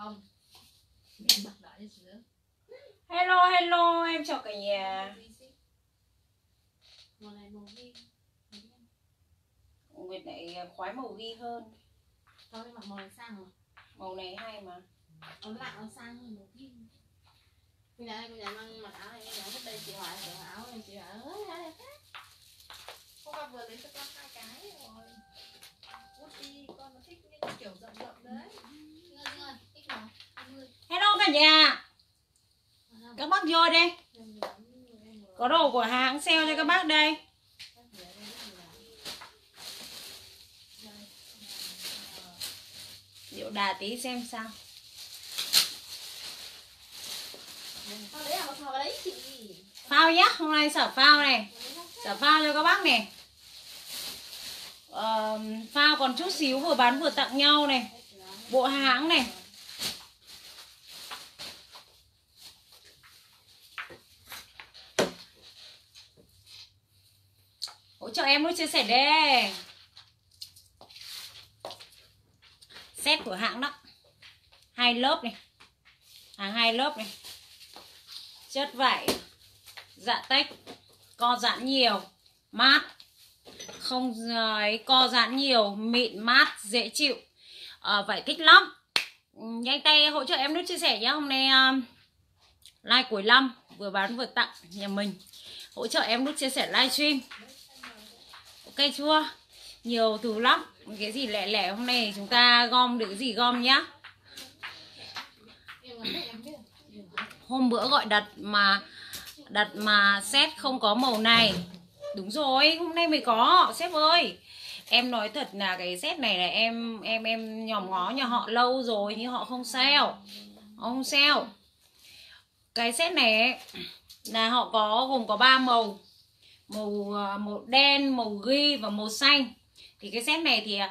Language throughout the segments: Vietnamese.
Không. Bật lại đi sữa. Hello hello, em chào cả nhà. Màu này màu ghi. Nguyệt lại khoái màu ghi hơn. Sao cái màu này sang rồi? Màu này hay mà. Nó lạ nó sang hơn màu ghi. Bây giờ cô nhà mang mặc áo này, nó hết đây chị Hoài sửa áo này, chị Hoài ơi. Hôm qua vừa lấy cho con 2 cái rồi. Út đi, con nó thích những kiểu rộng rộng đấy. Rồi, thích nào? Hello cả nhà. Các bác vô đây. Có đồ của hãng sale cho các bác đây. Điệu đà tí xem sao. Phao nhá, hôm nay sở phao này. Sở phao cho các bác này. Phao còn chút xíu vừa bán vừa tặng nhau này. Bộ hãng này. Hỗ trợ em nút chia sẻ đây. Set của hãng đó. 2 lớp này. Hàng 2 lớp này. Chất vải dạ tách, co giãn nhiều, mát. Không ấy, co giãn nhiều, mịn mát, dễ chịu. Vải thích lắm. Nhanh tay hỗ trợ em nút chia sẻ nhé. Hôm nay live cuối năm, vừa bán vừa tặng nhà mình. Hỗ trợ em nút chia sẻ livestream. Ok chưa? Nhiều thứ lắm. Cái gì lẻ lẻ hôm nay chúng ta gom được cái gì gom nhá. Hôm bữa gọi đặt mà set không có màu này. Đúng rồi, hôm nay mới có sếp ơi. Em nói thật là cái set này là em nhòm ngó nhà họ lâu rồi nhưng họ không sale. Họ không sale. Cái set này ấy, là họ gồm có 3 màu. Màu đen, màu ghi và màu xanh. Thì cái set này thì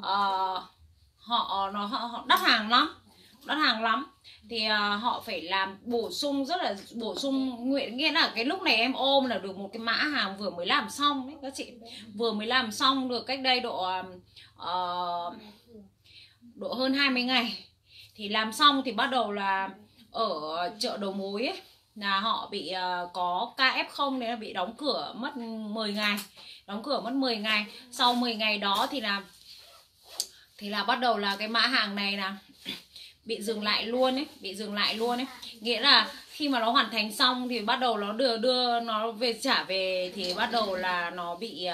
họ đắt hàng lắm. Đắt hàng lắm. Thì họ phải làm bổ sung, rất là bổ sung. Nghĩa là cái lúc này em ôm là được một cái mã hàng vừa mới làm xong đấy các chị. Vừa mới làm xong được cách đây độ hơn 20 ngày. Thì làm xong thì bắt đầu là ở chợ đầu mối ấy, là họ bị có KF0 đấy, là bị đóng cửa mất 10 ngày. Đóng cửa mất 10 ngày. Sau 10 ngày đó thì là bắt đầu là cái mã hàng này là bị dừng lại luôn ấy, Nghĩa là khi mà nó hoàn thành xong thì bắt đầu nó đưa nó về, trả về thì bắt đầu là nó bị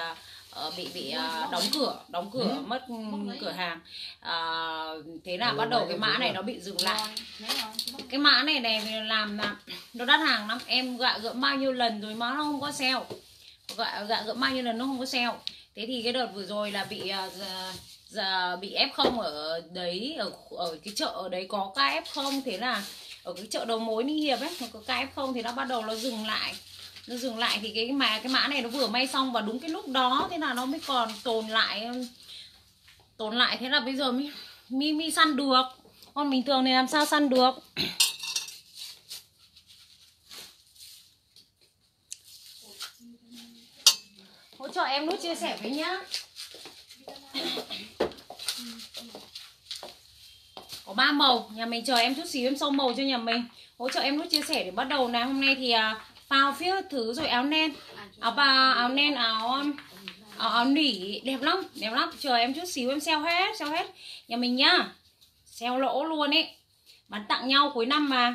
đóng cửa mất cửa hàng. Thế là bắt đầu cái mã này nó bị dừng lại. Cái mã này làm là nó đắt hàng lắm. Em gạ gẫm bao nhiêu lần rồi mà nó không có sale. Gạ gẫm bao nhiêu lần nó không có sale. Thế thì cái đợt vừa rồi là bị F0 ở đấy, ở cái chợ ở đấy có KF0. Thế là ở cái chợ đầu mối Ninh Hiệp ấy, nó có KF0 thì nó bắt đầu nó dừng lại. Nó dừng lại thì cái mã này nó vừa may xong và đúng cái lúc đó, thế là nó mới còn tồn lại. Thế là bây giờ mi săn được. Còn bình thường này làm sao săn được. Hỗ trợ em nút chia sẻ với nhá. Có 3 màu. Nhà mình chờ em chút xíu em xong màu cho nhà mình. Hỗ trợ em nút chia sẻ để bắt đầu này. Hôm nay thì phao phía thứ rồi áo nen. Áo nen, áo nỉ đẹp lắm. Chờ em chút xíu em sale hết nhà mình nhá. Sale lỗ luôn ấy. Bán tặng nhau cuối năm mà.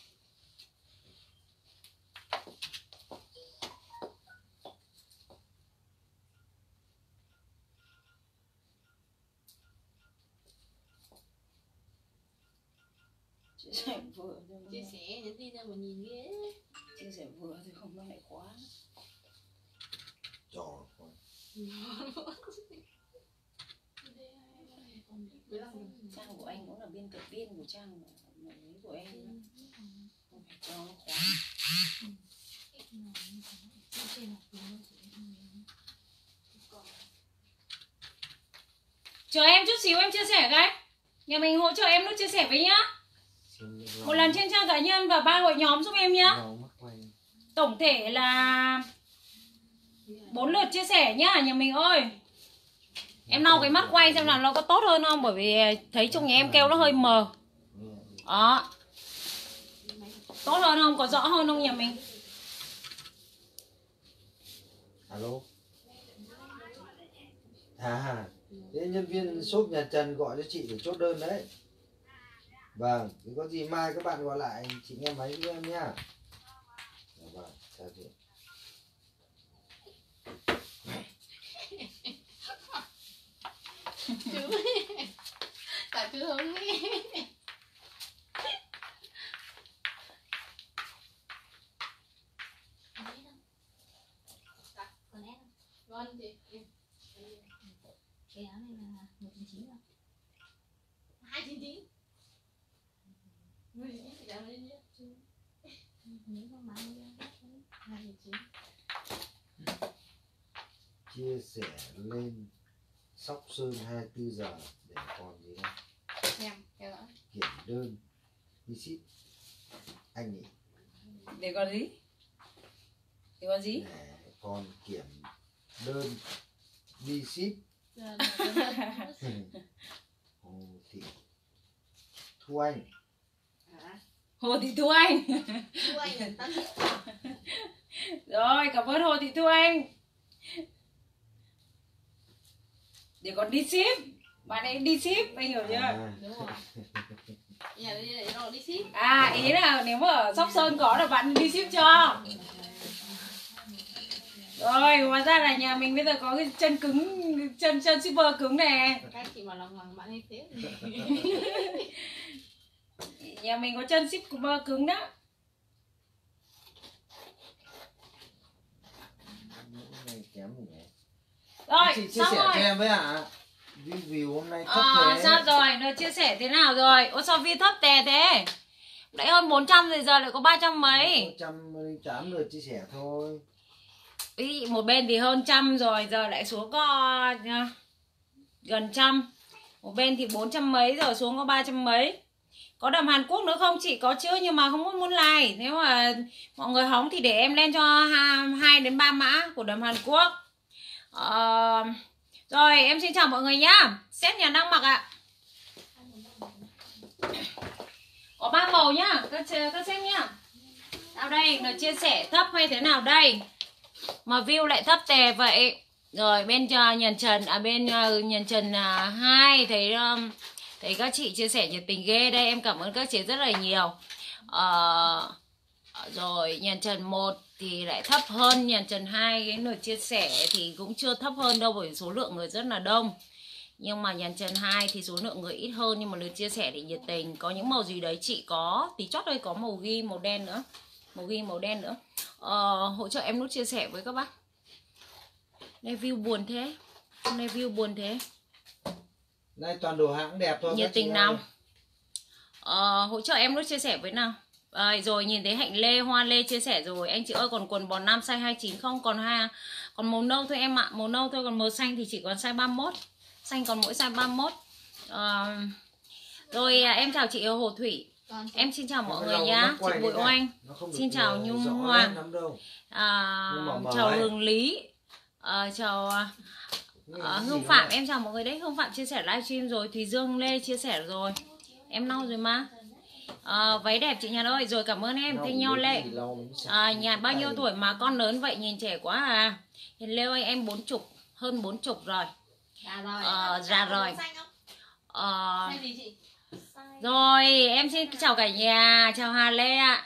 Chia sẻ vừa chia sẻ nhắn tin ra mà nhìn ghê. Chia sẻ vừa thì không nó lại quá. Trò quá. Trang của anh cũng là biên tập viên của Trang mà của em không phải cho nó quá. Chờ em chút xíu em chia sẻ cái. Nhà mình hỗ trợ em nút chia sẻ với nhá. Một lần trên trang cá nhân và 3 hội nhóm giúp em nhá. Tổng thể là 4 lượt chia sẻ nhá nhà mình ơi. Em lau cái mắt quay xem là nó có tốt hơn không, bởi vì thấy trong nhà em kêu nó hơi mờ. Đó. Tốt hơn không? Có rõ hơn không nhà mình? Alo. Thế nhân viên shop nhà Trần gọi cho chị để chốt đơn đấy. Vâng, thì có gì mai các bạn gọi lại chị nghe máy với em nhá. Vâng, chào chị. Cả chú hướng ấy. Ngon chị. Cái áo này là 190 không? 299. Người chị đã lên nhé. Nếu không bán đi 290. Chia sẻ lên Sóc Sơn 24 giờ để còn gì đâu. Xem, kéo đó. Kiểm đơn đi ship anh nhỉ. Để còn gì? Để còn gì? Để còn kiểm đơn đi ship. Hồ Thị Thu Anh. Hồ Thị Thu Anh. Thu Anh tao biết. Rồi, cảm ơn Hồ Thị Thu Anh. Để còn đi ship. Bạn ấy đi ship, anh hiểu chưa? Đúng rồi. Nhà đây để nó đi ship. À, ý là nếu mà ở Sóc Sơn có là bạn đi ship cho. Rồi, hóa ra là nhà mình bây giờ có cái chân cứng, chân shipper cứng này. Các chị mà lòng bằng bạn như thế. Nhà mình có chân shipper cứng đó. Này kém rồi nhỉ. Rồi, Chị chia xong sẻ rồi. cho em với ạ. Review hôm nay thấp thế. Sao rồi, nó chia sẻ thế nào rồi? Ôi sao view thấp tè thế? Lại hơn 400 rồi giờ lại có 300 mấy. 108 lượt chia sẻ thôi. Ý, một bên thì hơn 100 rồi, giờ lại xuống có gần 100. Một bên thì 400 mấy rồi xuống có 300 mấy. Có đầm Hàn Quốc nữa không? Chị có chứ nhưng mà không muốn like. Nếu mà mọi người hóng thì để em lên cho 2 đến 3 mã của đầm Hàn Quốc. Rồi em xin chào mọi người nhá. Set nhà đang mặc ạ. Có 3 màu nhá, các xem nhá. Nào đây, nó chia sẻ thấp hay thế nào đây? Mà view lại thấp tè vậy. Rồi bên Nhân Trần bên Nhân Trần 2 thấy các chị chia sẻ nhiệt tình ghê đây, em cảm ơn các chị rất là nhiều. Rồi Nhân Trần 1 thì lại thấp hơn Nhân Trần 2, cái lượt chia sẻ thì cũng chưa thấp hơn đâu bởi số lượng người rất là đông. Nhưng mà Nhân Trần 2 thì số lượng người ít hơn nhưng mà lượt chia sẻ thì nhiệt tình. Có những màu gì đấy chị có, tí chót đây có màu ghi màu đen nữa. Màu đen nữa. Hỗ trợ em nút chia sẻ với các bác. Đây view buồn thế. Đây view buồn thế. Đây toàn đồ hãng đẹp thôi. Nhiệt tình nào. Hỗ trợ em nút chia sẻ với nào. Rồi nhìn thấy Hạnh Lê, Hoa Lê chia sẻ rồi. Anh chị ơi còn quần bò nam size 29 không? Còn màu nâu thôi em ạ. Màu nâu thôi, còn màu xanh thì chỉ còn size 31. Xanh còn mỗi size 31. Rồi em chào chị Hồ Thủy. Em xin chào mọi người nhá. Chị Bùi Oanh. Xin chào Nhung Hoàng. Chào Hương Lý. Chào Hương Phạm. Em chào mọi người đấy. Hương Phạm chia sẻ livestream rồi. Thùy Dương Lê chia sẻ rồi. Em lau rồi mà. Váy đẹp chị Nhàn ơi. Rồi cảm ơn em. Thanh Nho Lệ. Nhàn bao nhiêu tuổi mà con lớn vậy, nhìn trẻ quá à. Hiền Lê ơi em 40, hơn 40 rồi. Già rồi. Rồi em xin chào cả nhà. Chào Hà Lê ạ.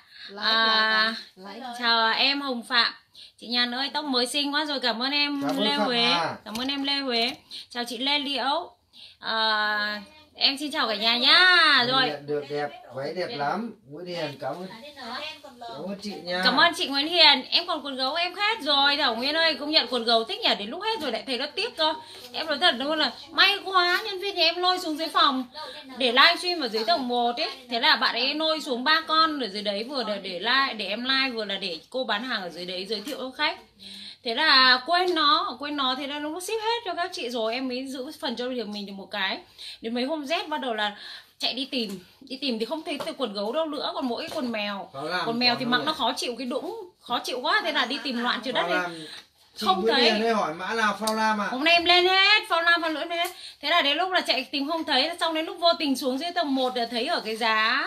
Chào em Hồng Phạm. Chị Nhàn ơi tóc mới xinh quá rồi. Cảm ơn em Lê Huế. Cảm ơn em Lê Huế. Chào chị Lê Liễu. Em xin chào cả nhà nhá. Rồi được đẹp, váy đẹp lắm. Nguyễn Hiền cảm ơn chị nha. Cảm ơn chị Nguyễn Hiền. Em còn quần gấu em hết rồi. Thảo Nguyên ơi công nhận quần gấu thích nhỉ, đến lúc hết rồi lại thấy nó tiếc cơ. Em nói thật luôn là may quá, nhân viên thì em lôi xuống dưới phòng để livestream ở dưới tầng 1 ấy. Thế là bạn ấy lôi xuống 3 con ở dưới đấy, vừa để em live, vừa là để cô bán hàng ở dưới đấy giới thiệu cho khách. Thế là quên nó thế là nó ship hết cho các chị rồi, em mới giữ phần cho mình được một cái. Đến mấy hôm rét bắt đầu là chạy đi tìm thì không thấy quần gấu đâu nữa, còn mỗi quần mèo. Quần mèo thì mặc nó khó chịu, cái đũng khó chịu quá, thế là đi tìm loạn trời đất này. Không thấy. Hỏi mã nào phao lam à? Hôm nay em lên hết, phao lam phao lưỡi lên hết. Thế là đến lúc là chạy tìm không thấy, xong đến lúc vô tình xuống dưới tầng 1 là thấy ở cái giá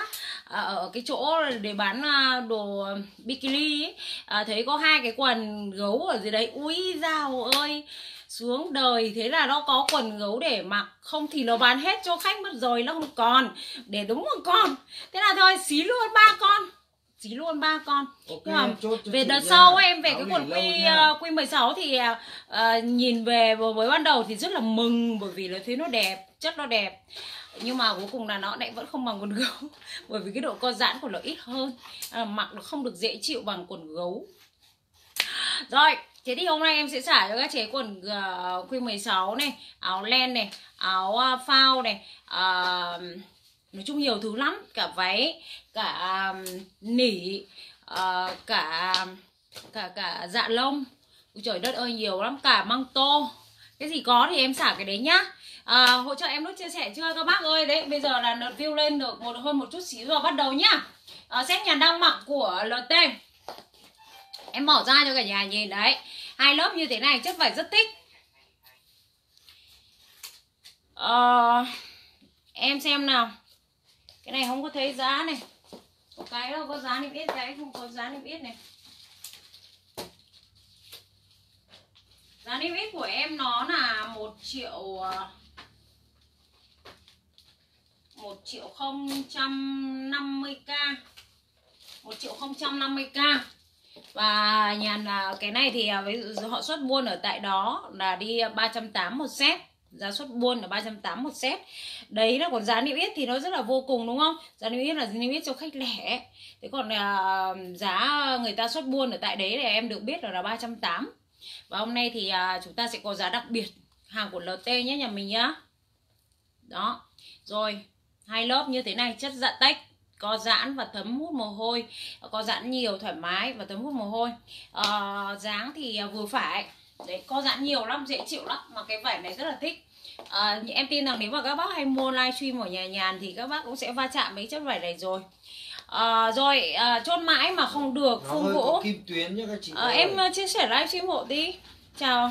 ở cái chỗ để bán đồ bikini ấy, thấy có 2 cái quần gấu ở dưới đấy. Úi dào ơi, xuống đời. Thế là nó có quần gấu để mặc, không thì nó bán hết cho khách mất rồi, nó không còn, để đúng một con. Thế là thôi xí luôn 3 con, xí luôn 3 con. Ok, Nhưng mà chốt cho về chị đợt nha. sau em về Áo cái lỉ quần lâu nha. Q16 thì nhìn về với ban đầu thì rất là mừng, bởi vì là thấy nó đẹp, chất nó đẹp. Nhưng mà cuối cùng là nó lại vẫn không bằng quần gấu bởi vì cái độ co giãn của nó ít hơn, mặc nó không được dễ chịu bằng quần gấu. Rồi, thế thì hôm nay em sẽ xả cho các chế quần Q16 này, áo len này, áo phao này, nói chung nhiều thứ lắm, cả váy, cả nỉ, cả dạ lông. Ôi trời đất ơi, nhiều lắm, cả măng tô. Cái gì có thì em xả cái đấy nhá. Hỗ trợ em nút chia sẻ chưa các bác ơi? Đấy, bây giờ là lượt view lên được hơn một chút xíu rồi, bắt đầu nhá. Set nhà đang mặc của LT. Em mở ra cho cả nhà nhìn đấy. 2 lớp như thế này, chất vải rất thích. Em xem nào. Cái này không có thấy giá này. Có cái đâu có giá niêm yết, cái không có giá niêm yết này. Giá niêm yết của em nó là 1.050.000. 1.050.000. Và cái này thì ví dụ họ xuất buôn ở tại đó là đi 380 một set. Giá xuất buôn là 380 một set. Đấy là còn giá niêm yết thì nó rất là vô cùng đúng không? Giá niêm yết là niêm yết cho khách lẻ. Thế còn giá người ta xuất buôn ở tại đấy thì em được biết là 380. Và hôm nay thì chúng ta sẽ có giá đặc biệt hàng của LT nhé nhà mình nhá. Đó. Rồi, 2 lớp như thế này, chất dạ tách, co giãn và thấm hút mồ hôi, co giãn nhiều thoải mái và thấm hút mồ hôi. Dáng thì vừa phải. Đấy, co giãn nhiều lắm, dễ chịu lắm, mà cái vải này rất là thích. Em tin rằng nếu mà các bác hay mua livestream ở nhà nhàn thì các bác cũng sẽ va chạm với chất vải này rồi. Rồi chốt mãi mà không được, Nó không hơi gỗ. có kim tuyến nhá các chị. Em chia sẻ livestream hộ tí. Chào.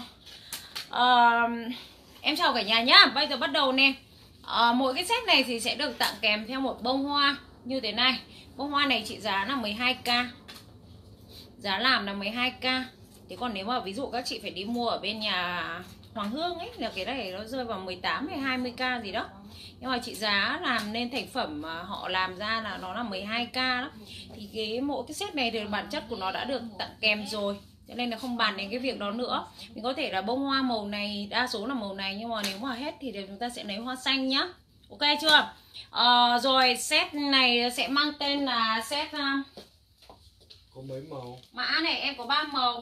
Em chào cả nhà nhá. Bây giờ bắt đầu nè. Mỗi cái set này thì sẽ được tặng kèm theo một bông hoa như thế này. Bông hoa này trị giá là 12k. Giá làm là 12k. Thế còn nếu mà ví dụ các chị phải đi mua ở bên nhà Hoàng Hương ấy, là cái này nó rơi vào 18 hay 20k gì đó. Nhưng mà trị giá làm nên thành phẩm mà họ làm ra là nó là 12k đó. Thì mỗi cái set này thì bản chất của nó đã được tặng kèm rồi, cho nên là không bàn đến cái việc đó nữa. Mình có thể là bông hoa màu này, đa số là màu này, nhưng mà nếu mà hết thì chúng ta sẽ lấy hoa xanh nhá. Ok chưa? Rồi set này sẽ mang tên là set có mấy màu? mã này em có 3 màu.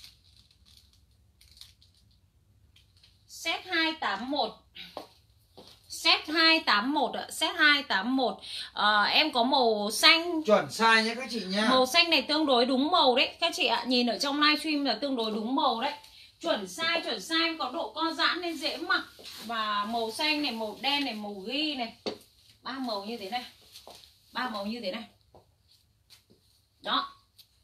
Set 281. Set 281 ạ, set 281. Em có màu xanh. Chuẩn size nhé các chị nha. Màu xanh này tương đối đúng màu đấy các chị ạ. Nhìn ở trong livestream là tương đối đúng màu đấy. Chuẩn size có độ co giãn nên dễ mặc. Và màu xanh này, màu đen này, màu ghi này. 3 màu như thế này. 3 màu như thế này. Đó.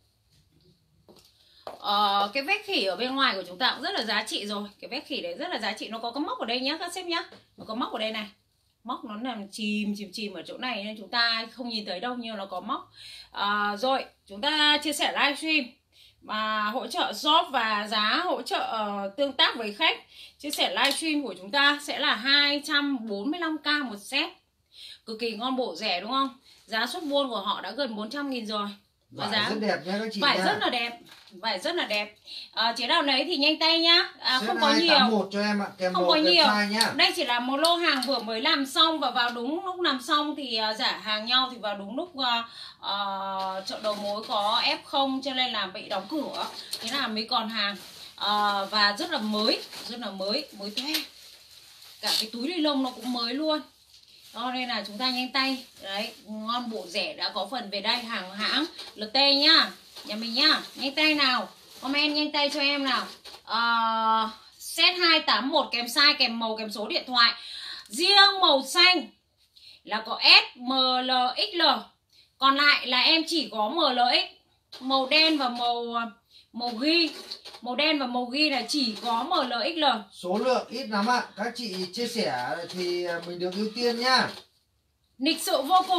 Cái vết khỉ ở bên ngoài của chúng ta cũng rất là giá trị rồi. Cái vết khỉ đấy rất là giá trị. Nó có cái móc ở đây nhá các sếp nhá. Nó có móc ở đây này. Móc nó nằm chìm ở chỗ này nên chúng ta không nhìn thấy đâu, nhưng nó có móc. Rồi chúng ta chia sẻ livestream mà hỗ trợ shop và giá hỗ trợ tương tác với khách. Chia sẻ livestream của chúng ta sẽ là 245k một set. Cực kỳ ngon bổ rẻ đúng không? Giá xuất buôn của họ đã gần 400.000 rồi. Vải giá rất đẹp nha các chị vải nha. rất là đẹp. Vải rất là đẹp. Chế nào lấy thì nhanh tay nhá. Set Không có nhiều. cho em ạ, kèm Không một có nhiều. nhá. Đây chỉ là một lô hàng vừa mới làm xong, và vào đúng lúc làm xong thì giả hàng nhau, thì vào đúng lúc chợ đầu mối có F0 cho nên là bị đóng cửa. Thế là mới còn hàng. Và rất là mới toe. Cả cái túi ni lông nó cũng mới luôn. Đó nên là chúng ta nhanh tay. Đấy, ngon bổ rẻ đã có phần về đây, hàng hãng LT nhá. Nhà mình nhá, nhanh tay nào. Comment nhanh tay cho em nào. Set 281 kèm size, kèm màu, kèm số điện thoại. Riêng màu xanh là có S, M, L, XL. Còn lại là em chỉ có MLX. Màu đen và màu ghi. Màu đen và màu ghi là chỉ có MLXL. Số lượng ít lắm ạ. Các chị chia sẻ thì mình được ưu tiên nhá. Lịch sự vô cùng.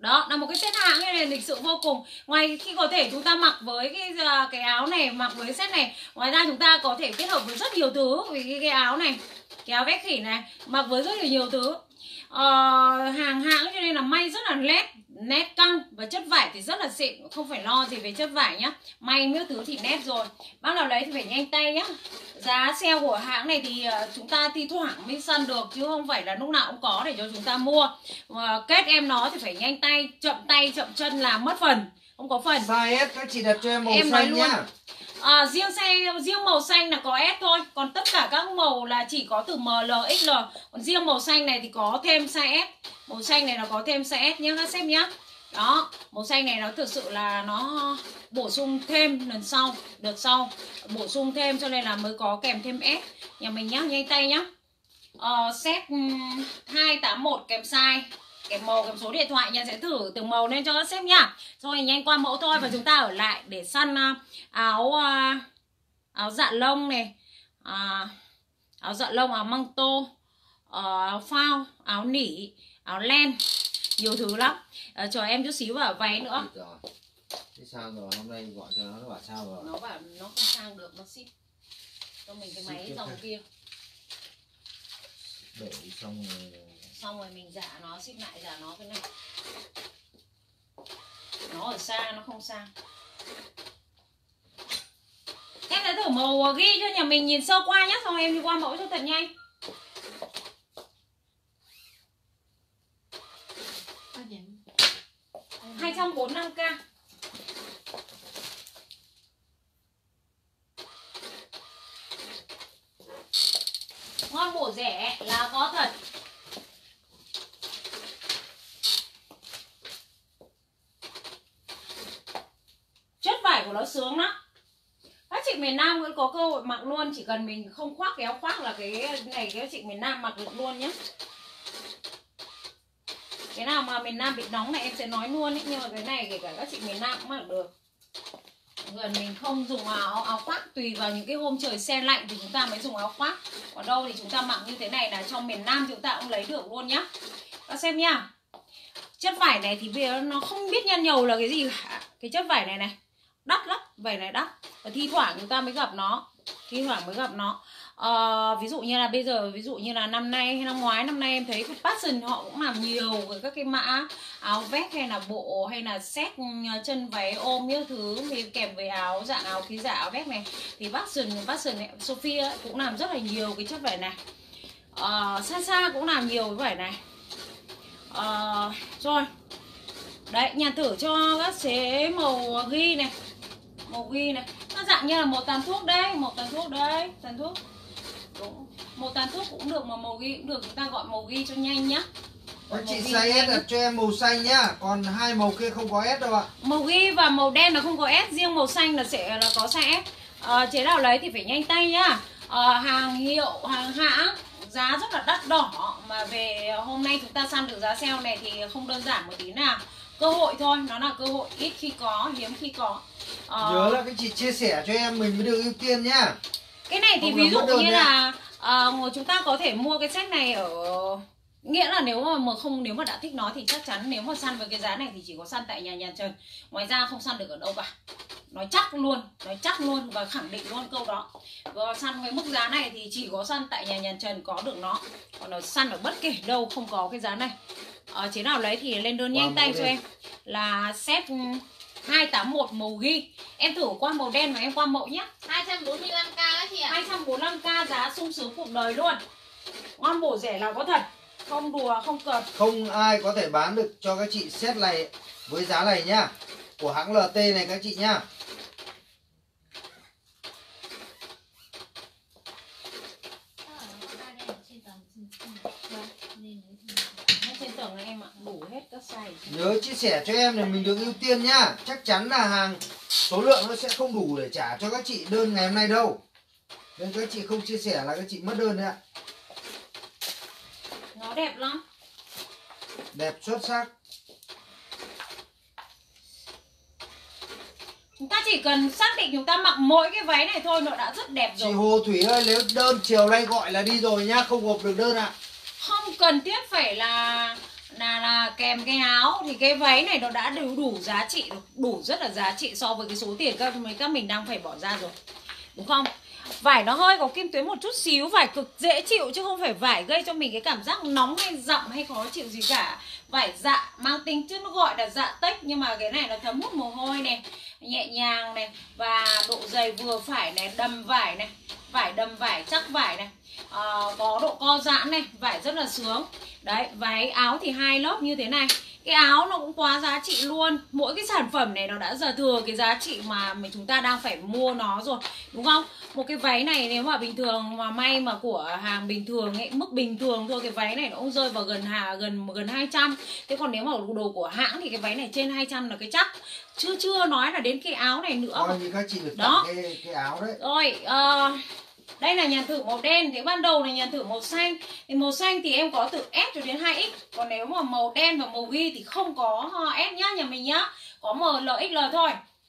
Đó là một cái set hạng này lịch sự vô cùng. Ngoài khi có thể chúng ta mặc với cái áo này, mặc với set này, ngoài ra chúng ta có thể kết hợp với rất nhiều thứ. Vì cái áo này, cái áo vét khỉ này mặc với rất là nhiều thứ. Hàng hãng cho nên là may rất là nét căng, và chất vải thì rất là xịn, không phải lo gì về chất vải nhá. May miếng thứ thì nét rồi. Bác nào lấy thì phải nhanh tay nhá. Giá sale của hãng này thì chúng ta thi thoảng mới săn được, chứ không phải là lúc nào cũng có để cho chúng ta mua. Kết em nó thì phải nhanh tay, chậm chân làm mất phần, không có phần. Size S các chị đặt cho em màu Em nói xanh luôn. nhá. Riêng màu xanh là có S thôi, còn tất cả các màu là chỉ có từ ML, XL. Còn riêng màu xanh này thì có thêm size S. Màu xanh này nó có thêm size S nhá các sếp nhá. Đó, màu xanh này nó thực sự là nó bổ sung thêm đợt sau bổ sung thêm, cho nên là mới có kèm thêm S. Nhà mình nhá, nhanh tay nhá. Set 281 kèm size, kèm màu, kèm số điện thoại. Nhà sẽ thử từng màu lên cho các sếp nhá. Rồi nhanh qua mẫu thôi, và chúng ta ở lại để săn áo dạ lông này, áo dạ lông, áo măng tô, áo phao, áo nỉ, áo len, nhiều thứ lắm. Chờ em chút xíu vào váy nữa. Rồi. Thế sao rồi, hôm nay gọi cho nó bảo sao rồi? Nó bảo nó không sang được, nó ship cho mình cái máy dòng kia. Để xong rồi mình giả nó, ship lại giả nó cái này. Nó ở xa, nó không sang. Em đã thử màu ghi cho nhà mình nhìn sơ qua nhé, xong rồi em đi qua mẫu cho thật nhanh. Bao nhiêu? 245k. Ngon bổ rẻ là có thật. Chất vải của nó sướng lắm. Các chị miền Nam cũng có cơ hội mặc luôn, chỉ cần mình không khoác cái áo khoác là cái này các chị miền Nam mặc được luôn nhé. Cái nào mà miền Nam bị nóng này em sẽ nói luôn ấy, nhưng mà cái này kể cả các chị miền Nam cũng mặc được. Gần mình không dùng áo khoác, tùy vào những cái hôm trời se lạnh thì chúng ta mới dùng áo khoác. Còn đâu thì chúng ta mặc như thế này là trong miền Nam chúng ta cũng lấy được luôn nhá. Các xem nhá. Chất vải này thì bây giờ nó không biết nhân nhầu là cái gì cả. Cái chất vải này này đắt lắm, vải này đắt. Và thi thoảng chúng ta mới gặp nó. Ví dụ như là bây giờ, ví dụ như là năm nay hay năm ngoái, năm nay em thấy cái Passion họ cũng làm nhiều với các cái mã áo vest hay là bộ hay là set chân váy ôm như thứ thì kèm với áo dạng áo khí dạ áo vest này. Thì Passion này, Sophia cũng làm rất là nhiều cái chất vải này. Sasa cũng làm nhiều cái vải này. Rồi. Đấy, nhà thử cho các chế màu ghi này. Màu ghi này, nó dạng như là một tàn thuốc đấy, tàn thuốc. Đúng. Một tàn thuốc cũng được mà màu ghi cũng được, chúng ta gọi màu ghi cho nhanh nhá. các chị size S đặt cho em màu xanh nhá, còn hai màu kia không có S đâu ạ. Màu ghi và màu đen là không có S, riêng màu xanh là sẽ là có size S. Chế nào lấy thì phải nhanh tay nhá. Hàng hiệu, hàng hãng giá rất là đắt đỏ, mà về hôm nay chúng ta săn được giá sale này thì không đơn giản một tí nào. Cơ hội thôi, nó là cơ hội, ít khi có, hiếm khi có. Nhớ là các chị chia sẻ cho em mình mới được ưu tiên nhá. Cái này thì không ví dụ như nhá. là chúng ta có thể mua cái set này ở, nghĩa là nếu mà đã thích nó thì chắc chắn nếu mà săn với cái giá này thì chỉ có săn tại nhà Trần, ngoài ra không săn được ở đâu cả. Nói chắc luôn và khẳng định luôn câu đó. Và săn với mức giá này thì chỉ có săn tại nhà Trần có được nó, còn ở săn ở bất kể đâu không có cái giá này. Chế nào lấy thì lên đơn nhanh tay cho em là set 281 màu ghi. Em thử qua màu đen và em qua mẫu nhé. 245k các chị ạ. 245k giá sung sướng cuộc đời luôn. Ngon bổ rẻ là có thật, không đùa không cợt. Không ai có thể bán được cho các chị set này với giá này nhá, của hãng LT này các chị nhá. Trên tầng này em ạ, đủ hết các size. Nhớ chia sẻ cho em để mình được ưu tiên nhá. Chắc chắn là hàng số lượng nó sẽ không đủ để trả cho các chị đơn ngày hôm nay đâu, nên các chị không chia sẻ là các chị mất đơn đấy ạ. Nó đẹp lắm, Đẹp xuất sắc. chúng ta chỉ cần xác định chúng ta mặc mỗi cái váy này thôi nó đã rất đẹp Chị rồi. Hồ Thủy ơi, nếu đơn chiều nay gọi là đi rồi nhá, không gộp được đơn ạ. Không cần thiết phải là là kèm cái áo thì cái váy này nó đã đủ giá trị, đủ rất là giá trị so với cái số tiền các mình đang phải bỏ ra rồi, đúng không? Vải nó hơi có kim tuyến một chút xíu, vải cực dễ chịu chứ không phải vải gây cho mình cái cảm giác nóng hay rậm hay khó chịu gì cả. Vải dạ mang tính chất nó gọi là dạ tech, nhưng mà cái này nó thấm hút mồ hôi này, nhẹ nhàng này, và độ dày vừa phải này, đầm vải này, vải đầm vải chắc vải này, có độ co giãn này, vải rất là sướng. Đấy, váy áo thì 2 lớp như thế này. Cái áo nó cũng quá giá trị luôn. Mỗi cái sản phẩm này nó đã giờ thừa cái giá trị mà chúng ta đang phải mua nó rồi, đúng không? Một cái váy này nếu mà bình thường mà may mà của hàng bình thường ấy, mức bình thường thôi, cái váy này nó cũng rơi vào gần 200. Thế còn nếu mà đồ của hãng thì cái váy này trên 200 là cái chắc. Chưa nói là đến cái áo này nữa. Coi như các chị được tặng cái áo đấy. Rồi, đây là nhàn thử màu đen. Thế ban đầu là nhàn thử màu xanh. Thì màu xanh thì em có từ S cho đến 2X. Còn nếu mà màu đen và màu ghi thì không có S nhá, nhà mình nhá, có M, L, XL thôi.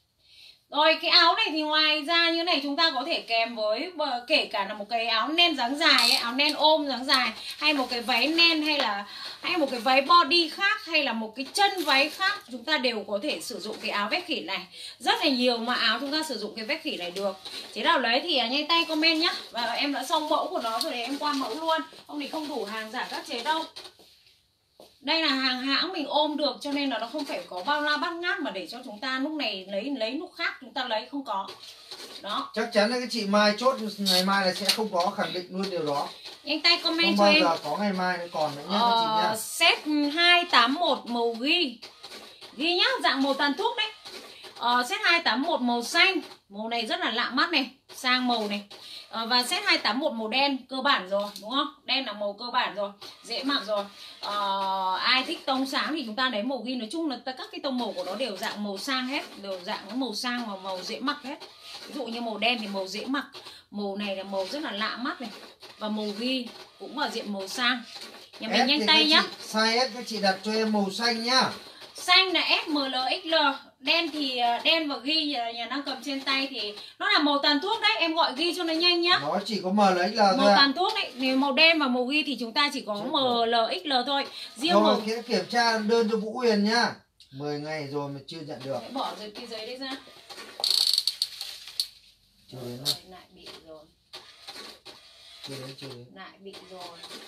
Rồi cái áo này thì ngoài ra như này chúng ta có thể kèm với kể cả là một cái áo nen dáng dài ấy, áo nen ôm dáng dài, hay một cái váy nen, hay một cái váy body khác, hay là một cái chân váy khác, chúng ta đều có thể sử dụng cái áo vét khỉ này. Rất là nhiều mà áo chúng ta sử dụng cái vét khỉ này được. Chế nào lấy thì nhanh tay comment nhá. Và em đã xong mẫu của nó rồi để em qua mẫu luôn. Không thì không đủ hàng giả các chế đâu. Đây là hàng hãng mình ôm được, cho nên là nó không phải có bao la bát ngát mà để cho chúng ta lúc này lấy lúc khác chúng ta lấy, không có. Đó. Chắc chắn là cái chị Mai chốt ngày mai là sẽ không có, khẳng định luôn điều đó. Nhanh tay comment không cho em. Không bao giờ có ngày mai nữa còn nữa nhé các chị nhá. Set 281 màu ghi nhá, dạng màu tàn thuốc đấy. Set 281 màu xanh, màu này rất là lạ mắt này, sang màu này. Và set 281 màu đen cơ bản rồi, đúng không? Đen là màu cơ bản rồi, dễ mặc rồi. Ai thích tông sáng thì chúng ta lấy màu ghi. Nói chung là các cái tông màu của nó đều dạng màu sang hết, đều dạng màu sang và màu dễ mặc hết. Ví dụ như màu đen thì màu dễ mặc, màu này là màu rất là lạ mắt này, và màu ghi cũng ở diện màu sang. Nhà mình nhanh tay nhá. Size S các chị đặt cho em màu xanh nhá. Xanh là S, M, L, XL. Đen thì đen và ghi nhà đang cầm trên tay thì nó là màu tàn thuốc đấy, em gọi ghi cho nó nhanh nhá. Nó chỉ có M, L, XL thôi. Màu tàn thuốc đấy, nếu màu đen và màu ghi thì chúng ta chỉ có M, L, XL thôi. Riêng rồi màu kiểm tra đơn cho Vũ Huyền nhá. 10 ngày rồi mà chưa nhận được. bỏ rồi cái giấy đấy ra. Chưa đến đâu. Lại bị rồi. Chưa đến. Lại bị rồi.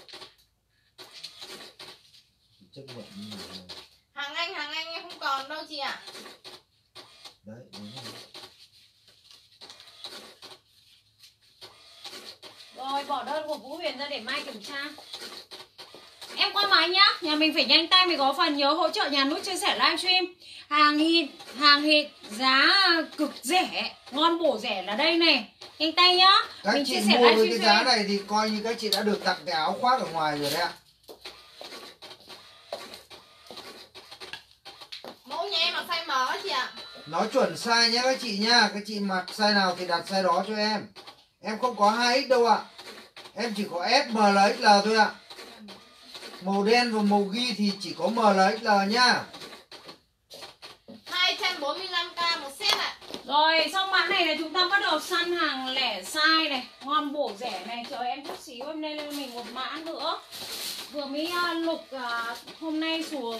Chấp nhận như này. Hàng Anh em không còn đâu chị ạ. Đấy, đúng rồi. Rồi bỏ đơn của Vũ Huyền ra để mai kiểm tra. Em qua máy nhá, nhà mình phải nhanh tay mới có phần. Nhớ hỗ trợ nhà nút chia sẻ livestream. Hàng hit giá cực rẻ, ngon bổ rẻ là đây này. Nhanh tay nhá. Các mình chị chia sẻ mua với cái livestream giá này thì coi như các chị đã được tặng cái áo khoác ở ngoài rồi đấy ạ. Mẫu nhà em là size M á chị ạ. Nói chuẩn size nhé các chị nhá. Các chị mặc size nào thì đặt size đó cho em. Em không có 2X đâu ạ. Em chỉ có S, M, L, XL thôi ạ. Màu đen và màu ghi thì chỉ có M, L, XL nhá. 245k một set ạ. Rồi xong mã này là chúng ta bắt đầu săn hàng lẻ size này, ngon bổ rẻ này. Trời em chút xíu em lên mình một mã nữa. Vừa mới lục hôm nay xuống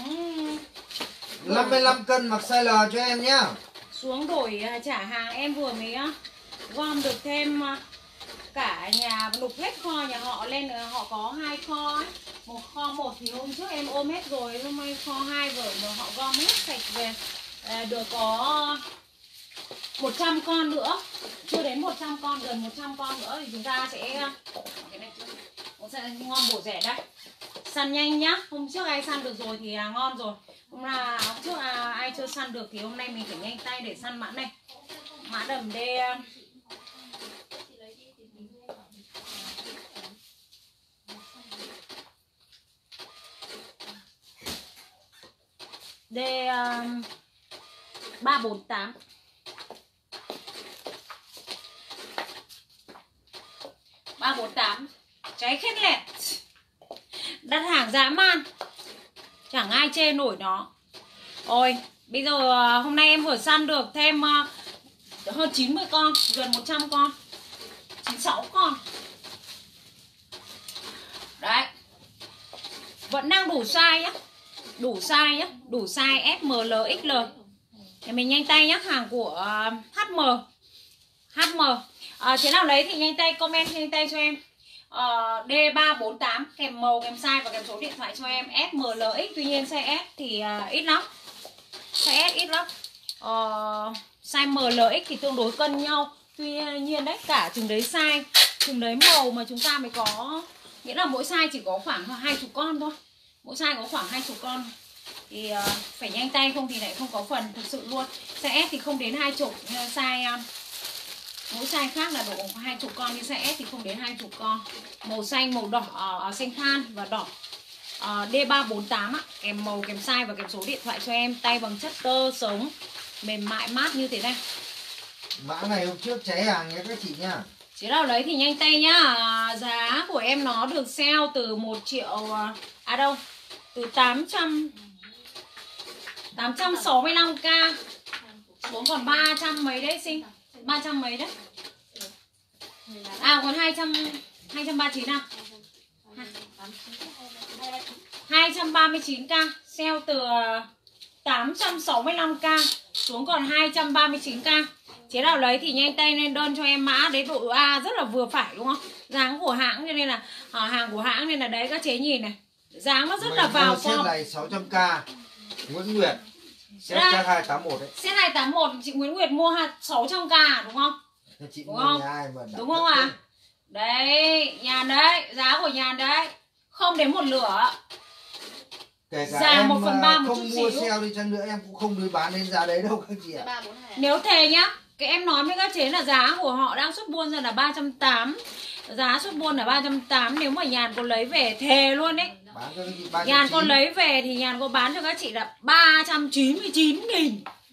55 cân mặc size L cho em nhá. Xuống đổi trả hàng em vừa mới gom được thêm cả nhà, lục hết kho nhà họ lên. Họ có 2 kho ấy. Một kho một thì hôm trước em ôm hết rồi, hôm nay kho 2 vừa họ gom hết sạch về. Được có 100 con nữa, chưa đến 100 con, gần 100 con nữa thì chúng ta sẽ cái này ngon bổ rẻ đây. Săn nhanh nhá, hôm trước ai săn được rồi thì ngon rồi. Hôm trước ai chưa săn được thì hôm nay mình phải nhanh tay để săn mã này. Mã đầm D D 348. Cháy khét lẹt. Đặt hàng dã man, chẳng ai chê nổi nó. Ôi, bây giờ hôm nay em vừa săn được thêm hơn 90 con, gần 100 con, 96 con. Đấy, vẫn đang đủ size nhá. đủ size nhá, đủ size S, M, L, XL. Để mình nhanh tay nhá, hàng của HM. Thế nào lấy thì nhanh tay comment nhanh tay cho em. D348 kèm màu, kèm size và kèm số điện thoại cho em. S, M, L, X. Tuy nhiên size S thì ít lắm. Size S ít lắm. Size M, L, X thì tương đối cân nhau. Tuy nhiên đấy, cả chừng đấy size, chừng đấy màu mà chúng ta mới có, nghĩa là mỗi size chỉ có khoảng 20 con thôi. Mỗi size có khoảng 20 con. Thì phải nhanh tay không thì lại không có phần, thực sự luôn. Size S thì không đến 20, size mỗi size khác là độ 20 con, nhưng size S thì không đến 20 con. Màu xanh, màu đỏ, xanh than và đỏ. D348 á, kèm màu, kèm size và kèm số điện thoại cho em. Tay bằng chất tơ sống, mềm mại mát như thế này. Mã này hôm trước cháy hàng nhé các chị nhá. Chế nào lấy thì nhanh tay nhá. Giá của em nó được sale từ 1 triệu, từ 865k xuống còn 300 mấy đấy xinh. 300 mấy đấy. Còn 239 à? 239k, sale từ 865k xuống còn 239k. Chế nào lấy thì nhanh tay lên đơn cho em mã đến độ A rất là vừa phải đúng không? Dáng của hãng cho nên là hàng của hãng nên là đấy các chế nhìn này. Dáng nó rất là vào form. Set này 600k. Nguyễn Nguyệt. Set 281 đấy. Set 281 chị Nguyễn Nguyệt mua 600k đúng không? Chị đúng mua không? nhà ai mà Đúng không ạ? Đấy, Nhàn đấy, giá của Nhàn đấy. Không đến một lửa. Kể cả Giá em 1/3 một không chút mua xíu. sale đi chăng nữa em cũng không đưa bán đến giá đấy đâu các chị ạ. Nếu thề nhá, cái em nói với các chế là giá của họ đang xuất buôn ra là 380. Giá xuất buôn là 380. Nếu mà Nhàn có lấy về thề luôn đấy. Bán cho các chị 390. Nhàn có lấy về thì Nhàn có bán cho các chị là 399.000.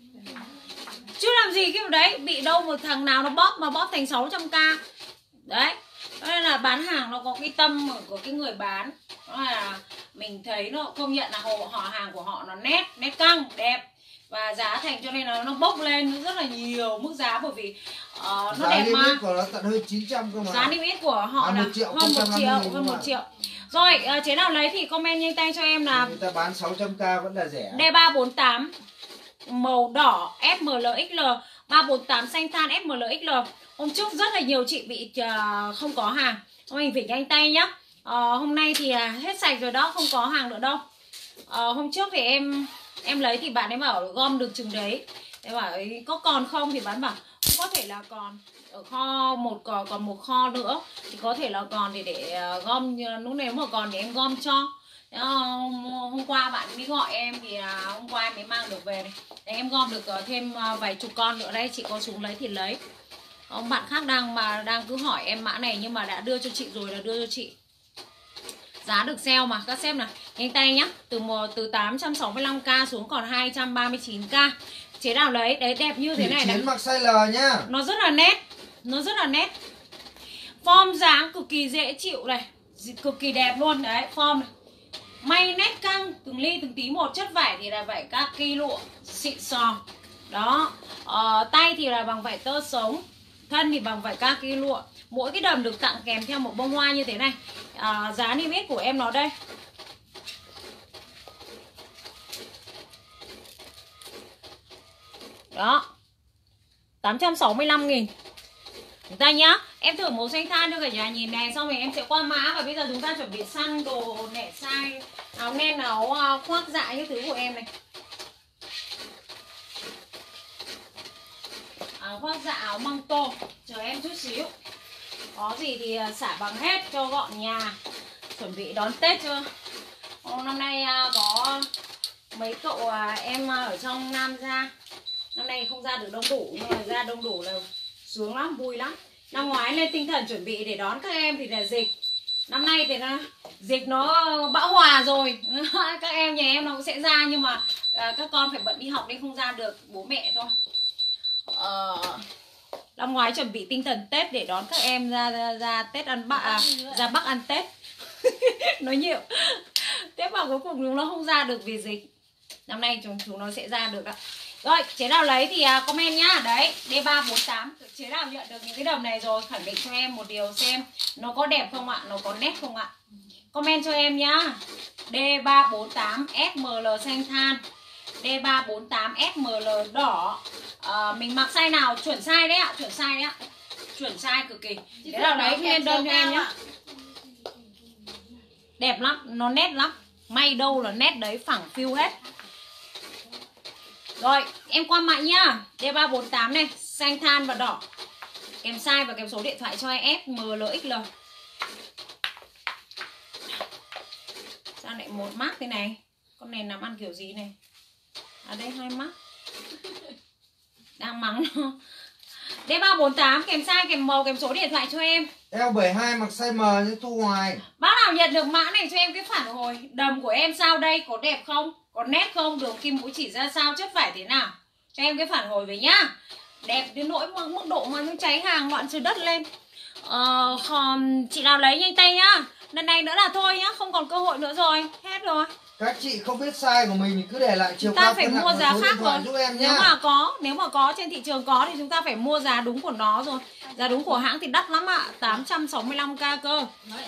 Chứ làm gì cái đấy, bị đâu một thằng nào nó bóp thành 600k. Đấy. Đó nên là bán hàng nó có cái tâm của cái người bán. Đó là mình thấy nó công nhận là họ hàng của họ nó nét căng, đẹp. Và giá thành cho nên là nó bốc lên rất là nhiều mức giá, bởi vì nó giá đẹp mà. Giá của nó tận hơn 900 cơ mà. Giá niêm yết của họ là hơn 1 triệu. Rồi, chế nào lấy thì comment nhanh tay cho em là người ta bán 600k vẫn là rẻ. D348 màu đỏ SML XL, 348 xanh than SML XL. Hôm trước rất là nhiều chị bị không có hàng. Mình phải nhanh tay nhá. Hôm nay thì hết sạch rồi đó, không có hàng nữa đâu. Hôm trước thì em lấy thì bạn ấy bảo gom được chừng đấy. Em bảo ấy, có còn không thì bạn bảo cũng có thể là còn. Ở kho còn một kho nữa thì có thể là còn để gom, lúc nếu mà còn thì em gom cho. Hôm qua bạn mới gọi em thì hôm qua em mới mang được về này. Đấy, em gom được thêm vài chục con nữa đây, chị có xuống lấy thì lấy. Ông bạn khác đang cứ hỏi em mã này nhưng mà đã đưa cho chị rồi, là đưa cho chị. Giá được sale mà các sếp này, nhanh tay nhá. Từ 865k xuống còn 239k. Chế nào lấy, đấy đẹp như thế này này. Chiến mặc size L nhá. Nó rất là nét, nó rất là nét. Form dáng cực kỳ dễ chịu này, cực kỳ đẹp luôn đấy, form này. May nét căng từng ly từng tí một. Chất vải thì là vải kaki lụa xịn sò. Đó. Tay thì là bằng vải tơ sống, thân thì bằng vải kaki lụa. Mỗi cái đầm được tặng kèm theo một bông hoa như thế này. Giá niêm yết của em nó đây. Đó, 865.000. Chúng ta nhá. Em thử màu xanh than cho cả nhà nhìn này. Xong rồi em sẽ qua mã. Và bây giờ chúng ta chuẩn bị săn đồ nẻ size áo len, áo khoác dạ những thứ của em này. Áo khoác dạ, áo măng tô. Chờ em chút xíu. Có gì thì xả bằng hết cho gọn nhà. Chuẩn bị đón Tết chưa. Năm nay có mấy cậu em ở trong Nam ra. Năm nay không ra được đông đủ, nhưng mà ra đông đủ là sướng lắm, vui lắm. Năm ngoái lên tinh thần chuẩn bị để đón các em thì là dịch. Năm nay thì dịch nó bão hòa rồi. Các em nhà em nó cũng sẽ ra, nhưng mà các con phải bận đi học nên không ra được bố mẹ thôi. Năm ngoái chuẩn bị tinh thần Tết để đón các em ra Tết ăn ra Bắc ăn Tết. Nói nhiều. Tết vào cuối cùng chúng nó không ra được vì dịch. Năm nay chúng nó sẽ ra được đó. Rồi, chế nào lấy thì comment nhá. Đấy, D348. Chế nào nhận được những cái đầm này rồi, khẳng định cho em một điều xem nó có đẹp không ạ, nó có nét không ạ. Comment cho em nhá. D348 SML xanh than, D348 SML đỏ. Mình mặc size nào chuẩn size đấy ạ, chuẩn size đấy ạ. Chuẩn size cực kỳ. Thế nào đấy lên đơn cho em nhé. Đẹp lắm, nó nét lắm. May đâu là nét đấy, phẳng phiu hết. Rồi, em qua mã nhá. D348 này, xanh than và đỏ. Kèm size và kèm số điện thoại cho em SMLXL. Sao lại một mác thế này? Con này làm ăn kiểu gì này? À đây hai mác. Đang mắng nó. D348 kèm size, kèm màu, kèm số điện thoại cho em. L72 mặc size M như Thu Hoài. Bác nào nhận được mã này cho em cái phản hồi. Đầm của em sao đây? Có đẹp không? Có nét không? Đường kim mũi chỉ ra sao? Chất vải thế nào? Cho em cái phản hồi về nhá. Đẹp đến nỗi mức độ mà nó cháy hàng loạn trời đất lên. Chị nào lấy nhanh tay nhá. Lần này nữa là thôi nhá. Không còn cơ hội nữa rồi. Hết rồi. Các chị không biết size của mình thì cứ để lại chiều Chúng ta cao phải cân nặng mua và giá số khác điện thoại rồi. giúp em nhá. Nếu mà có trên thị trường có thì chúng ta phải mua giá đúng của nó rồi. Giá đúng của hãng thì đắt lắm ạ, 865k cơ.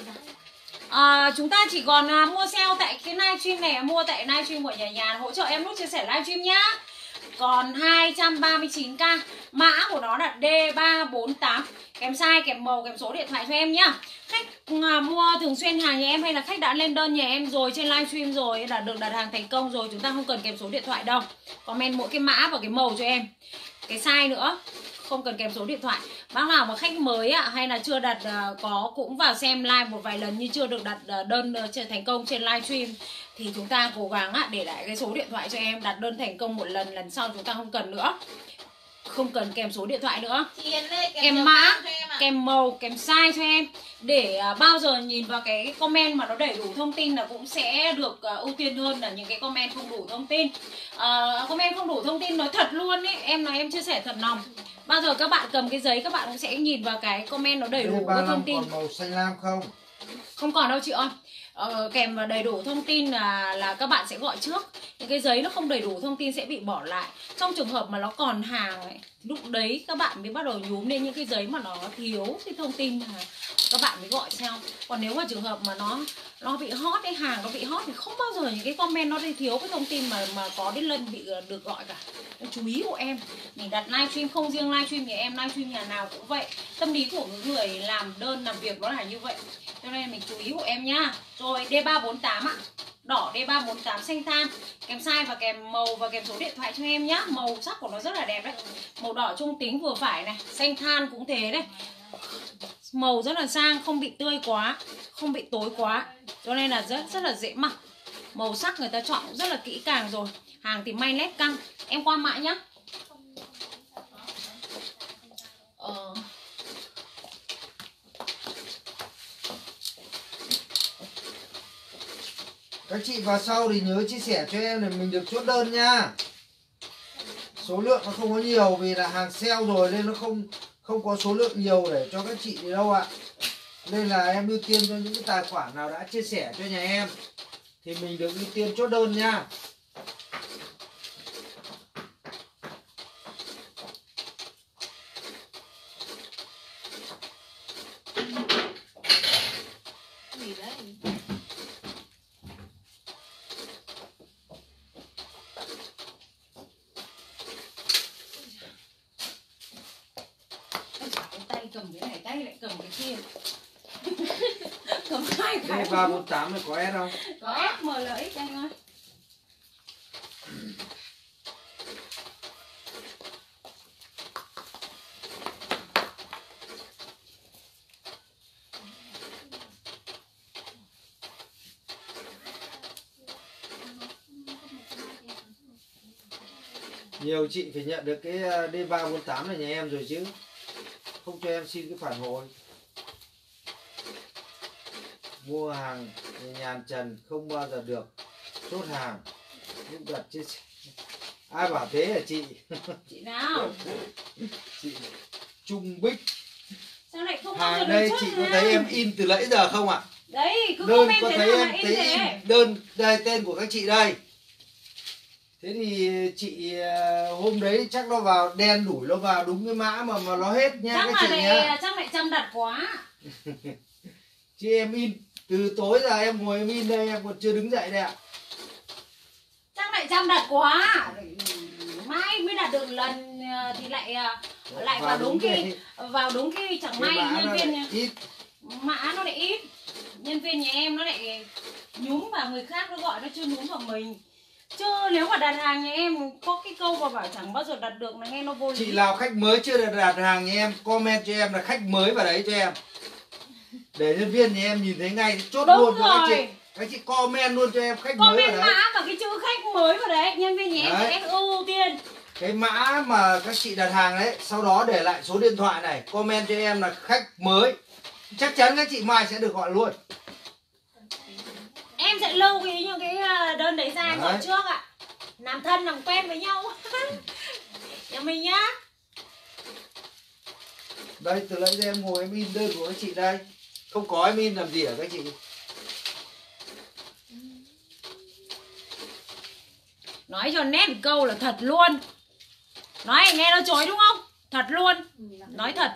Chúng ta chỉ còn mua sale tại cái livestream này, mua tại livestream của nhà hỗ trợ em nút chia sẻ livestream nhá. Còn 239k. Mã của nó là D348. Kèm size, kèm màu, kèm số điện thoại cho em nhá. Khách mua thường xuyên hàng nhà em hay là khách đã lên đơn nhà em rồi trên livestream rồi là được đặt hàng thành công rồi, chúng ta không cần kèm số điện thoại đâu. Comment mỗi cái mã và cái màu cho em. Cái size nữa, không cần kèm số điện thoại. Bác nào mà khách mới hay là chưa đặt có cũng vào xem live một vài lần nhưng chưa được đặt đơn thành công trên livestream thì chúng ta cố gắng để lại cái số điện thoại cho em, đặt đơn thành công một lần, lần sau chúng ta không cần nữa. Không cần kèm số điện thoại nữa. Kèm mã, kèm màu, kèm size cho em. Để bao giờ nhìn vào cái comment mà nó đầy đủ thông tin là cũng sẽ được ưu tiên hơn là những cái comment không đủ thông tin. Comment không đủ thông tin nói thật luôn ấy, em nói em chia sẻ thật lòng. Bao giờ các bạn cầm cái giấy các bạn cũng sẽ nhìn vào cái comment nó đầy đủ các thông tin. Còn màu xanh lam không? Không còn đâu chị ơi. Kèm đầy đủ thông tin là các bạn sẽ gọi trước. Những cái giấy nó không đầy đủ thông tin sẽ bị bỏ lại. Trong trường hợp mà nó còn hàng ấy, lúc đấy các bạn mới bắt đầu nhúm lên những cái giấy mà nó thiếu cái thông tin mà các bạn mới gọi sau. Còn nếu mà trường hợp mà nó bị hot, cái hàng nó bị hot thì không bao giờ những cái comment nó đi thiếu cái thông tin mà có đến lần bị được gọi cả. Nên chú ý của em, mình đặt livestream không riêng livestream nhà em, livestream nhà nào cũng vậy. Tâm lý của những người làm đơn làm việc nó là như vậy. Cho nên mình chú ý của em nhá. Rồi D348 ạ. Đỏ D348 xanh than. Kèm size và kèm màu và kèm số điện thoại cho em nhá. Màu sắc của nó rất là đẹp đấy. Màu đỏ trung tính vừa phải này. Xanh than cũng thế đấy. Màu rất là sang, không bị tươi quá, không bị tối quá. Cho nên là rất là dễ mặc. Màu sắc người ta chọn cũng rất là kỹ càng rồi. Hàng thì may nét căng. Em qua mã nhá. Các chị vào sau thì nhớ chia sẻ cho em để mình được chốt đơn nha. Số lượng nó không có nhiều vì là hàng sale rồi nên nó không có số lượng nhiều để cho các chị đi đâu ạ. Nên là em ưu tiên cho những cái tài khoản nào đã chia sẻ cho nhà em thì mình được ưu tiên chốt đơn nha. Tay cầm cái này, tay lại cầm cái kia. Cầm hai cái. D348 này có S không? Có S, M, L, X anh ơi. Nhiều chị phải nhận được cái D348 này nhà em rồi chứ. Không cho em xin cái phản hồi. Mua hàng nhàn trần không bao giờ được chốt hàng. Lúc đặt chia sẻ. Ai bảo thế hả chị? Chị nào? Chị Trung Bích. Sao lại không Hàng đây chị có thấy em in từ nãy giờ không ạ? Đấy, cứ Đơn comment có thế thấy nào em mà in thấy thế. in đơn đây tên của các chị đây. Thế thì chị hôm đấy chắc nó vào đen đủi, nó vào đúng cái mã mà nó hết nha Chắc các là chị nhá. chắc lại chăm đặt quá. Chứ em in Từ tối giờ em ngồi em in đây em còn chưa đứng dậy đây ạ. Chắc lại chăm đặt quá. Mai mới đặt được lần thì lại vào đúng khi chẳng may nhân viên ít. mã nó lại ít. Nhân viên nhà em nó lại nhúm vào người khác, nó gọi nó chưa nhúm vào mình. Chứ nếu mà đặt hàng nhà em có cái câu mà bảo chẳng bao giờ đặt được là nghe nó vô lý. Chị nào khách mới chưa được đặt hàng nhà em comment cho em là khách mới vào đấy cho em. Để nhân viên nhà em nhìn thấy ngay chốt đúng luôn cho rồi. các chị comment luôn cho em khách mới vào Comment đấy. mã và cái chữ khách mới vào đấy, nhân viên nhà em sẽ ưu tiên. Cái mã mà các chị đặt hàng đấy, sau đó để lại số điện thoại này, comment cho em là khách mới. Chắc chắn các chị mai sẽ được gọi luôn. Em sẽ lưu những cái đơn đấy ra em gọi trước ạ. Làm thân làm quen với nhau. Nhà mình nhá. Đây từ nãy giờ em ngồi em in đơn của các chị đây. Không có em in làm gì hả các chị? Nói cho nét một câu là thật luôn. Nói nghe nó chối đúng không? Thật luôn. Nói thật.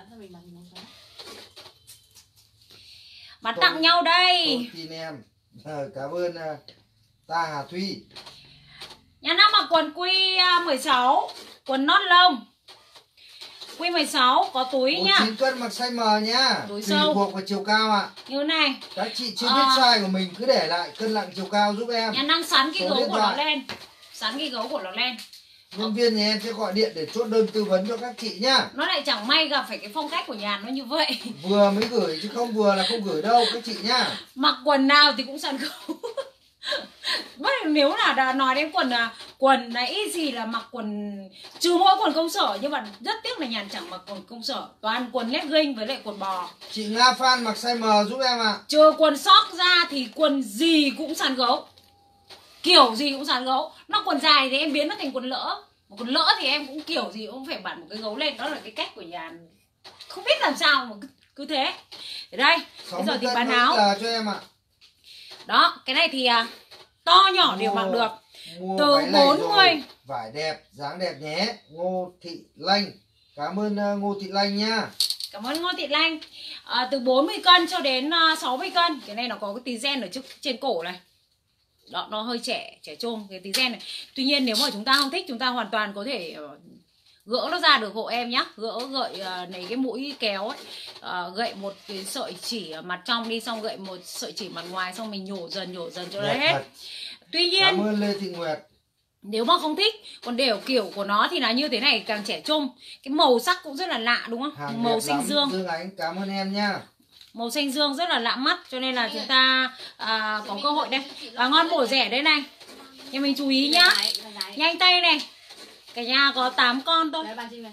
Mà tặng nhau đây. Tôi tin em. Cảm ơn ta Hà Thuy. Nhà Nam mặc quần Q16, quần nót lông. Q16 có túi nhá. 9 cân mặc size M nhá. Túi Tùy sâu. thuộc vào chiều cao ạ. Như này. Các chị chưa biết size của mình cứ để lại cân nặng chiều cao giúp em. Nhà Năng sắn cái gấu của nó lên. Sắn cái gấu của nó lên. Nhân viên nhà em sẽ gọi điện để chốt đơn tư vấn cho các chị nhá. Nó lại chẳng may gặp phải cái phong cách của nhà nó như vậy. Vừa mới gửi chứ không vừa là không gửi đâu các chị nhá. Mặc quần nào thì cũng sắn gấu. Nếu là nói đến quần là ít gì là mặc quần, trừ mỗi quần công sở, nhưng mà rất tiếc là Nhàn chẳng mặc quần công sở, toàn quần legging với lại quần bò. Chị Nga Phan mặc size M giúp em ạ. Trừ quần sóc ra thì quần gì cũng sắn gấu, kiểu gì cũng sắn gấu. Nó quần dài thì em biến nó thành quần lỡ, một quần lỡ thì em cũng kiểu gì cũng phải bắn một cái gấu lên. Đó là cái cách của Nhàn, không biết làm sao mà cứ thế. Để đây bây giờ thì bán áo cho em ạ. đó, cái này thì to nhỏ đều mặc được. Từ 40. Vải đẹp, dáng đẹp nhé. Ngô Thị Lanh. Cảm ơn Ngô Thị Lanh nha. Cảm ơn Ngô Thị Lanh. Từ 40 cân cho đến 60 cân. Cái này nó có cái tí gen ở trên cổ này. Đó, nó hơi trẻ trung cái tí gen này. Tuy nhiên nếu mà chúng ta không thích, chúng ta hoàn toàn có thể gỡ nó ra được hộ em nhá. Gợi này cái mũi kéo ấy, gậy một cái sợi chỉ mặt trong đi, xong gậy một sợi chỉ mặt ngoài, xong mình nhổ dần cho nó hết. Tuy nhiên cảm ơn Lê Thị Nguyệt. Nếu mà không thích, còn đều kiểu của nó thì là như thế này, càng trẻ trung. Cái màu sắc cũng rất là lạ đúng không? Hàng màu xanh dương. Dương Ánh cảm ơn em nha. Màu xanh dương rất là lạ mắt, cho nên là chúng ta có cơ hội đây. Và ngon bổ rẻ đây này. Nhưng mình chú ý nhá. Nhanh tay này. Cả nhà có 8 con thôi.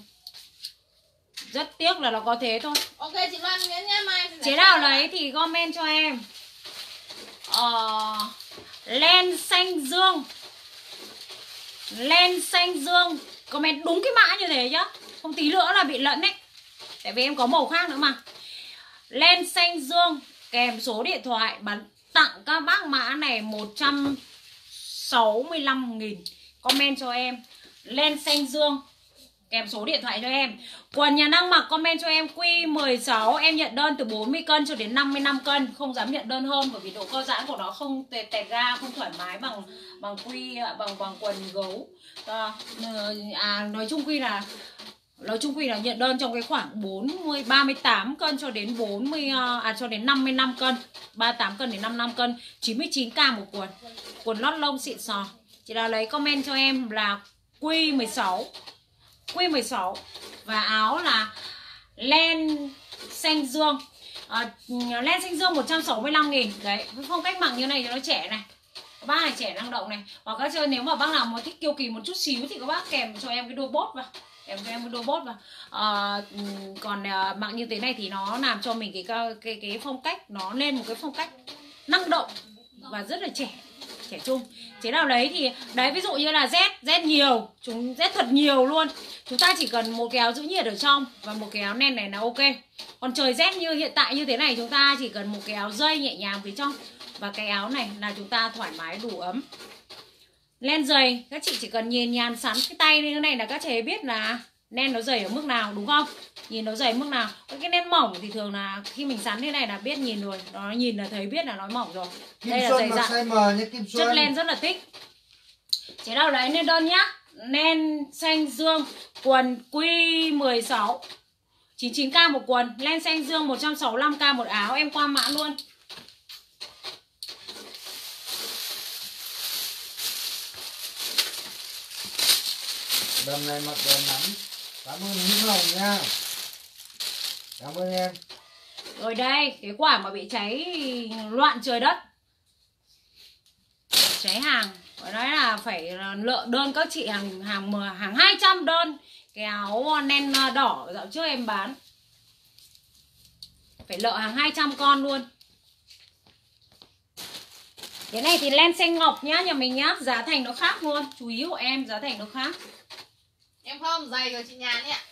Rất tiếc là nó có thế thôi. Ok chị Loan nhé mai. Chế nào lấy thì comment cho em. Len xanh dương. Len xanh dương. Comment đúng cái mã như thế nhá. Không tí nữa là bị lẫn đấy. Tại vì em có màu khác nữa mà. Len xanh dương kèm số điện thoại, bán tặng các bác mã này 165.000. Comment cho em len xanh dương kèm số điện thoại cho em. Quần nhà Năng mặc comment cho em Q16. Em nhận đơn từ 40 cân cho đến 55 cân. Không dám nhận đơn hơn bởi vì độ co giãn của nó không tẹt ra, không thoải mái bằng quần gấu. Nói chung quy là nhận đơn trong cái khoảng 38 cân cho đến 55 cân. 38 cân đến 55 cân, 99k một quần. Quần lót lông xịn sò. Chị nào lấy comment cho em là Q16. Và áo là len xanh dương. Len xanh dương 165.000. Đấy, cái phong cách mặc như này cho nó trẻ này. Các bác này trẻ năng động này. Hoặc các chơi nếu mà bác nào mà thích kiêu kỳ một chút xíu thì các bác kèm cho em cái đôi bốt vào. Còn mặc như thế này thì nó làm cho mình cái phong cách, nó lên một cái phong cách năng động và rất là trẻ trung. Chế nào lấy thì đấy, ví dụ như là Z nhiều, chúng Z thật nhiều luôn. Chúng ta chỉ cần một cái áo giữ nhiệt ở trong và một cái áo len này là ok. Còn trời rét như hiện tại như thế này, chúng ta chỉ cần một cái áo dây nhẹ nhàng phía trong và cái áo này là chúng ta thoải mái đủ ấm. Len dày, các chị chỉ cần nhìn nhàn sắn cái tay như thế này là các chị biết là nen nó dày ở mức nào đúng không? Nhìn nó dày mức nào. Cái nen mỏng thì thường là khi mình sắn thế này là biết nhìn rồi, nó nhìn là thấy biết là nó mỏng rồi. Kim Đây là Xuân dày mặc dặn, size M nhé Kim Xuân. chất len rất là thích. Chế nào lấy lên đơn nhá. Len xanh dương quần Q16 99k một quần, len xanh dương 165k một áo, em qua mã luôn. Đầm này mặc đẹp lắm. Cảm ơn Hữu Hồng nha. Cảm ơn em. Rồi đây, cái quả mà bị cháy loạn trời đất, cháy hàng. Phải nói là phải lợ đơn các chị hàng 200 đơn. Cái áo nen đỏ dạo trước em bán, phải lợ hàng 200 con luôn. Cái này thì len xanh ngọc nhá, nhà mình nhá. Giá thành nó khác luôn. Chú ý của em, giá thành nó khác. Em không, giày của chị Nhàn ạ.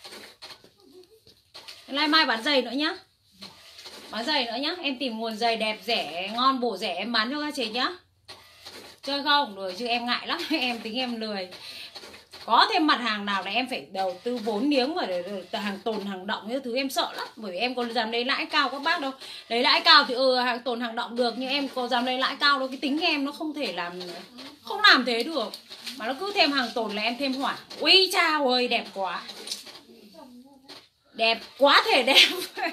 Nay mai bán giày nữa nhá. Bán giày nữa nhá. Em tìm nguồn giày đẹp, rẻ, ngon, bổ rẻ em bán cho các chị nhá. Chơi không? Rồi chứ em ngại lắm. Em tính em lười. Có thêm mặt hàng nào là em phải đầu tư vốn liếng vào để hàng tồn hàng động như thứ em sợ lắm. Bởi vì em có dám lấy lãi cao các bác đâu. Lấy lãi cao thì hàng tồn hàng động được, nhưng em có dám lấy lãi cao đâu. Cái tính em nó không thể làm, không làm thế được. Mà nó cứ thêm hàng tồn là em thêm hỏa. Ui chao ơi, đẹp quá. Đẹp quá thể đẹp.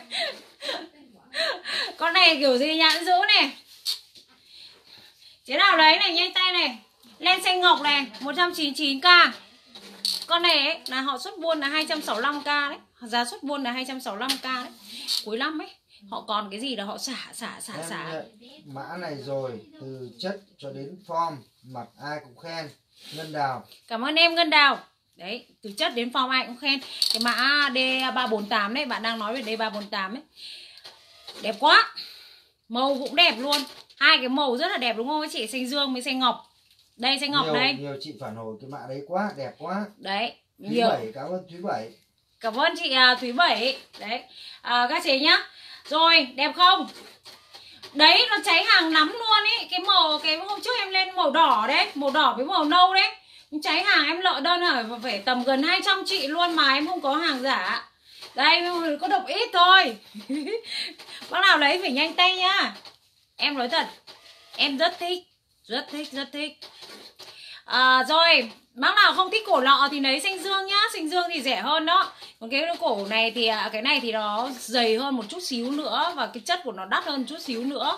Con này kiểu gì nhãn giữ này. Chế nào lấy này, nhanh tay này. Len xanh ngọc này 199k. Con này ấy, là họ xuất buôn là 265k đấy. Giá xuất buôn là 265k đấy. Cuối năm ấy họ còn cái gì là họ xả. Mã này rồi, từ chất cho đến form, mặc ai cũng khen. Ngân Đào. Cảm ơn em Ngân Đào. Đấy, từ chất đến form ai cũng khen. Cái mã D348 đấy, bạn đang nói về D348 ấy. Đẹp quá. Màu cũng đẹp luôn. Hai cái màu rất là đẹp đúng không các chị? Xanh dương với xanh ngọc. Đây xanh ngọc đây. Nhiều chị phản hồi cái mã đấy quá, đẹp quá. Đấy, Thúy nhiều. 7, cảm ơn Thúy 7. Cảm ơn chị Thúy 7. Đấy, các chị nhá. Rồi, đẹp không? Đấy, nó cháy hàng nắm luôn ý. Cái màu, cái hôm trước em lên màu đỏ đấy, màu đỏ với màu nâu đấy. Cháy hàng em lợ đơn phải tầm gần 200 chị luôn mà em không có hàng giả. Đây, có độc ít thôi. Bác nào lấy phải nhanh tay nhá. Em nói thật, em rất thích. Rất thích. Rồi, bác nào không thích cổ lọ thì lấy xanh dương nhá. Xanh dương thì rẻ hơn đó. Còn cái cổ này thì cái này thì nó dày hơn một chút xíu nữa. Và cái chất của nó đắt hơn chút xíu nữa.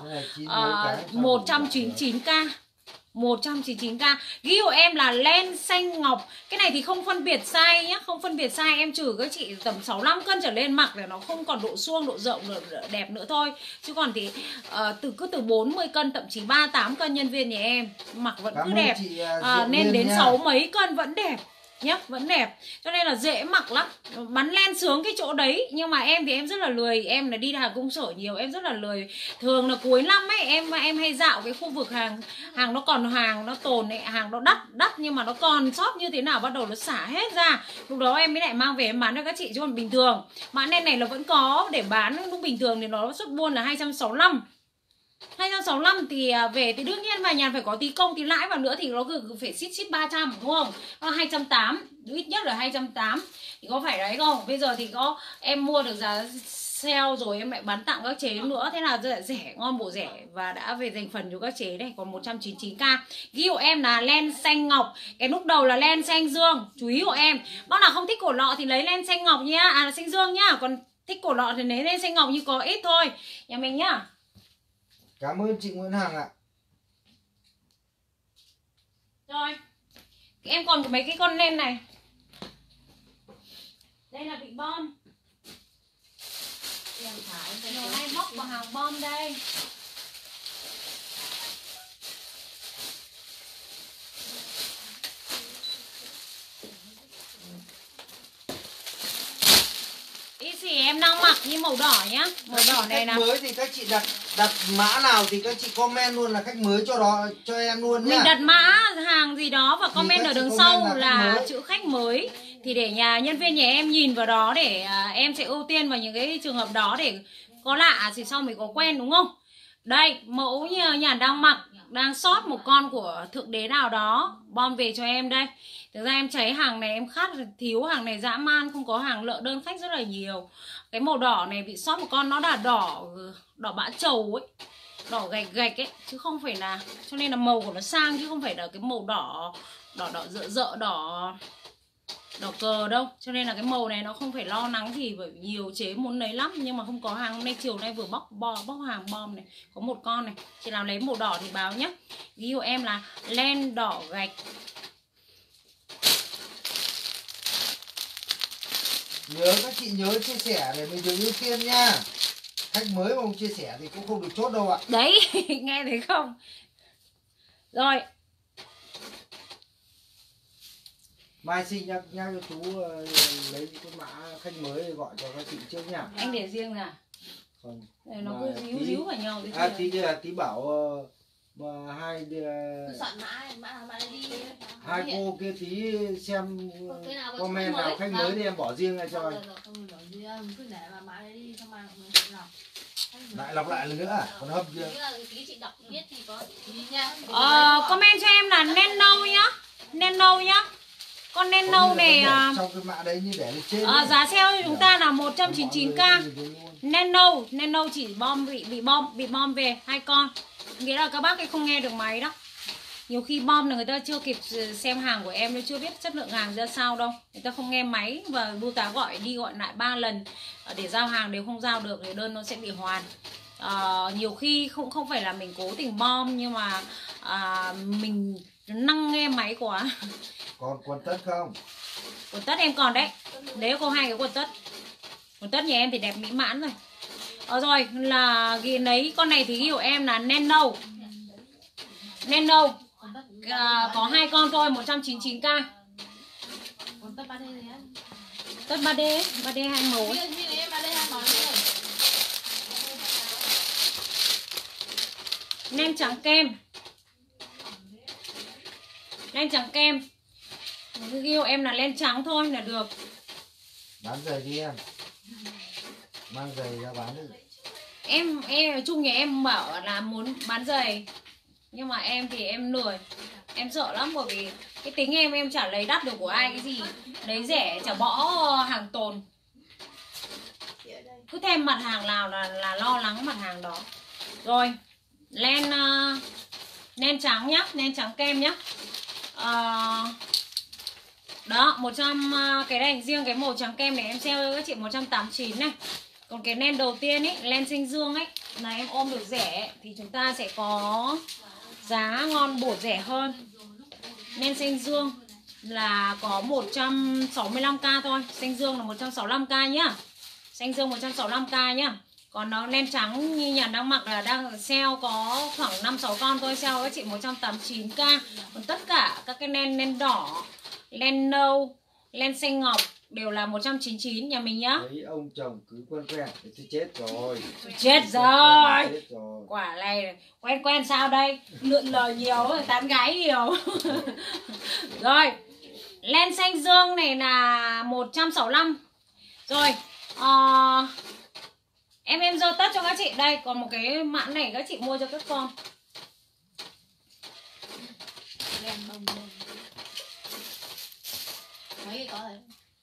199k. 199k. Ghi của em là len xanh ngọc. Cái này thì không phân biệt size nhá. Không phân biệt size, em trừ các chị tầm 65 cân trở lên mặc để nó không còn độ suông, độ rộng, độ đẹp nữa thôi. Chứ còn thì từ 40 cân, thậm chí 38 cân nhân viên nhà em mặc vẫn cứ đẹp. Nên đến 6 mấy cân vẫn đẹp nhá, vẫn đẹp. Cho nên là dễ mặc lắm. Bắn len sướng cái chỗ đấy. Nhưng mà em thì em rất là lười. Em là đi hàng công sở nhiều, em rất là lười. Thường là cuối năm ấy em hay dạo cái khu vực hàng nó còn hàng nó tồn ấy, hàng nó đắt nhưng mà nó còn sót như thế nào bắt đầu nó xả hết ra. Lúc đó em mới lại mang về em bán cho các chị. Chứ còn bình thường mã len này là vẫn có để bán. Lúc bình thường thì nó xuất buôn là 265 thì về thì đương nhiên mà Nhàn phải có tí công tí lãi vào nữa thì nó phải ship 300 đúng không? Nó 280, ít nhất là 280 thì có phải đấy không? Bây giờ thì có em mua được giá sale rồi em lại bán tặng các chế nữa, thế là rẻ, ngon bổ rẻ và đã về dành phần cho các chế này. Còn 199k. Ghi của em là len xanh ngọc, cái nút đầu là len xanh dương. Chú ý của em, bác nào không thích cổ lọ thì lấy len xanh ngọc nhá, xanh dương nhá. Còn thích cổ lọ thì lấy len xanh ngọc, nhưng có ít thôi nhà mình nhá. Cảm ơn chị Nguyễn Hằng ạ. Rồi, em còn có mấy cái con len này. Đây là bị bom. Rồi hay móc vào hàng bom đây. Ý gì em đang mặc như màu đỏ nhá. Màu đỏ này là mới thì các chị đặt mã nào thì các chị comment luôn là khách mới cho em luôn nhá. Mình đặt mã hàng gì đó và comment ở đằng sau là chữ khách mới. Thì để nhân viên nhà em nhìn vào đó để em sẽ ưu tiên vào những cái trường hợp đó để có lạ thì sau mình có quen đúng không? Đây, mẫu như Nhàn đang mặc đang sót một con của thượng đế nào đó, bom về cho em đây. Thực ra em cháy hàng này em khát, thiếu hàng này dã man, không có hàng, lợ đơn khách rất là nhiều. Cái màu đỏ này bị sót một con, nó đã đỏ bã trầu ấy, đỏ gạch gạch ấy, chứ không phải là, cho nên là màu của nó sang chứ không phải là cái màu đỏ rợ đỏ cờ đâu. Cho nên là cái màu này nó không phải lo lắng gì, bởi nhiều chế muốn lấy lắm nhưng mà không có hàng. Hôm nay chiều nay vừa bóc hàng bom này, có một con này, chị nào lấy màu đỏ thì báo nhé. Ví dụ em là len đỏ gạch. Nhớ các chị nhớ chia sẻ để mình được ưu tiên nha. Khách mới mà không chia sẻ thì cũng không được chốt đâu ạ. Đấy, nghe thấy không? Rồi. Mai xin nhắc cho chú lấy cái mã khách mới gọi cho các chị trước nha. Anh để riêng ra. Không. Nó cứ díu vào nhau. Tí bảo mà hai cô kia tí xem comment nào khách mới thì em bỏ riêng ra cho. Lại lọc lại nữa à? Còn hấp chưa? Comment cho em là nen nâu nhá. Nen nâu nhá. Con nen nâu này trong cái mã đấy như để lên trên. Giá sale của chúng ta là 199k. Nen nâu chỉ bị bom về 2 con. Nghĩa là các bác ấy không nghe được máy đó. Nhiều khi bom là người ta chưa kịp xem hàng của em, nó chưa biết chất lượng hàng ra sao đâu. Người ta không nghe máy và bưu tá gọi đi gọi lại 3 lần để giao hàng đều không giao được thì đơn nó sẽ bị hoàn. Nhiều khi không phải là mình cố tình bom nhưng mà mình năng nghe máy quá. Còn quần tất không? Quần tất em còn đấy. Đấy có 2 cái quần tất. Quần tất nhà em thì đẹp mỹ mãn rồi. Rồi là ghi lấy con này thì ghi của em là nen nâu. Nen nâu có 2 con thôi, 199k. Tất 3D 2 màu ấy. Nem trắng kem. Len trắng kem. Ghi của em là len trắng thôi là được. Bán giày đi em. Mang giày ra bán đi. Em nói chung nhà em bảo là muốn bán giày, nhưng mà em thì em lười. Em sợ lắm bởi vì cái tính em chả lấy đắt được của ai cái gì. Lấy rẻ chả bỏ hàng tồn. Cứ thêm mặt hàng nào là lo lắng mặt hàng đó. Rồi, len trắng nhá, len trắng kem nhá. Đó, 100 cái này riêng cái màu trắng kem này em sale cho các chị 189 này. Còn cái len đầu tiên ấy, len xanh dương ấy là em ôm được rẻ thì chúng ta sẽ có giá ngon bổ rẻ hơn. Len xanh dương là có 165k thôi. Xanh dương là 165k nhá. Xanh dương 165k nhá. Còn nó len trắng như nhà đang mặc là đang sale có khoảng 5-6 con thôi, sale các chị 189k. Còn tất cả các cái len đỏ, len nâu, len xanh ngọc đều là 199 nhà mình nhá. Đấy, ông chồng cứ quen thì chết rồi. Chết rồi. Quả này quen sao đây? Lượn lờ nhiều, tán gái nhiều. Rồi, len xanh dương này là 165. Rồi, em dơ tất cho các chị. Đây, còn một cái mãn này các chị mua cho các con. Len bông bông. Mấy cái có đấy.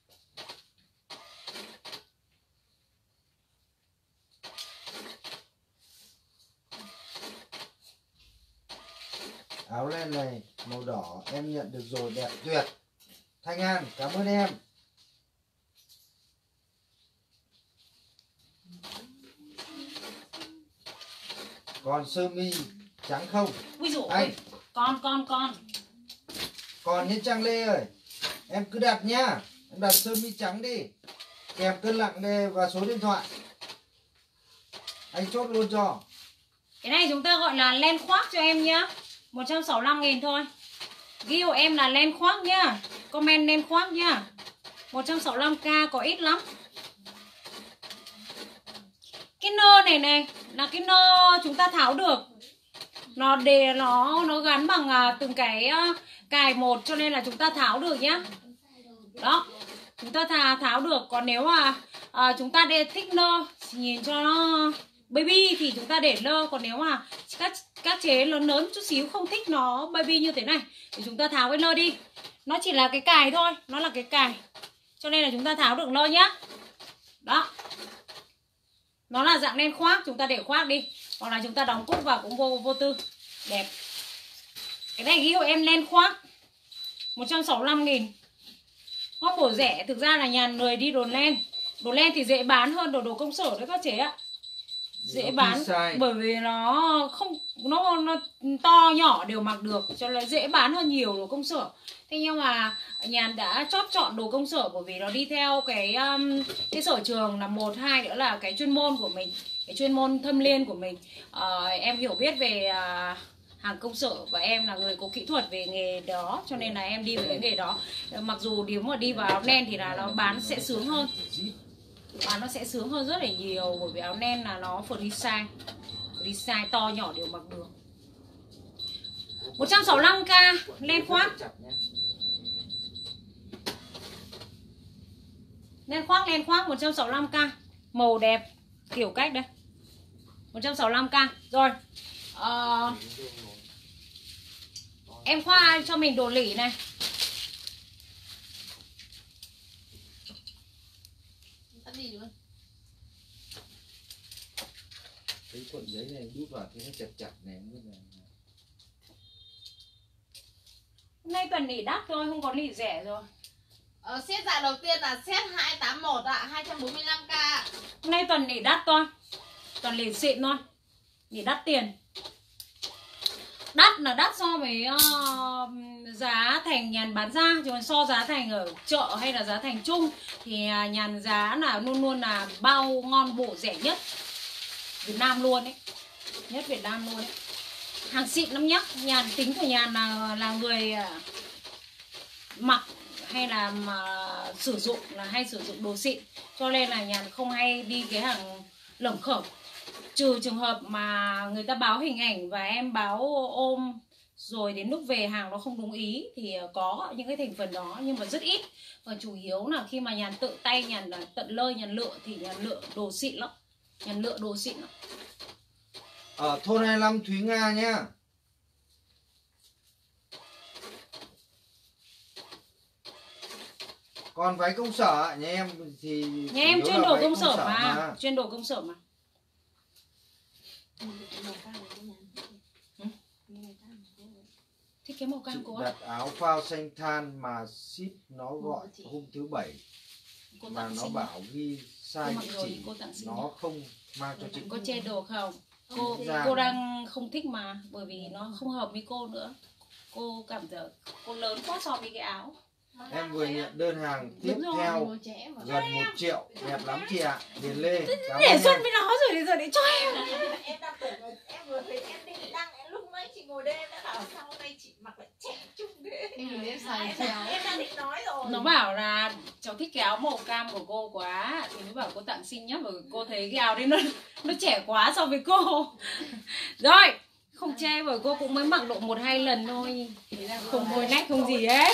Áo len này màu đỏ em nhận được rồi, đẹp tuyệt. Thanh An cảm ơn em. Còn sơ mi trắng không? Ui dồi anh con còn như Trang Lê ơi, em cứ đặt nhá, em đặt sơ mi trắng đi kèm cân nặng đây và số điện thoại, anh chốt luôn cho. Cái này chúng ta gọi là len khoác cho em nhá, 165.000 thôi. Ghi của em là len khoác nhá, comment len khoác nhá, 165k có ít lắm. Cái nơ này là cái nơ chúng ta tháo được. Nó gắn bằng từng cái cài một, cho nên là chúng ta tháo được nhá. Đó, chúng ta tháo được. Còn nếu mà chúng ta thích nơ, nhìn cho nó baby thì chúng ta để lơ. Còn nếu mà các chế lớn lớn chút xíu không thích nó baby như thế này thì chúng ta tháo cái lơ đi. Nó chỉ là cái cài thôi, nó là cái cài, cho nên là chúng ta tháo được lơ nhá. Đó, nó là dạng len khoác, chúng ta để khoác đi, hoặc là chúng ta đóng cúc vào cũng vô tư, đẹp. Cái này ghi hộ em len khoác 165.000. Hoa bổ rẻ, thực ra là nhà người đi đồ len. Đồ len thì dễ bán hơn đồ công sở đấy các chế ạ. Dễ bán bởi vì nó không nó to nhỏ đều mặc được, cho nên dễ bán hơn nhiều đồ công sở. Thế nhưng mà Nhàn đã chọn đồ công sở bởi vì nó đi theo cái sở trường là một, hai nữa là cái chuyên môn của mình, cái chuyên môn thâm liên của mình. Em hiểu biết về hàng công sở và em là người có kỹ thuật về nghề đó, cho nên là em đi với cái nghề đó. Mặc dù nếu mà đi vào áo len thì là nó bán sẽ sướng hơn, nó sẽ sướng hơn rất là nhiều, bởi vì áo len là nó free size to nhỏ đều mặc được. 165k len khoác. Len khoác 165k. Màu đẹp, kiểu cách đây. 165k. Rồi. Em khoa cho mình đồ lỉ này. Tắt đi được. Cái cuộn giấy này đút vào thì nó chặt này. Hôm nay toàn nỉ đắt thôi, không có nỉ rẻ rồi. Set dạng đầu tiên là set 281 ạ, 245k ạ. Hôm nay toàn nỉ đắt thôi, toàn nỉ xịn thôi, nỉ đắt tiền. Đắt là đắt so với giá thành Nhàn bán ra, chứ còn so giá thành ở chợ hay là giá thành chung thì Nhàn giá là luôn luôn là bao ngon bộ rẻ nhất Việt Nam luôn ấy, nhất Việt Nam luôn ấy. Hàng xịn lắm nhá. Nhàn tính của Nhàn là người mặc hay là sử dụng là hay sử dụng đồ xịn, cho nên là Nhàn không hay đi cái hàng lởm khởm, trừ trường hợp mà người ta báo hình ảnh và em báo ôm rồi đến lúc về hàng nó không đúng ý thì có những cái thành phần đó, nhưng mà rất ít. Còn chủ yếu là khi mà Nhàn tự tay Nhàn là tận lơi Nhàn lựa thì Nhàn lựa đồ xịn lắm, Nhàn lựa đồ xịn lắm. Ở thôn 25 Thúy Nga nhá. Còn váy công sở nhà em thì nhà em chuyên đồ công sở mà, chuyên đồ công sở mà. Thích cái màu cam của đặt áo phao xanh than mà ship nó gọi hôm thứ bảy mà nó bảo ghi sai địa chỉ, nó không mang cho chị. Có chê đồ không? Cô đang không thích mà, bởi vì nó không hợp với cô nữa. Cô cảm thấy cô lớn quá so với cái áo. Em vừa nhận đơn hàng tiếp theo gần 1 triệu, đẹp lắm chị ạ. Điền Lê. Để Xuân với nó rồi để cho em. Em đang tưởng là em vừa thấy em đi đăng, lúc nãy chị ngồi đây em đã bảo sao hôm nay chị mặc lại trẻ trung thế. Em xài theo. Em đang định nói rồi. Nó bảo là cháu thích cái áo màu cam của cô quá thì nó bảo cô tặng xinh nhá, bởi cô thấy cái áo đấy nó trẻ quá so với cô. Rồi, không che bởi cô cũng mới mặc độ 1-2 lần thôi, không môi nách không gì hết.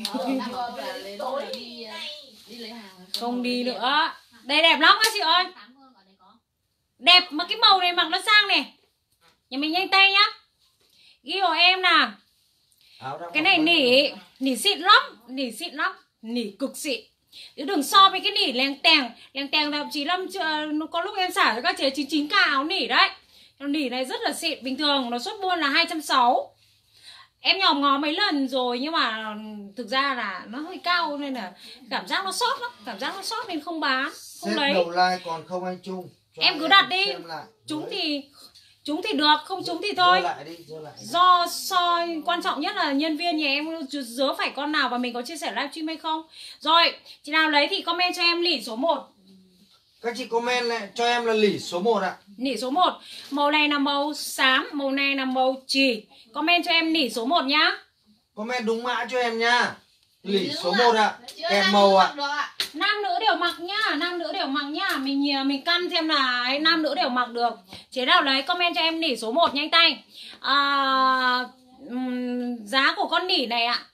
Không đi nữa. Đây đẹp lắm các chị ơi, đẹp mà cái màu này mặc nó sang này. Nhà mình nhanh tay nhá, ghi hộ em nào. Cái này nỉ xịn lắm, nỉ cực xịn. Đừng so với cái nỉ lèng tèng thậm chí là có lúc em xả cho các chế 99k áo nỉ đấy. Nỉ này rất là xịn, bình thường nó xuất buôn là 260. Em nhòm ngó mấy lần rồi nhưng mà thực ra là nó hơi cao nên là cảm giác nó sót lắm, nên không bán, không lấy. Đầu like còn không anh Trung. Em cứ đặt đi, trúng thì được, không trúng thì thôi. Do soi quan trọng nhất là nhân viên nhà em dứa phải con nào và mình có chia sẻ livestream hay không. Rồi, chị nào lấy thì comment cho em lỉ số 1. Các chị comment lại cho em là lỉ số 1 ạ. Nỉ số 1. Màu này là màu xám, màu này là màu chì. Comment cho em nỉ số 1 nhá. Comment đúng mã cho em nhá. Lỉ số 1 ạ. Kèm màu ạ. Nam nữ đều mặc nhá, Mình căn xem là nam nữ đều mặc được. Chế nào lấy comment cho em nỉ số 1 nhanh tay. Giá của con nỉ này ạ,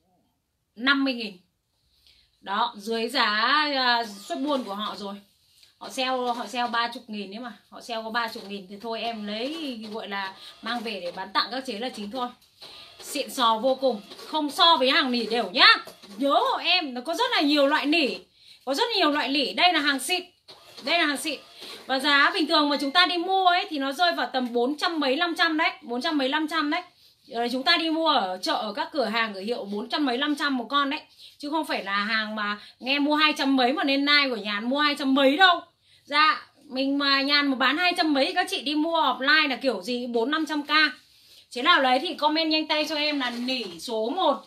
250.000. Đó, dưới giá xuất buôn của họ rồi. Họ sale 30.000 đấy mà. Họ sale có 30.000 thì thôi em lấy gọi là mang về để bán tặng các chế là chính thôi. Xịn sò vô cùng. Không so với hàng nỉ đều nhá. Nhớ hộ em, nó có rất là nhiều loại nỉ. Có rất nhiều loại nỉ. Đây là hàng xịn. Đây là hàng xịn. Và giá bình thường mà chúng ta đi mua ấy thì nó rơi vào tầm 400 mấy 500 đấy. 400 mấy 500 đấy. Chúng ta đi mua ở chợ, ở các cửa hàng ở hiệu 400 mấy 500 một con đấy. Chứ không phải là hàng mà nghe mua 200 mấy mà nên nai của Nhàn mua 200 mấy đâu. Dạ, mình mà Nhàn mà bán 200 mấy các chị đi mua offline là kiểu gì 400-500k. Chế nào lấy thì comment nhanh tay cho em là nỉ số 1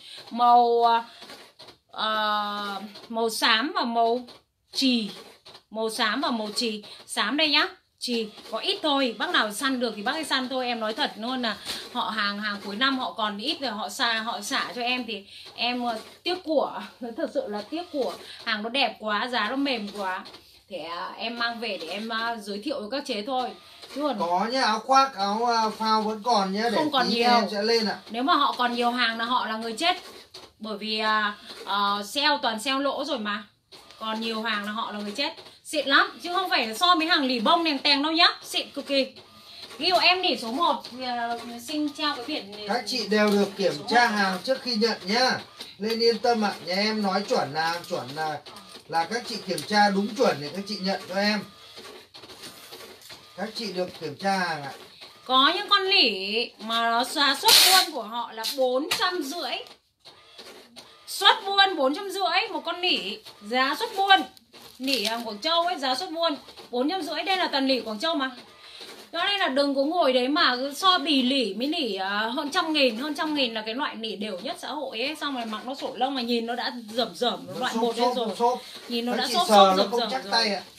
màu xám và màu chì. Màu xám và màu chì. Xám đây nhá. Chì có ít thôi, bác nào săn được thì bác ấy săn thôi. Em nói thật luôn là họ hàng cuối năm họ còn ít rồi họ xả cho em thì em tiếc của. Thật sự là tiếc của. Hàng nó đẹp quá, giá nó mềm quá. Thì em mang về để em giới thiệu với các chế thôi. Chứ còn Có nhá, áo khoác, áo phao vẫn còn nhá. Để không còn nhiều. em sẽ lên ạ. Nếu mà họ còn nhiều hàng là họ là người chết. Bởi vì sale toàn sale lỗ rồi mà. Còn nhiều hàng là họ là người chết. Xịn lắm, chứ không phải là so với hàng lì bông nèng tèng đâu nhá. Xịn cực kỳ. Ghi của em nỉ số 1 xin treo cái biển. Các chị đều được kiểm tra hàng trước khi nhận nhá. Lên yên tâm ạ. Nhà em nói chuẩn là hàng chuẩn là các chị kiểm tra đúng chuẩn để các chị nhận cho em. Các chị được kiểm tra hàng ạ. Có những con nỉ mà nó giá xuất buôn của họ là 450. Xuất buôn 450 một con nỉ. Giá xuất buôn. Nỉ hàng Quảng Châu ấy, giá xuất buôn 450. Đây là tần nỉ Quảng Châu mà. Cho nên là đừng có ngồi đấy mà so bì lỉ mới nỉ hơn trăm nghìn. Hơn trăm nghìn là cái loại nỉ đều nhất xã hội ấy. Xong rồi mặc nó sổ lông mà nhìn nó đã rởm loại một lên rồi. Nhìn nó đã xốp rởm rồi. Tay ạ.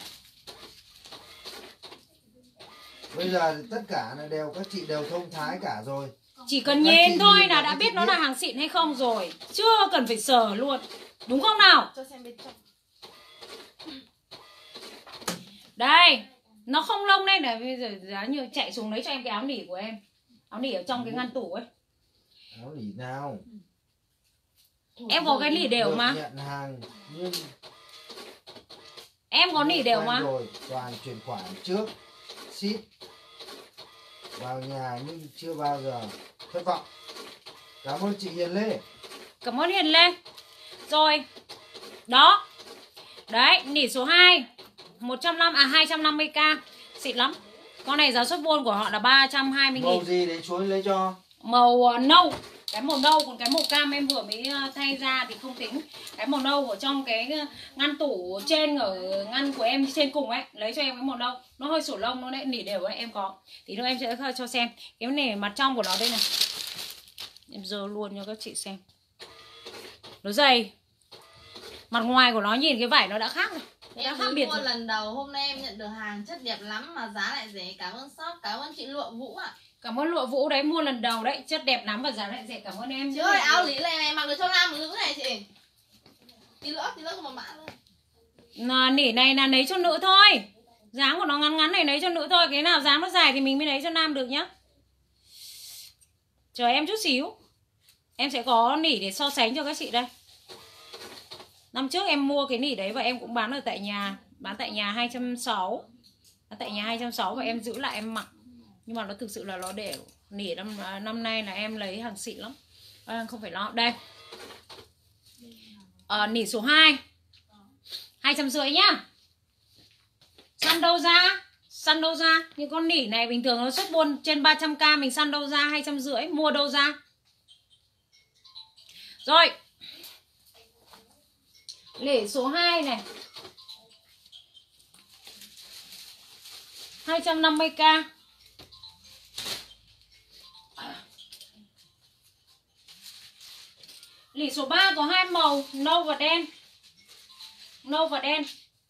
Bây giờ tất cả là các chị đều thông thái cả rồi. Chỉ cần nhìn thôi là đã biết nó là hàng xịn hay không rồi. Chưa cần phải sờ luôn. Đúng không nào? Cho xem bên trong. Đây. Nó không lông đây này. Bây giờ giá như chạy xuống lấy cho em cái áo nỉ của em. Áo nỉ ở trong cái ngăn tủ ấy. Áo nỉ nào? Em có cái nỉ đều mà. Nhận hàng nhưng em có nỉ đều mà. Rồi, toàn chuyển khoản trước ship vào nhà nhưng chưa bao giờ thất vọng. Cảm ơn chị Hiền Lê. Cảm ơn Hiền Lê. Rồi. Đó. Đấy, nỉ số 2 250k. Xịn lắm. Con này giá xuất buôn của họ là 320.000. Màu gì để chuối lấy cho? Màu nâu. Cái màu nâu, còn cái màu cam em vừa mới thay ra thì không tính. Cái màu nâu ở trong cái ngăn tủ trên, ở ngăn của em trên cùng ấy. Lấy cho em cái màu nâu. Nó hơi sổ lông, nó lại nỉ đều ấy, em có. Tí nữa em sẽ cho xem. Cái này mặt trong của nó đây này. Em dơ luôn cho các chị xem. Nó dày. Mặt ngoài của nó nhìn cái vải nó đã khác rồi. Em mới mua lần đầu, hôm nay em nhận được hàng chất đẹp lắm mà giá lại rẻ. Cảm ơn shop, cảm ơn chị Lụa Vũ ạ. Cảm ơn Lụa Vũ đấy, mua lần đầu đấy, chất đẹp lắm và giá lại rẻ. Cảm ơn em. Chị ơi, áo lý này mặc được cho nam một nữ này chị. Tí nữa cho một mã luôn. Nỉ này là lấy cho nữ thôi. Dáng của nó ngắn ngắn này lấy cho nữ thôi. Cái nào dáng nó dài thì mình mới lấy cho nam được nhá. Chờ em chút xíu. Em sẽ có nỉ để so sánh cho các chị đây. Năm trước em mua cái nỉ đấy và em cũng bán ở tại nhà. Bán tại nhà 260. Bán tại nhà 260 và em giữ lại em mặc. Nhưng mà nó thực sự là nó đều. Nỉ năm nay là em lấy hàng xịn lắm. Không phải lo. Đây. Nỉ số 2 250 nhá. Săn đâu ra? Săn đâu ra? Những con nỉ này bình thường nó xuất buôn trên 300k. Mình săn đâu ra 250. Mua đâu ra? Rồi. Nỉ số 2 này 250k. Nỉ số 3 có hai màu, nâu và đen. Nâu và đen.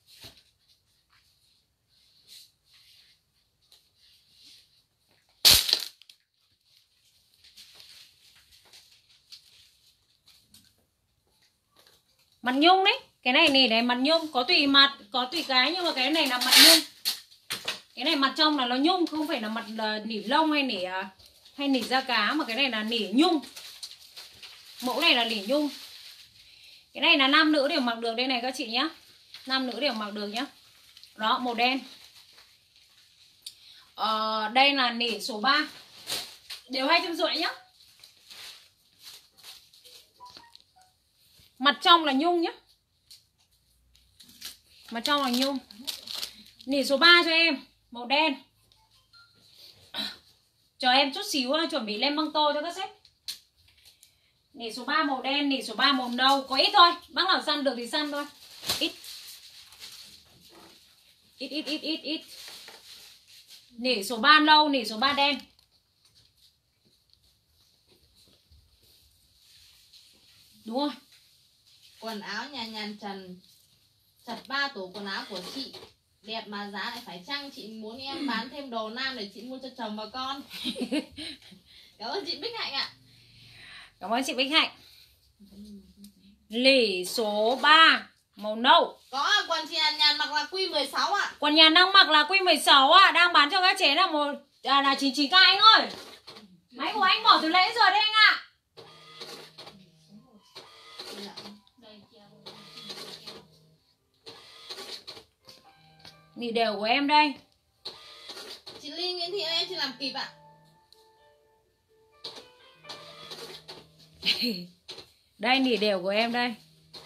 Mặt nhung đấy. Cái này nỉ này mặt nhung. Có tùy mặt, có tùy cái. Nhưng mà cái này là mặt nhung. Cái này mặt trong là nó nhung. Không phải là mặt nỉ lông hay nỉ da cá. Mà cái này là nỉ nhung. Mẫu này là nỉ nhung. Cái này là nam nữ đều mặc được đây này các chị nhá. Nam nữ đều mặc được nhá. Đó, màu đen. Đây là nỉ số 3. Đều 250 nhá. Mặt trong là nhung nhá. Mặt trong là nhung. Nỉ số 3 cho em, màu đen. Chờ em chút xíu chuẩn bị lên băng tô cho các sếp. Nỉ số 3 màu đen, nỉ số 3 màu nâu. Có ít thôi, bác nào săn được thì săn thôi. Ít. Ít. Nỉ số 3 nâu, nỉ số 3 đen. Đúng rồi. Quần áo nhà nhàn trần, chặt 3 tủ quần áo của chị, đẹp mà giá lại phải chăng. Chị muốn em bán thêm đồ nam để chị mua cho chồng và con. Cảm ơn chị Bích Hạnh ạ. Cảm ơn chị Bích Hạnh. Nỉ số 3 màu nâu. Có quần chị nhàn mặc là Q16 ạ. Quần nhàn đang mặc là Q16 ạ. Đang bán cho các chế là là 99k anh ơi. Máy của anh bỏ từ lễ rồi đấy anh ạ. Nỉ đều của em đây. Chị Ly Nguyễn Thị ơi, em chị làm kịp ạ. Đây nỉ đều của em đây.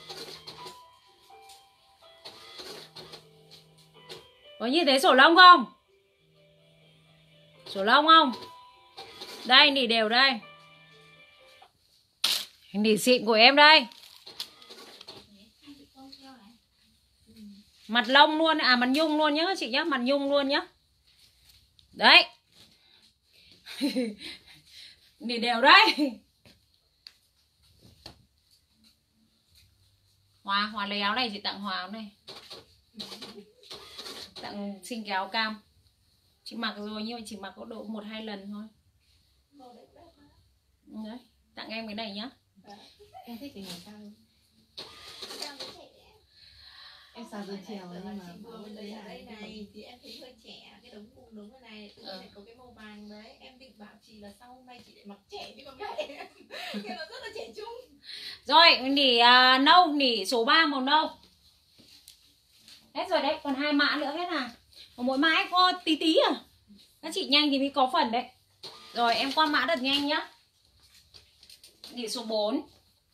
Có nhìn thấy sổ lông không? Sổ lông không? Đây nỉ đều đây. Nỉ xịn của em đây. Mặt lông luôn, à mặt nhung luôn nhá chị nhá, mặt nhung luôn nhá. Đấy. Nỉ đều đây. Hòa lấy áo này chị tặng Hòa áo này. Tặng xin cái áo cam. Chị mặc rồi nhưng mà chỉ mặc có độ 1-2 lần thôi. Đấy, tặng em cái này nhá. Em thích cái màu cam. Em xào giờ chiều nhưng mà vừa lấy ở đây này thì em thấy hơi trẻ, cái đống cung đống cái này tự nhiên có cái màu vàng đấy, em định bảo chị là sau hôm nay chị lại mặc trẻ chứ còn vậy em cái nó rất là trẻ trung. Rồi nỉ nâu, nỉ số 3 màu nâu. Hết rồi đấy, còn 2 mã nữa hết à. Còn mỗi mã có tí à. Các chị nhanh thì mới có phần đấy. Rồi em qua mã thật nhanh nhá. Nỉ số 4.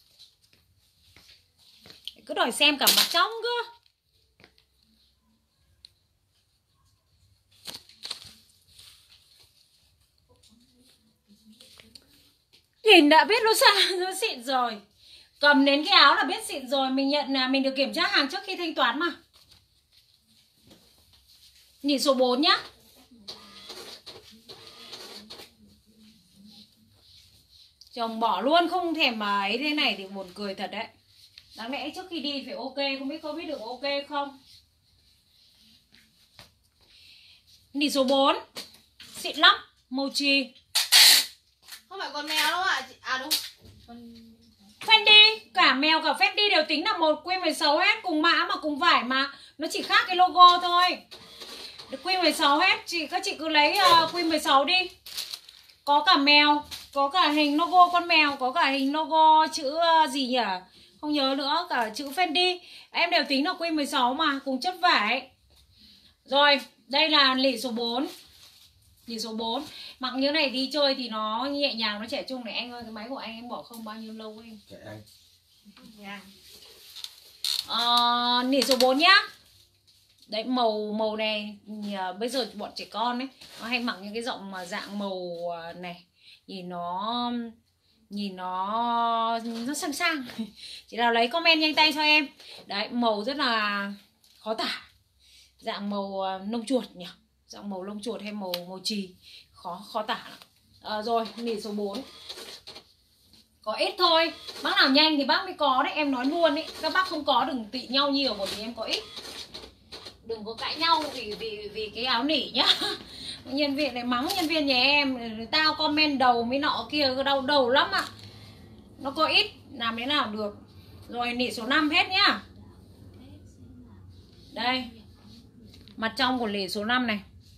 Cứ đòi xem cả mặt trong cơ. Nhìn đã biết nó xịn rồi. Cầm đến cái áo là biết xịn rồi. Mình nhận là mình được kiểm tra hàng trước khi thanh toán mà. Nỉ số 4 nhá. Chồng bỏ luôn không thèm mà ấy thế này thì buồn cười thật đấy. Đáng lẽ trước khi đi phải ok, không biết có biết được ok không. Nỉ số 4. Xịn lắm, màu chì. không phải con mèo đâu ạ. À đúng. Fendi, cả mèo cả Fendi đều tính là một Q16 hết, cùng mã mà cùng vải mà. Nó chỉ khác cái logo thôi. Q16 hết, các chị cứ lấy Q16 đi. Có cả mèo, có cả hình logo con mèo, có cả hình logo chữ gì nhỉ? Không nhớ nữa, cả chữ Fendi. Em đều tính là Q16 mà, cùng chất vải. Rồi, đây là nỉ số 4. Nỉ số 4. Mặc như này đi chơi thì nó nhẹ nhàng, nó trẻ trung này anh ơi. Cái máy của anh em bỏ không bao nhiêu lâu em. Nỉ số 4 nhá. Đấy, màu này bây giờ bọn trẻ con ấy nó hay mặc những cái giọng mà dạng màu này, nhìn nó sang sang. Chị nào lấy comment nhanh tay cho em. Đấy, màu rất là khó tả. Dạng màu lông chuột nhỉ, dạng màu lông chuột hay màu chì, khó tả lắm. Rồi, nỉ số 4. Có ít thôi, bác nào nhanh thì bác mới có đấy, em nói luôn đấy. Các bác không có đừng tị nhau nhiều, bởi vì em có ít. Đừng có cãi nhau vì cái áo nỉ nhá. Nhân viên này mắng nhân viên nhà em, tao comment đầu mấy nọ kia đau đầu lắm ạ. Nó có ít, làm thế nào được. Rồi nỉ số 5 hết nhá. Đây, mặt trong của nỉ số 5 này.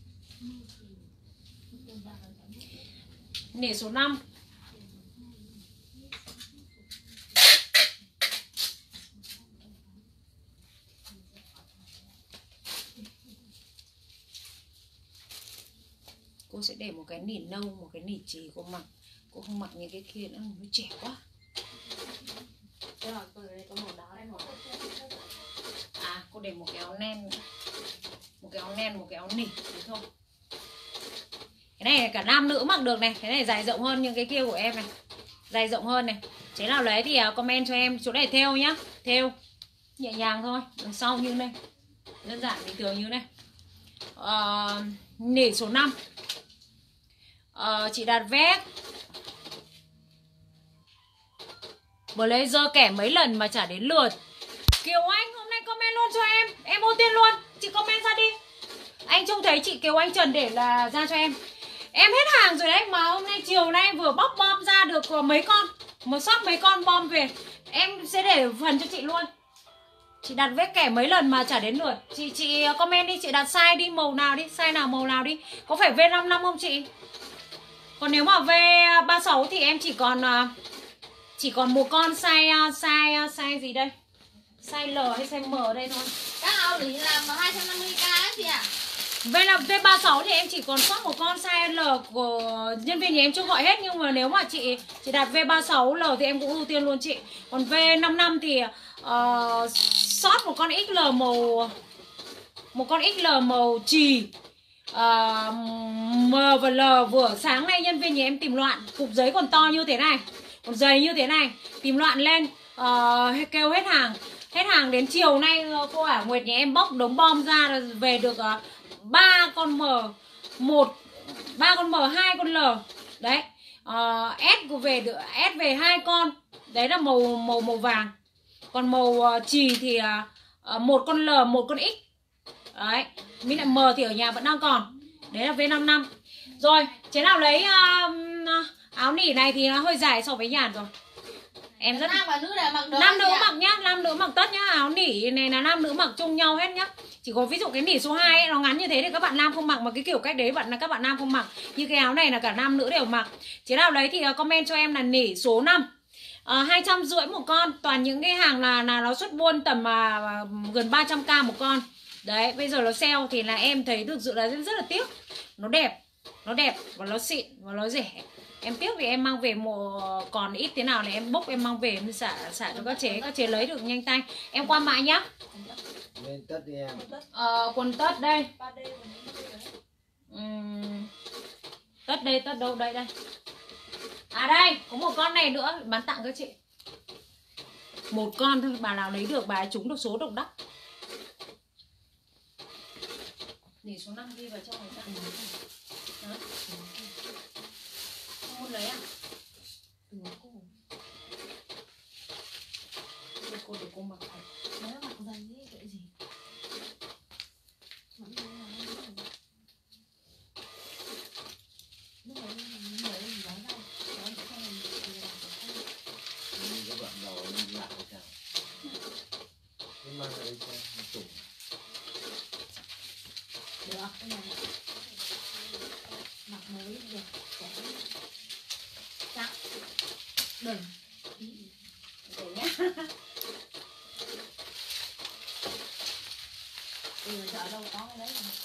Nỉ số 5. cô sẽ để một cái nỉ nâu, một cái nỉ chì cô mặc. Cô không mặc những cái kia nữa, nó trẻ quá. Cái rồi tôi đây có màu đỏ đây màu. À, cô để một cái áo len nữa. Một cái áo len, một cái áo nỉ thế thôi. Cái này cả nam nữ mặc được này. Cái này dài rộng hơn những cái kia của em này. Dài rộng hơn này. Chế nào lấy thì comment cho em. Chỗ này thêu nhá. Thêu nhẹ nhàng thôi. Đằng sau như này. Đơn giản bình thường như này. Nỉ số 5. Chị đặt vest blazer kẻ mấy lần mà chả đến lượt. Kiều Anh hôm nay comment luôn cho em ưu tiên luôn. Chị comment ra đi. Anh trông thấy chị Kiều Anh Trần để là ra cho em. Em hết hàng rồi đấy. Mà hôm nay chiều nay vừa bóc bom ra được mấy con. Một shop mấy con bom về. Em sẽ để phần cho chị luôn. Chị đặt vết kẻ mấy lần mà chả đến lượt. Chị comment đi. Chị đặt size đi, màu nào đi. Size nào màu nào đi. Có phải V55 không chị? Còn nếu mà V36 thì em chỉ còn một con size gì đây? Size L hay size M đây thôi. Các áo lý làm 250k chị ạ. V36 thì em chỉ còn sót một con size L của nhân viên nhà em chưa gọi hết. Nhưng mà nếu mà chị đặt V36 L thì em cũng ưu tiên luôn chị. Còn V55 thì sót một con XL màu, một con XL màu chì. M và L vừa sáng nay nhân viên nhà em tìm loạn. Cục giấy còn to như thế này, còn dày như thế này, tìm loạn lên, kêu hết hàng. Hết hàng đến chiều nay cô Ả Nguyệt nhà em bóc đống bom ra về được 3 con M, 3 con M, 2 con L. Đấy. S về được S về 2 con. Đấy là màu vàng. Còn màu chì thì một con L, một con X. Đấy. Mình lại M thì ở nhà vẫn đang còn. Đấy là V55. Rồi, chế nào lấy áo nỉ này thì nó hơi dài so với nhàn rồi. Em rất nam và nữ đều mặc được. Nam nữ mặc nhá, nam nữ mặc tất nhá. Áo nỉ này là nam nữ mặc chung nhau hết nhá. Chỉ có ví dụ cái nỉ số 2 ấy, nó ngắn như thế thì các bạn nam không mặc, mà cái kiểu cách đấy các bạn nam không mặc. Như cái áo này là cả nam nữ đều mặc. Chế nào lấy thì comment cho em là nỉ số 5. 250 một con. Toàn những cái hàng là nó xuất buôn tầm gần 300k một con. Đấy, bây giờ nó sale thì là em thấy thực sự là rất là tiếc. Nó đẹp và nó xịn và nó rẻ. Em tiếc vì em mang về còn ít thế nào này em bốc em mang về em xả cho các chế lấy được nhanh tay. Em qua mãi nhá. Lên tất đi em. Quần tất đây. Tất đâu đây. À đây, có một con này nữa bán tặng các chị. Một con thôi, bà nào lấy được bà ấy trúng được số độc đắc. Để số 5 ghi vào cho người ta. Đó. Không muốn lấy à? Để cô mặc này. Nó mặc dày như vậy gì? Các bạn đầu lên lại chào. Cái mang ở đây cho nó tủ. Được, cái này mặc mới được, trẻ chắc đừng để nhá. Bây giờ chợ đâu có cái đấy rồi.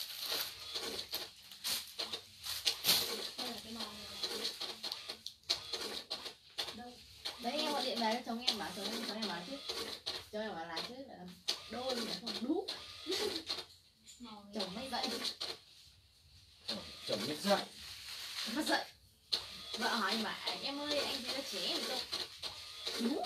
Đây là cái màu này. Đâu đấy em gọi điện về cho chồng em bảo chồng em bảo chứ, chồng em bảo là chứ đôi là không đúng. Chồng mới dậy. Chồng biết dậy. Mất dậy. Vợ hỏi mà em ơi anh thấy nó trẻ thì không? Đúng.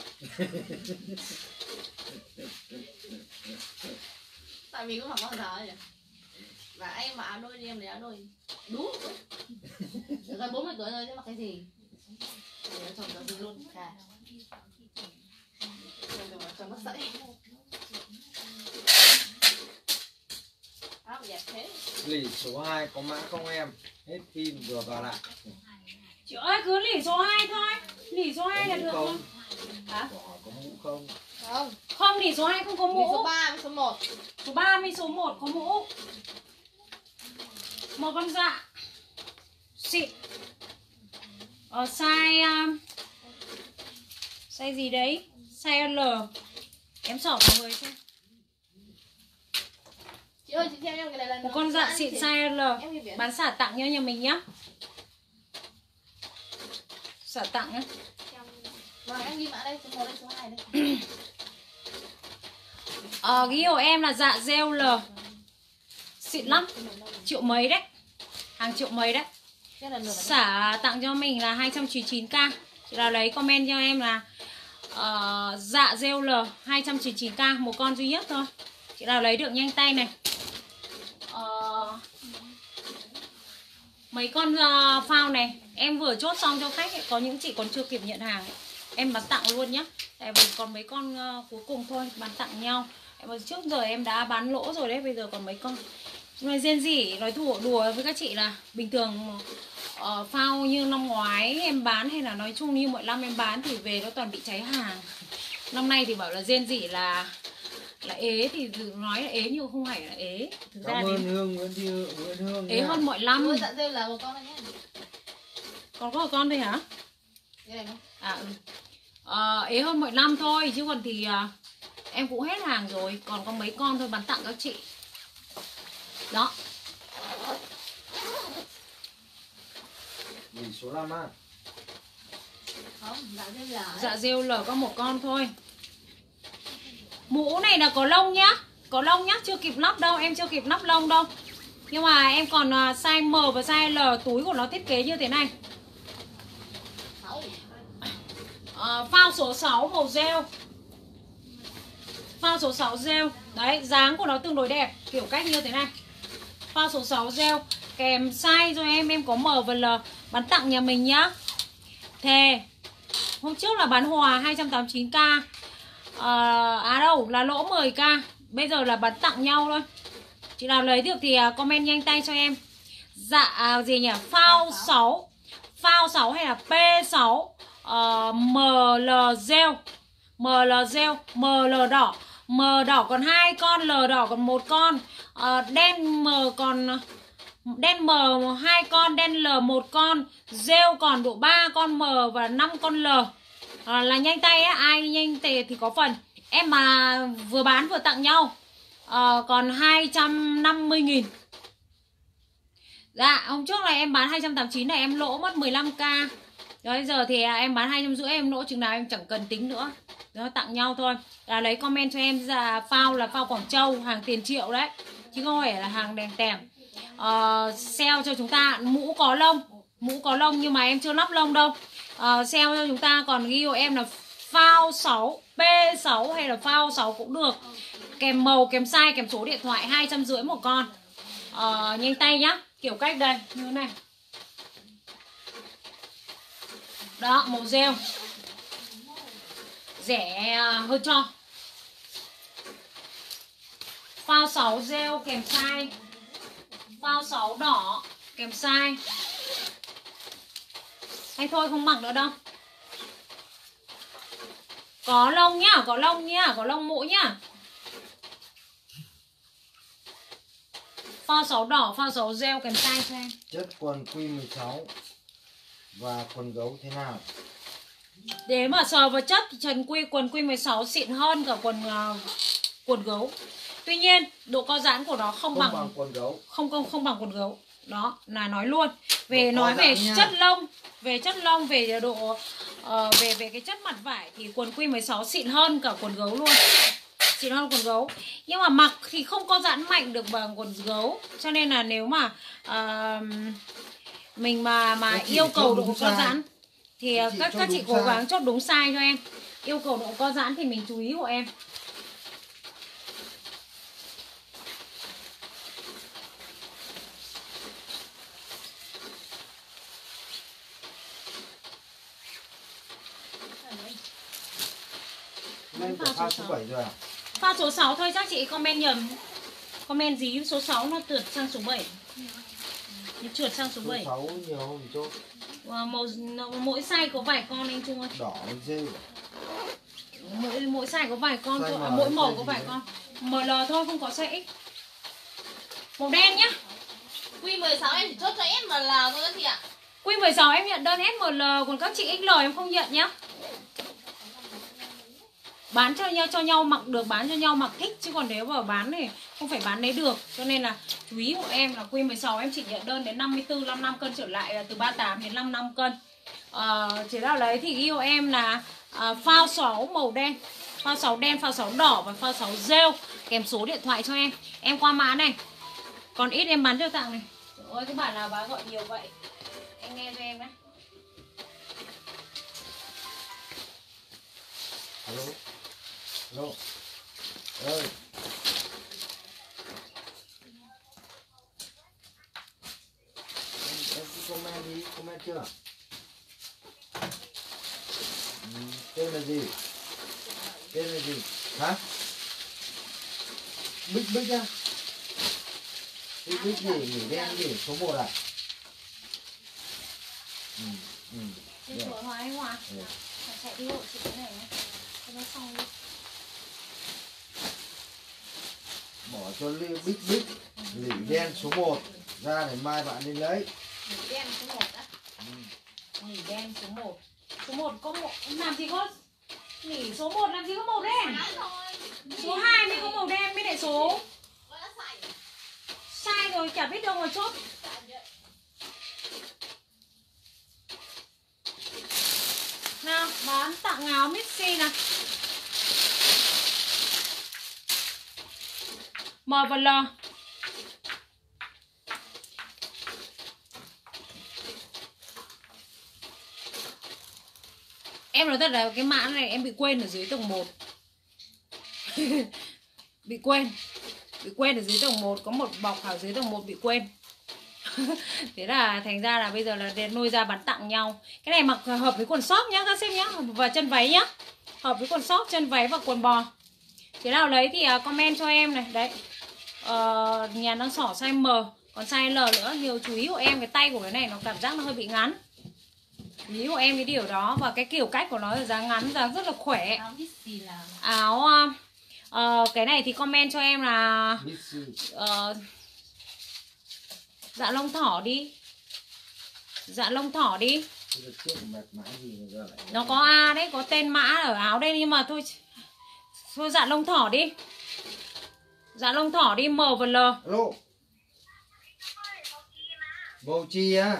Tại vì có mặc bao giờ ấy. Và em mặc áo đôi đi em lấy áo đôi. Đúng. Được rồi 40 tuổi rồi chứ mặc cái gì? Để chồng cho gì luôn cả. Chồng mất dậy. Áo đẹp thế. Lỉ số 2 có mã không em? Hết pin vừa vào lại. Chị ơi cứ lỉ số 2 thôi. Lỉ số 2 là được không? Hả? Có mũ không? Không. Không, lỉ số 2 không có mũ. Số 3 với số 1. Số 3 với số 1 có mũ. Một con dạ xịn. Size gì đấy? Size L. Em xỏ vào người xem. Chị Chị ơi chị theo em cái này là Một con dạ xịn size L. em ghi biển. Bán xả tặng cho nhà mình nhá. Xả tặng nhá. Vâng em ghi mã đây, số 1 đây, số 2 đây. Ghi của em là dạ gel L. Xịn lắm. Triệu mấy đấy. Hàng triệu mấy đấy. Cái là lửa Xả tặng cho mình là 299k. Chị nào lấy comment cho em là dạ gel L 299k, một con duy nhất thôi. Chị nào lấy được nhanh tay này. Mấy con phao này em vừa chốt xong cho khách ấy. Có những chị còn chưa kịp nhận hàng ấy. Em bán tặng luôn nhá. Tại vì còn mấy con cuối cùng thôi, bán tặng nhau. Trước giờ em đã bán lỗ rồi đấy, bây giờ còn mấy con. Nói riêng gì, nói đùa với các chị là bình thường phao như năm ngoái em bán hay là nói chung như mọi năm em bán thì về nó toàn bị cháy hàng. Năm nay thì bảo là riêng gì là ế thì nói là ế nhưng không phải là ế. Thực ra Cảm ơn Hương, Nguyễn Hương ế nha. hơn mọi năm. Ôi, dạ rêu là một con này nhé. Còn có một con thôi hả? Cái này không? Ế hơn mọi năm thôi chứ còn thì em cũng hết hàng rồi, còn có mấy con thôi bán tặng các chị. Đó. Vì số 5 á. Không, dạ rêu là Dạ rêu L có một con thôi. Mũ này là có lông nhá. Có lông nhá, chưa kịp lắp đâu, em chưa kịp lắp lông đâu. Nhưng mà em còn size M và size L, túi của nó thiết kế như thế này. Phao số 6 màu gel. Phao số 6 gel. Đấy, dáng của nó tương đối đẹp, kiểu cách như thế này. Phao số 6 gel. Kèm size cho em có M và L. Bán tặng nhà mình nhá. Thề. Hôm trước là bán hòa 289k. Đâu, là lỗ 10k. Bây giờ là bán tặng nhau thôi. Chị nào lấy được thì comment nhanh tay cho em. Dạ gì nhỉ? Phao 6. Phao 6 hay là P6 ML gel. ML gel, ML đỏ. M đỏ còn 2 con, L đỏ còn 1 con. Đen M còn đen M 2 con, đen L 1 con. Gel còn độ 3 con M và 5 con L. Là nhanh tay á, ai nhanh thì có phần. Em mà vừa bán vừa tặng nhau. Còn 250.000. Dạ, hôm trước này em bán 289 này em lỗ mất 15k. Bây giờ thì em bán 250 em lỗ chừng nào em chẳng cần tính nữa. Đó, tặng nhau thôi. Lấy comment cho em là phao Quảng Châu, hàng tiền triệu đấy. Chứ không phải là hàng đèn tèm. Sale cho chúng ta mũ có lông nhưng mà em chưa lắp lông đâu. Sale cho chúng ta còn ghi của em là phao 6 P6 hay là phao 6 cũng được. Kèm màu, kèm size, kèm số điện thoại, 250 một con. Nhanh tay nhá. Kiểu cách đây như thế này. Đó, màu gel. Rẻ hơn cho. Phao 6 gel kèm size. Phao 6 đỏ kèm size. Hay thôi không mặc nữa đâu. Có lông nhá, có lông mũ nhá. Phao 6 đỏ, phao 6 gel kèm size cho em. Chất quần Q16 và quần gấu thế nào? Để mà sờ vào chất thì quần Q16 xịn hơn cả quần gấu. Tuy nhiên độ co giãn của nó không bằng quần gấu. Không bằng quần gấu. Đó là nói luôn. Về Độ nói về nha. chất lông, về độ về cái chất mặt vải thì quần Q16 xịn hơn cả quần gấu luôn. Xịn hơn quần gấu. Nhưng mà mặc thì không co giãn mạnh được bằng quần gấu. Cho nên là nếu mà mình mà yêu cầu độ co giãn thì các chị cố gắng chốt đúng size cho em. Yêu cầu độ co giãn thì mình chú ý của em. Lên của pha số 7 rồi à? Pha số 6 thôi, chắc chị comment nhầm. Comment gì số 6 nó trượt sang số 7. Nó trượt sang số 7. Số 6 nhiều hơn chút. Mỗi size có vài con anh Trung ơi. Đỏ dê. Mỗi size có vài con thôi. Size Mỗi màu size có vài gì con. ML thôi, không có size X. Màu đen nhá. Q16 em chỉ chốt cho SML thôi các chị ạ. Q16 em nhận đơn SML, còn các chị XL em không nhận nhá. bán cho nhau mặc được, bán cho nhau mặc thích, chứ còn nếu mà bán thì không phải bán đấy được. Cho nên là chú ý của em là Q16 em chỉ nhận đơn đến 54, 55 cân trở lại, là từ 38 đến 55 cân. Chế nào đấy thì ghi hộ em là phao 6 màu đen, phao 6 đen, phao 6 đỏ và phao 6 rêu, kèm số điện thoại cho em. Em qua mã này. Còn ít em bán cho tặng này. Trời ơi, các bạn nào bán gọi nhiều vậy, anh nghe cho em đấy. Alo. Alo. Ơi. Em comment đi, comment chưa? Tên là gì? Tên là gì? Hả? Bích Bích á? Bích gì? Nghỉ đen gì? Số 1 à? Đi cửa Hòa anh Hòa. Chạy đi hộ chị cái này nhé. Cho nó xong đi. Bỏ cho Bích Bích lỉ đen số 1 ra để mai bạn đi lấy. Lỉ đen số 1 á. Lỉ đen số 1. Số 1 có một, làm gì có lỉ số 1 làm gì có màu đen. Số 2 mới có màu đen mới lại số. Sai rồi, chả biết đâu mà chốt. Nào, bán tặng áo Mixi nào. M và L. Em nói thật là cái mã này em bị quên ở dưới tầng 1. Bị quên ở dưới tầng 1. Có một bọc ở dưới tầng 1 bị quên. Thế là thành ra là bây giờ là nuôi ra bán tặng nhau. Cái này mặc hợp với quần sóc nhá các xem nhá, và chân váy nhá. Hợp với quần sóc, chân váy và quần bò. Thế nào lấy thì comment cho em này. Đấy, nhà đang xỏ size M. Còn size L nữa. Nhiều chú ý của em, cái tay của cái này nó cảm giác nó hơi bị ngắn. Chú ý của em cái điều đó. Và cái kiểu cách của nó là dáng ngắn, dáng rất là khỏe. Áo cái này thì comment cho em là dạ lông thỏ đi. Dạ lông thỏ đi. Nó có A đấy, có tên mã ở áo đây, nhưng mà thôi dạ lông thỏ đi. Dạ lông thỏ đi, M và L. Alo. Bầu chi á.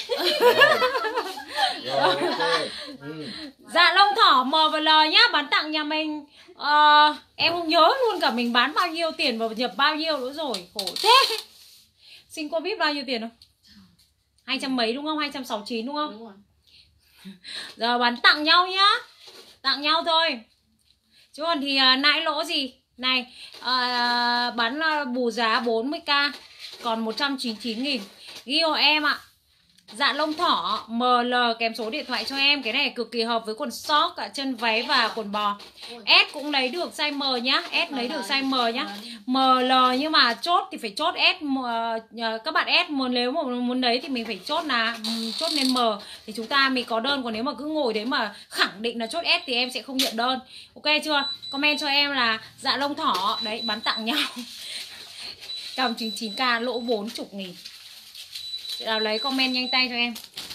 Rồi, ok. Dạ lông thỏ M và L nhá, bán tặng nhà mình. Em không nhớ luôn cả mình bán bao nhiêu tiền và nhập bao nhiêu nữa rồi, khổ thế. Sinh Covid bao nhiêu tiền không? 200 mấy đúng không? 269 đúng không? Đúng rồi. Giờ bán tặng nhau nhá. Tặng nhau thôi. Chứ còn thì nãi lỗ gì. Này, bán bù giá 40k, còn 199.000. Ghi hộ em ạ. Dạ lông thỏ ML kèm số điện thoại cho em. Cái này cực kỳ hợp với quần sóc, cả chân váy và quần bò. S cũng lấy được size M nhá. S lấy được size M nhá. ML nhưng mà chốt thì phải chốt S. Các bạn S nếu mà muốn lấy thì mình phải chốt lên M thì chúng ta mới có đơn. Còn nếu mà cứ ngồi đấy mà khẳng định là chốt S thì em sẽ không nhận đơn. Ok chưa? Comment cho em là dạ lông thỏ. Đấy, bán tặng nhau. Cầm 99k lỗ 40.000. Nào lấy comment nhanh tay cho em.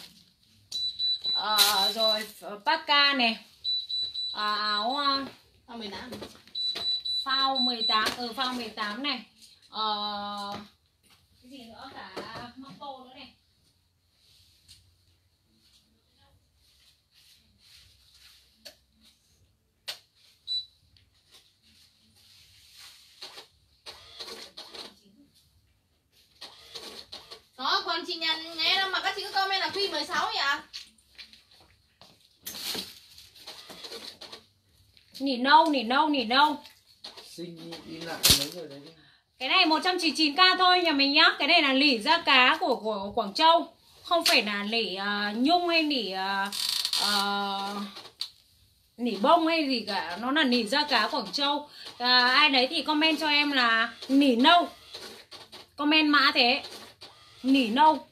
Rồi Paka này, áo Phao 18. phao 18. Phao 18 này. Cái gì nữa, cả mắc tô nữa này. Đó, còn chị nhận nghe đâu mà các chị cứ comment là Q16 vậy. Nỉ nâu. Sinh đi lại mấy người đấy đi. Cái này 199k thôi nhà mình nhá. Cái này là lỉ da cá của Quảng Châu. Không phải là lỉ nhung hay nỉ bông hay gì cả. Nó là nỉ da cá Quảng Châu. Ai đấy thì comment cho em là nỉ nâu. Comment mã thế. Nỉ nâu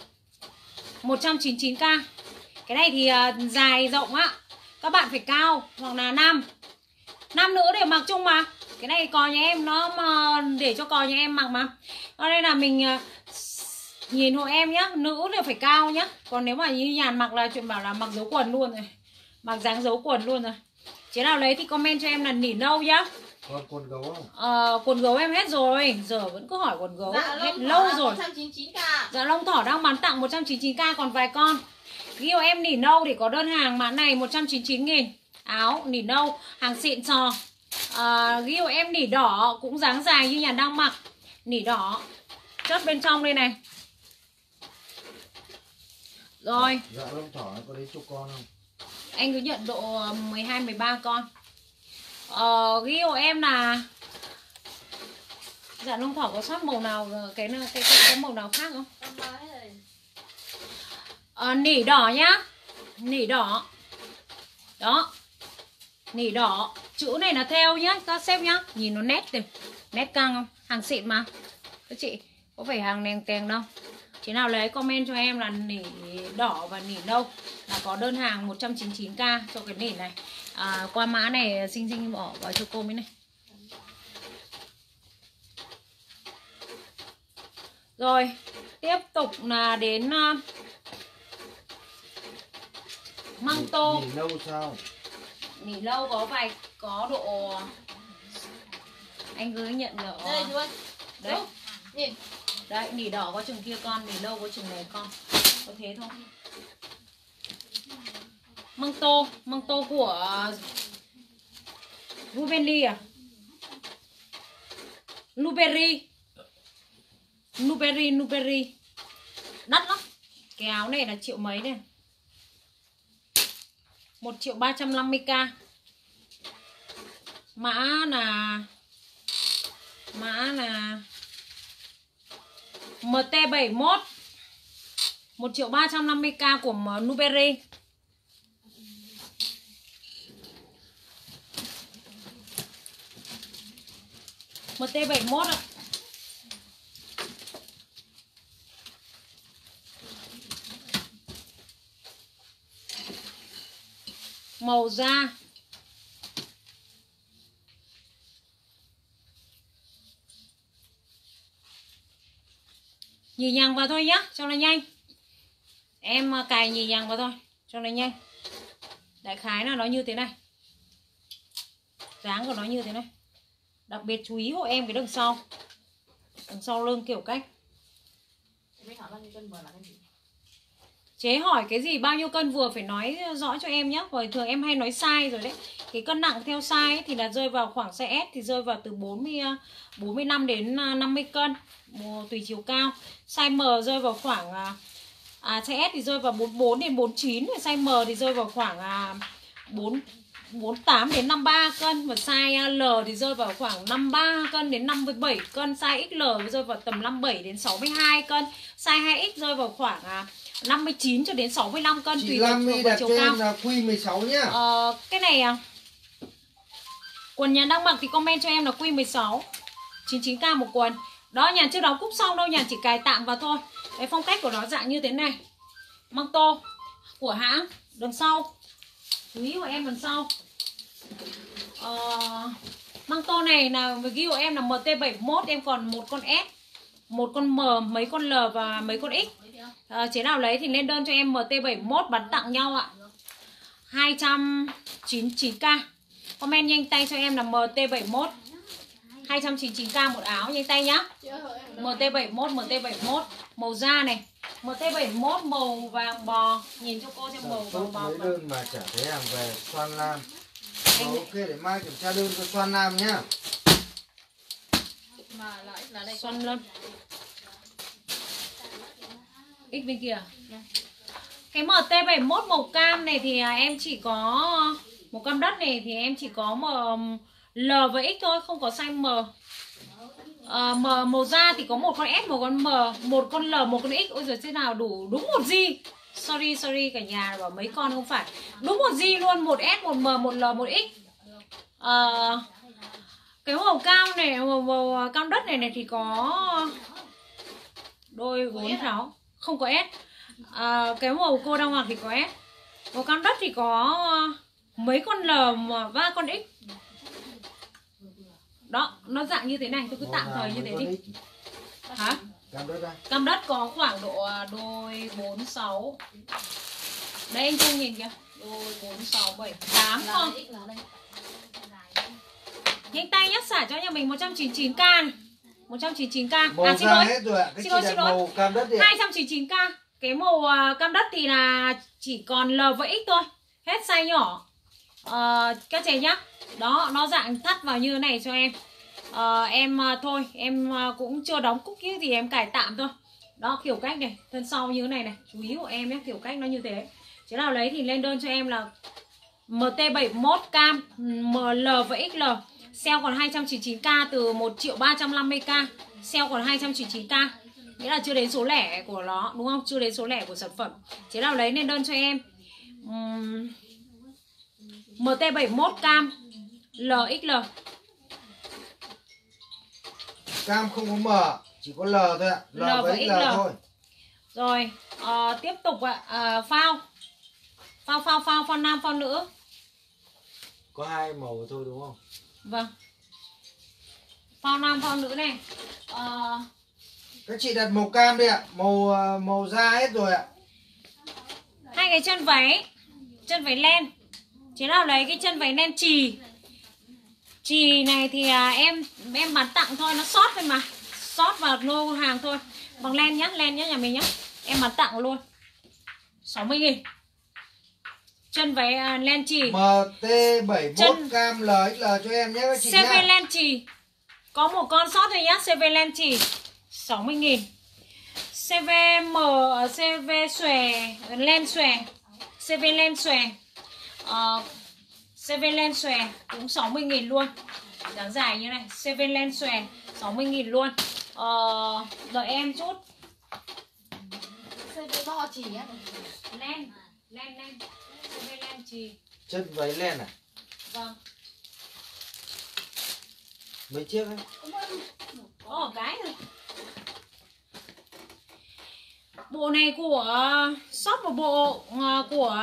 199k. Cái này thì dài rộng á. Các bạn phải cao hoặc là nam nữ đều mặc chung mà. Cái này cò nhà em nó mà để cho cò nhà em mặc mà. Cho nên là mình nhìn hộ em nhá. Nữ đều phải cao nhá. Còn nếu mà như Nhàn mặc là chuyện bảo là mặc dấu quần luôn rồi. Mặc dáng dấu quần luôn rồi. Chế nào lấy thì comment cho em là nỉ nâu nhá. Còn quần gấu không? Quần gấu em hết rồi. Giờ vẫn cứ hỏi quần gấu. Dạ Hết lâu rồi. 199k. Dạ lông thỏ đang bán tặng 199k còn vài con. Ghi em nỉ nâu để có đơn hàng mã này 199.000. Áo nỉ nâu, hàng xịn sò. Ghi em nỉ đỏ cũng dáng dài như nhà đang mặc. Nỉ đỏ. Chốt bên trong đây này. Rồi. Dạ lông thỏ có đến chục con không? Anh cứ nhận độ 12 13 con. Ghi hộ em là dạ lông thỏ có sót màu nào cái màu nào khác không? Nỉ đỏ nhá. Nỉ đỏ. Đó. Nỉ đỏ. Chữ này là theo nhá, các sếp nhá. Nhìn nó nét từ. Nét căng không? Hàng xịn mà. Các chị có phải hàng nèng tèng đâu. Chị nào lấy comment cho em là nỉ đỏ và nỉ nâu là có đơn hàng 199k cho cái nỉ này. Qua mã này Xinh bỏ vào cho cô mới này. Rồi, tiếp tục là đến măng tô. Nỉ nâu sao? Nỉ lâu có độ anh cứ nhận là Đây chú ơi. đấy. Nhìn. Đấy, nỉ đỏ có chừng kia con, nỉ lâu có chừng này con. Có thế thôi. Măng tô của Rubenly à? Nuberi. Đắt lắm. Cái áo này là triệu mấy này. 1.350.000. Mã là MT71. 1.350.000 của Nuberi. MT71 ạ. Màu da nhì nhằng vào thôi nhá, cho nó nhanh. Em cài nhì nhằng vào thôi, cho nó nhanh. Đại khái là nó như thế này. Dáng của nó như thế này. Đặc biệt chú ý hộ em cái đằng sau. Đằng sau lưng kiểu cách. Chế hỏi cái gì bao nhiêu cân vừa phải nói rõ cho em nhé. Bởi thường em hay nói sai rồi đấy. Cái cân nặng theo size ấy, thì là rơi vào khoảng size S thì rơi vào từ 45 đến 50 cân tùy chiều cao. Size M rơi vào khoảng size S thì rơi vào 44 đến 49. Size M thì rơi vào khoảng 48 đến 53 cân. Và size L thì rơi vào khoảng 53 cân đến 57 cân. Size XL rơi vào tầm 57 đến 62 cân. Size 2X rơi vào khoảng 59 cho đến 65 cân. Chị tùy vào chiều cao. là Q16 nhá. Cái này quần nhà đang mặc thì comment cho em là Q16 99k một quần. Đó, nhà chưa đóng cúc xong đâu, nhà chỉ cài tạm vào thôi. Cái phong cách của nó dạng như thế này. Măng tô của hãng. Đằng sau chú ý của em đằng sau. Măng tô này là ghi của em là MT71. Em còn một con S, một con M, mấy con L và mấy con X. Chế nào lấy thì lên đơn cho em MT71 bán tặng nhau ạ. 299k. Comment nhanh tay cho em là MT71 299k một áo, nhanh tay nhá. MT71 màu da này. MT71 màu vàng bò. Nhìn cho cô xem màu vàng bò. Lấy đơn mà chả thấy hàng về Xoan Lam. Ok, để mai kiểm tra đơn cho Xoan Lam nhá. Xoan Lâm X bên kia. Cái MT71 màu cam này thì em chỉ có màu cam đất này thì em chỉ có L và X thôi, không có size M. Màu da thì có một con S, một con M, một con L, một con X. Ôi giời, thế nào đủ đúng một gì. Sorry cả nhà bảo mấy con không phải. Đúng một gì luôn, một S, một M, một L, một X. Cái màu cam này, màu cam đất này thì có đôi 4 tháo, không có S. Cái màu cô đang mặc thì có S. Màu cam đất thì có mấy con L và con X. Đó, nó dạng như thế này, tôi cứ tạm thời như thế đi. Hả? Cam đất có khoảng độ đôi 4, 6. Đây anh Trung nhìn kìa. Đôi 4, 6, 7, 8 con. Nhanh tay nhá, xả cho nhà mình 199k này. 199k. Màu À xin ra lỗi. hết rồi ạ. Cái Xin chị lỗi, đặt xin lỗi. màu cam đất đi ạ. 299k. Cái màu cam đất thì là chỉ còn L và X thôi. Hết size nhỏ. Các chị nhá. Đó, nó dạng thắt vào như thế này cho em. Thôi, em cũng chưa đóng cúc kia thì em cài tạm thôi. Đó, kiểu cách này, thân sau như thế này này. Chú ý của em nhé, kiểu cách nó như thế. Chứ nào lấy thì lên đơn cho em là MT71 cam ML và XL. Sale còn 299k từ 1.350.000. Sale còn 299k. Nghĩa là chưa đến số lẻ của nó, đúng không? Chưa đến số lẻ của sản phẩm. Chứ nào lấy lên đơn cho em MT71 cam LXL. Cam không có M, chỉ có L thôi ạ. L với XL thôi. Rồi, tiếp tục ạ. Phao nam, phao nữ. Có 2 màu thôi đúng không? Vâng. Phao nam, phao nữ này. Các chị đặt màu cam đi ạ. Màu da hết rồi ạ. Hai cái chân váy len. Chế nào lấy cái chân váy len chì này thì em bán tặng thôi, nó sót thôi mà, sót vào lô hàng thôi, bằng len nhá nhà mình nhá, em bán tặng luôn 60.000. Chân váy len chì MT71 cam LXL cho em nhé các chị nhá. CV len chì có một con sót thôi nhá. CV len chì 60.000. CV xòe len xòe, CV len xòe, CV len xòe cũng 60.000 luôn, dáng dài như này. CV len xòe 60.000 luôn. Đợi em chút. CV bo chỉ á. Len CV len chì. Chân váy len à? Vâng. Mấy chiếc ấy? Có một cái thôi. Bộ này của shop, một bộ của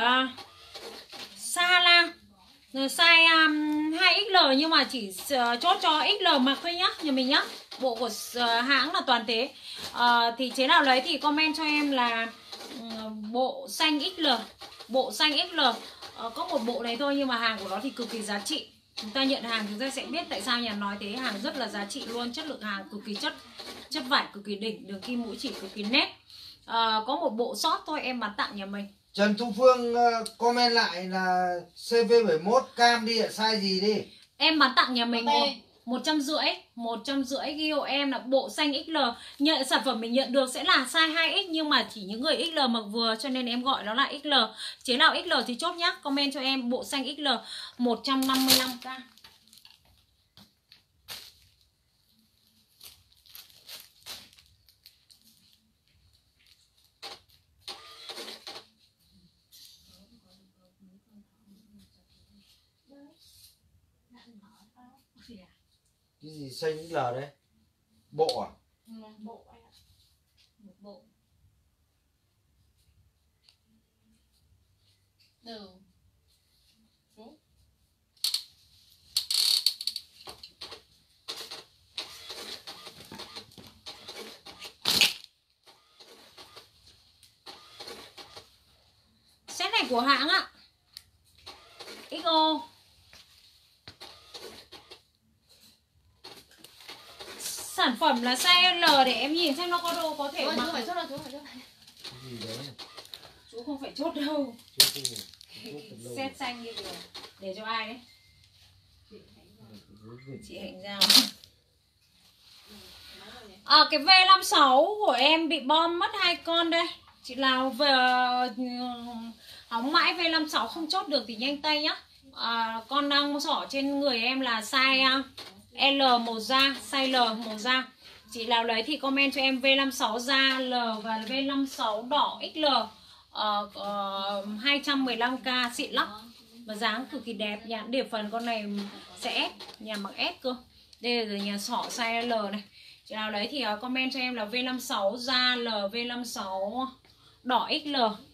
Sala, size 2XL nhưng mà chỉ chốt cho XL mặc thôi nhá nhà mình nhá. Bộ của hãng là toàn thế. Thì chế nào lấy thì comment cho em là bộ xanh XL. Bộ xanh XL có một bộ này thôi nhưng mà hàng của nó thì cực kỳ giá trị. Chúng ta nhận hàng chúng ta sẽ biết tại sao nhà nói thế. Hàng rất là giá trị luôn, chất lượng hàng cực kỳ chất vải cực kỳ đỉnh, đường kim mũi chỉ cực kỳ nét. Có một bộ sót thôi, em bán tặng nhà mình. Trần Thu Phương comment lại là CV71 cam đi ạ, size gì đi? Em bán tặng nhà mình 150 ghi hộ em là bộ xanh XL. Nhận sản phẩm mình nhận được sẽ là size 2X nhưng mà chỉ những người XL mặc vừa cho nên em gọi nó là XL. Chế nào XL thì chốt nhá, comment cho em bộ xanh XL 155k. Cái gì xanh XL đấy? Bộ à? Bộ anh ạ. Một bộ. Được. Đúng. Set này của hãng ạ. XO. Sản phẩm là size L để em nhìn xem nó có đồ có thể Thôi, mặc. chú phải chốt đâu, chú phải chốt. Cái gì đấy? Chú không phải chốt đâu. Chốt lâu. Set xanh như kiểu để cho ai đấy? Chị Hạnh Giao. Cái V56 của em bị bom mất 2 con đây. Chị Lào về hóng mãi V56 không chốt được thì nhanh tay nhá. Con đang xỏ trên người em là size L màu da, size L màu da. Chị Lào lấy thì comment cho em V56 da L và V56 đỏ XL 215k xịn lắm. Và dáng cực kỳ đẹp. Nhãn điểm phần con này sẽ S, nhà mặc S cơ. Đây là nhà xỏ size L này. Chị nào lấy thì comment cho em là V56 da L, V56 đỏ XL.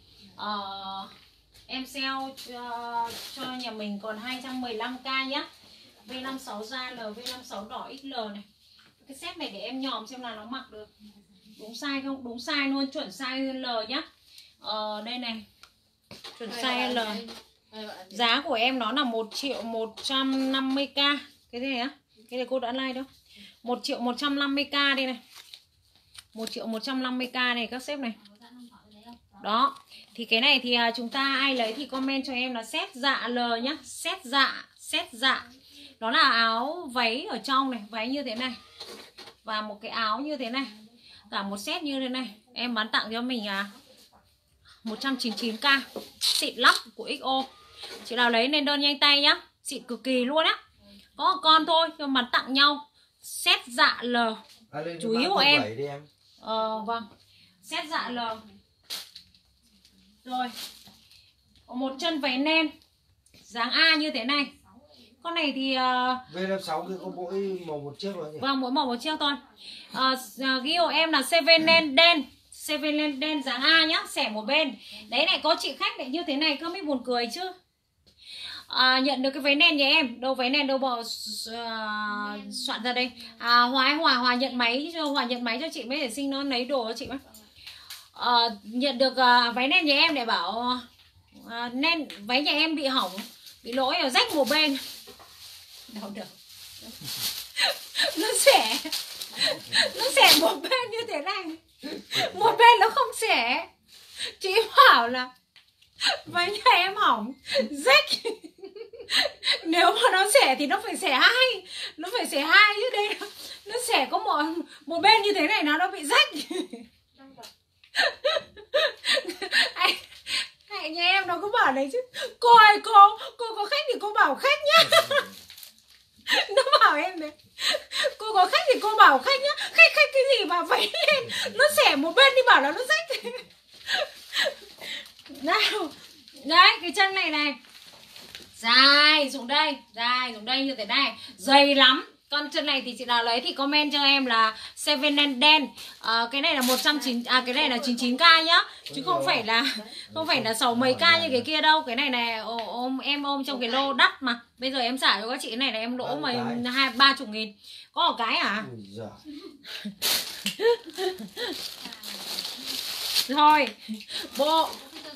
Em sale cho nhà mình còn 215k nhá. V56 da L, V56 đỏ XL này. Cái set này để em nhòm xem là nó mặc được đúng size không? Đúng size luôn, chuẩn size L nhá. Đây này. Chuẩn size L. Giá của em nó là 1.150k. Cái này á. Cái này cô đã like đâu. 1.150.000 đây này. 1.150.000 này các sếp này. Đó. Thì cái này thì chúng ta ai lấy thì comment cho em là set dạ L nhá. Set dạ. Đó là áo váy ở trong này, váy như thế này. Và một cái áo như thế này. Cả một set như thế này. Em bán tặng cho mình 199k. Xịn lắm của XO. Chị nào lấy nên đơn nhanh tay nhá. Xịn cực kỳ luôn á. Có một con thôi nhưng bán tặng nhau. Set dạ L. Chú ý của em. Vâng. Set dạ L. Rồi. Một chân váy nen dáng A như thế này. Con này thì V56 thì có mỗi màu một chiếc rồi nhỉ? Vâng, mỗi màu một chiếc thôi. Ghi hộ em là CV nen đen. CV nen đen dáng A nhá, xẻ một bên. Đấy này, có chị khách lại như thế này cơ mới buồn cười chứ. Nhận được cái váy nen nhà em. Đâu váy nen đâu bỏ soạn ra đây. Hòa nhận máy cho chị mới để sinh nó lấy đồ cho chị mới. Nhận được váy nen nhà em để bảo nen váy nhà em bị hỏng, bị lỗi ở rách một bên. Đâu được. Nó xẻ một bên như thế này. Một bên nó không xẻ. Chị bảo là váy nhà em hỏng, rách. Nếu mà nó xẻ thì nó phải xẻ hai. Nó phải xẻ hai chứ đây nó xẻ có một bên như thế này nó bị rách. Anh nhà em nó cứ bảo đấy chứ. Cô ơi cô có khách thì cô bảo khách nhá. Nó bảo em đấy. Cô có khách thì cô bảo khách nhá. Khách cái gì mà váy lên nó xẻ một bên đi bảo là nó rách. Nào. Đấy cái chân này dài xuống đây như thế này, dày lắm. Con chân này thì chị nào lấy thì comment cho em là Seven đen. Cái này là cái này là 99k nhá, chứ không phải là 6 mấy k như cái kia đâu. Cái này này em ôm trong cái lô đắt mà. Bây giờ em xả cho các chị cái này là em lỗ mà 20-30 nghìn. Có một cái à? Rồi bộ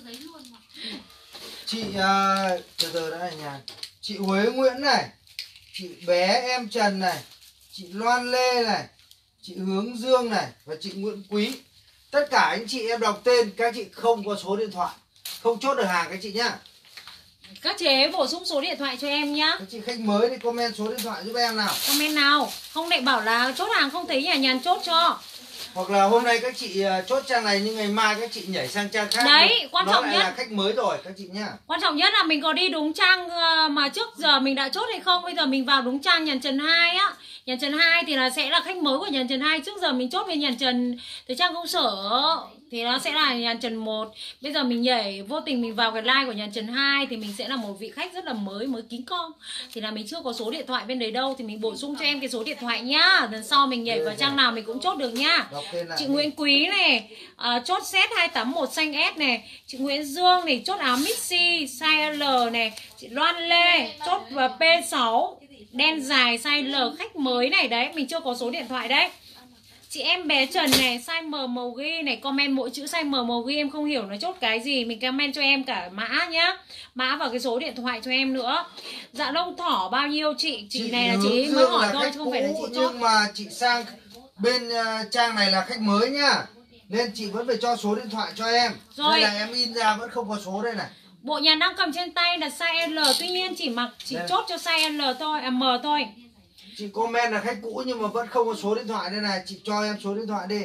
chị từ đã nhà chị Huế Nguyễn này, chị bé em Trần này, chị Loan Lê này, chị Hướng Dương này và chị Nguyễn Quý. Tất cả anh chị em đọc tên, các chị không có số điện thoại, không chốt được hàng các chị nhá. Các chế bổ sung số điện thoại cho em nhá. Các chị khách mới thì comment số điện thoại giúp em nào. Comment nào, không lại bảo là chốt hàng không thấy nhà nhàn chốt cho. Hoặc là hôm nay các chị chốt trang này nhưng ngày mai các chị nhảy sang trang khác. Đấy, quan trọng nhất là khách mới rồi các chị nhá. Quan trọng nhất là mình có đi đúng trang mà trước giờ mình đã chốt hay không. Bây giờ mình vào đúng trang Nhàn Trần 2 á. Nhàn Trần 2 thì là sẽ là khách mới của Nhàn Trần 2. Trước giờ mình chốt bên Nhàn Trần từ trang công sở thì nó sẽ là Nhàn Trần 1. Bây giờ mình nhảy vô tình mình vào cái like của Nhàn Trần 2 thì mình sẽ là một vị khách rất là mới kín con. Thì là mình chưa có số điện thoại bên đấy đâu, thì mình bổ sung cho em cái số điện thoại nhá. Lần sau mình nhảy vào trang nào mình cũng chốt được nhá. Chị Nguyễn Quý này, chốt set 281 xanh S này. Chị Nguyễn Dương này chốt áo Mixi size L này. Chị Loan Lê chốt P6 đen dài size L khách mới này. Đấy, mình chưa có số điện thoại đấy. Chị em bé Trần này, size M màu ghi này, comment mỗi chữ size M màu ghi em không hiểu nó chốt cái gì, mình comment cho em cả mã nhá. Mã và cái số điện thoại cho em nữa. Dạ Đông Thỏ bao nhiêu chị này là chị mới hỏi thôi chứ không phải là chị chốt. Nhưng mà chị sang bên trang này là khách mới nhá, nên chị vẫn phải cho số điện thoại cho em. Rồi. Đây là em in ra vẫn không có số đây này. Bộ Nhàn đang cầm trên tay là size L, tuy nhiên chỉ chốt cho size L thôi, M thôi. Chị comment là khách cũ nhưng mà vẫn không có số điện thoại đây này, chị cho em số điện thoại đi.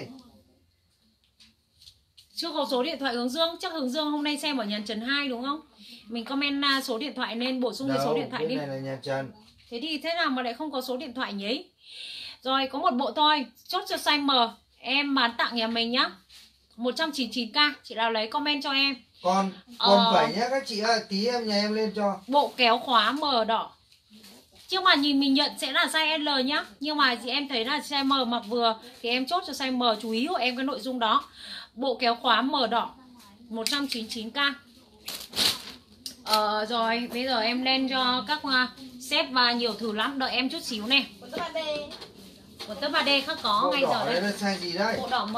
Chưa có số điện thoại Hướng Dương, chắc Hướng Dương hôm nay xem ở Nhàn Trần 2 đúng không? Mình comment số điện thoại nên bổ sung cái số điện thoại đi. Này là Nhàn Trần. Thế thì thế nào mà lại không có số điện thoại nhỉ? Rồi có một bộ thôi, chốt cho size M. Em bán tặng nhà mình nhá. 199k, chị nào lấy comment cho em. Còn phải nhá các chị ơi, tí nhà em lên cho. Bộ kéo khóa M đỏ. Nhưng mà nhìn mình nhận sẽ là size L nhá. Nhưng mà chị em thấy là size M mặc vừa thì em chốt cho size M, chú ý của em cái nội dung đó. Bộ kéo khóa M đỏ 199k. Rồi bây giờ em lên cho các sếp và nhiều thử lắm. Đợi em chút xíu này. Quần tơ 3D khác có bộ ngay giờ đấy. Là size gì đây? Bộ đỏ M.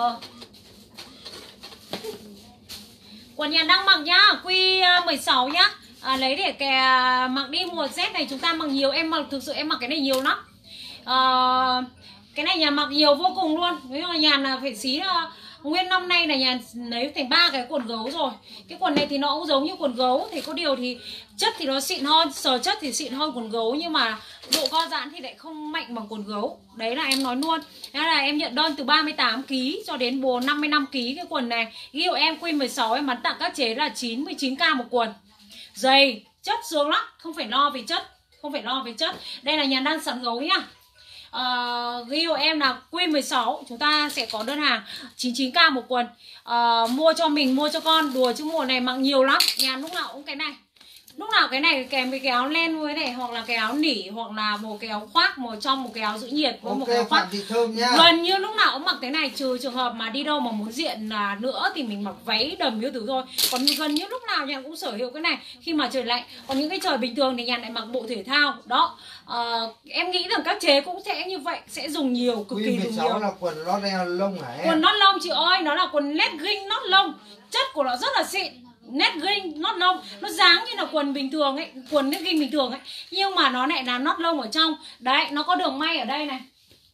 Quần Nhàn đang mặc nhá, Q16 nhá. Lấy để kè mặc đi mùa rét này chúng ta mặc nhiều. Em mặc thực sự em mặc cái này nhiều lắm. Cái này nhà mặc nhiều vô cùng luôn. Với là nhà là phải xí là nguyên năm nay là nhà lấy thành 3 cái quần gấu rồi. Cái quần này thì nó cũng giống như quần gấu, thì có điều thì chất thì nó xịn hơn, sờ chất thì xịn hơn quần gấu, nhưng mà độ co giãn thì lại không mạnh bằng quần gấu. Đấy là em nói luôn. Thế là em nhận đơn từ 38 kg cho đến 55 kg cái quần này. Ghi hiệu em Q16 em bán tặng các chế là 99k một quần. Dày, chất sướng lắm, không phải lo về chất, không phải lo về chất. Đây là nhà đang sẵn gấu nhá. Ghi hiệu em là Q16, chúng ta sẽ có đơn hàng 99k một quần. Mua cho mình, mua cho con, đùa chứ mùa này mặc nhiều lắm. Nhà lúc nào cũng cái này. Lúc nào cái này kèm với cái áo len với này, hoặc là cái áo nỉ, hoặc là một cái áo khoác, một trong một cái áo giữ nhiệt với một cái áo khoác. Gần như lúc nào cũng mặc cái này, trừ trường hợp mà đi đâu mà muốn diện nữa thì mình mặc váy đầm như thứ thôi. Còn gần như lúc nào nhà cũng sở hữu cái này khi mà trời lạnh. Còn những cái trời bình thường thì nhà lại mặc bộ thể thao. Đó, em nghĩ rằng các chế cũng sẽ như vậy, sẽ dùng nhiều, cực kỳ dùng nhiều. Là quần lót lông hả em? Quần lót lông chị ơi, nó là quần legging lót lông. Chất của nó rất là xịn. Legging nót lông, nó dáng như là quần bình thường ấy, quần legging bình thường ấy, nhưng mà nó lại là nót lông ở trong. Đấy, nó có đường may ở đây này,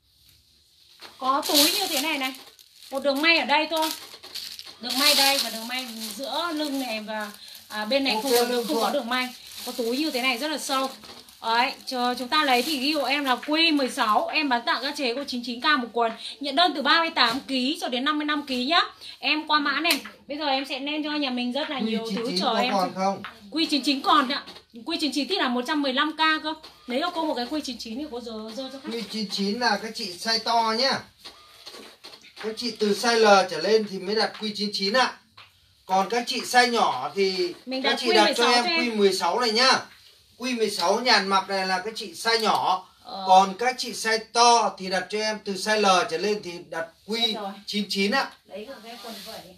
có túi như thế này này, một đường may ở đây thôi, đường may đây và đường may giữa lưng này, và bên này không có đường may, có túi như thế này rất là sâu. Đấy, chờ chúng ta lấy thì ghi của em là Q16, em bán tặng các chế có 99k một quần. Nhận đơn từ 38 kg cho đến 55 kg nhá. Em qua mã này. Bây giờ em sẽ lên cho nhà mình rất là nhiều thứ chờ em. Còn không? Q99 còn ạ. Q99 thì là 115k cơ. Lấy cho cô một cái Q99 thì cô dơ cho khách. Q99 là các chị size to nhá. Các chị từ size L trở lên thì mới đặt Q99 ạ. Còn các chị size nhỏ thì các chị đặt cho em Q16 này nhá. Q16 nhàn mặc này là các chị size nhỏ. Còn các chị size to thì đặt cho em từ size L trở lên thì đặt Q99 ạ. Lấy được cái quần vẩy.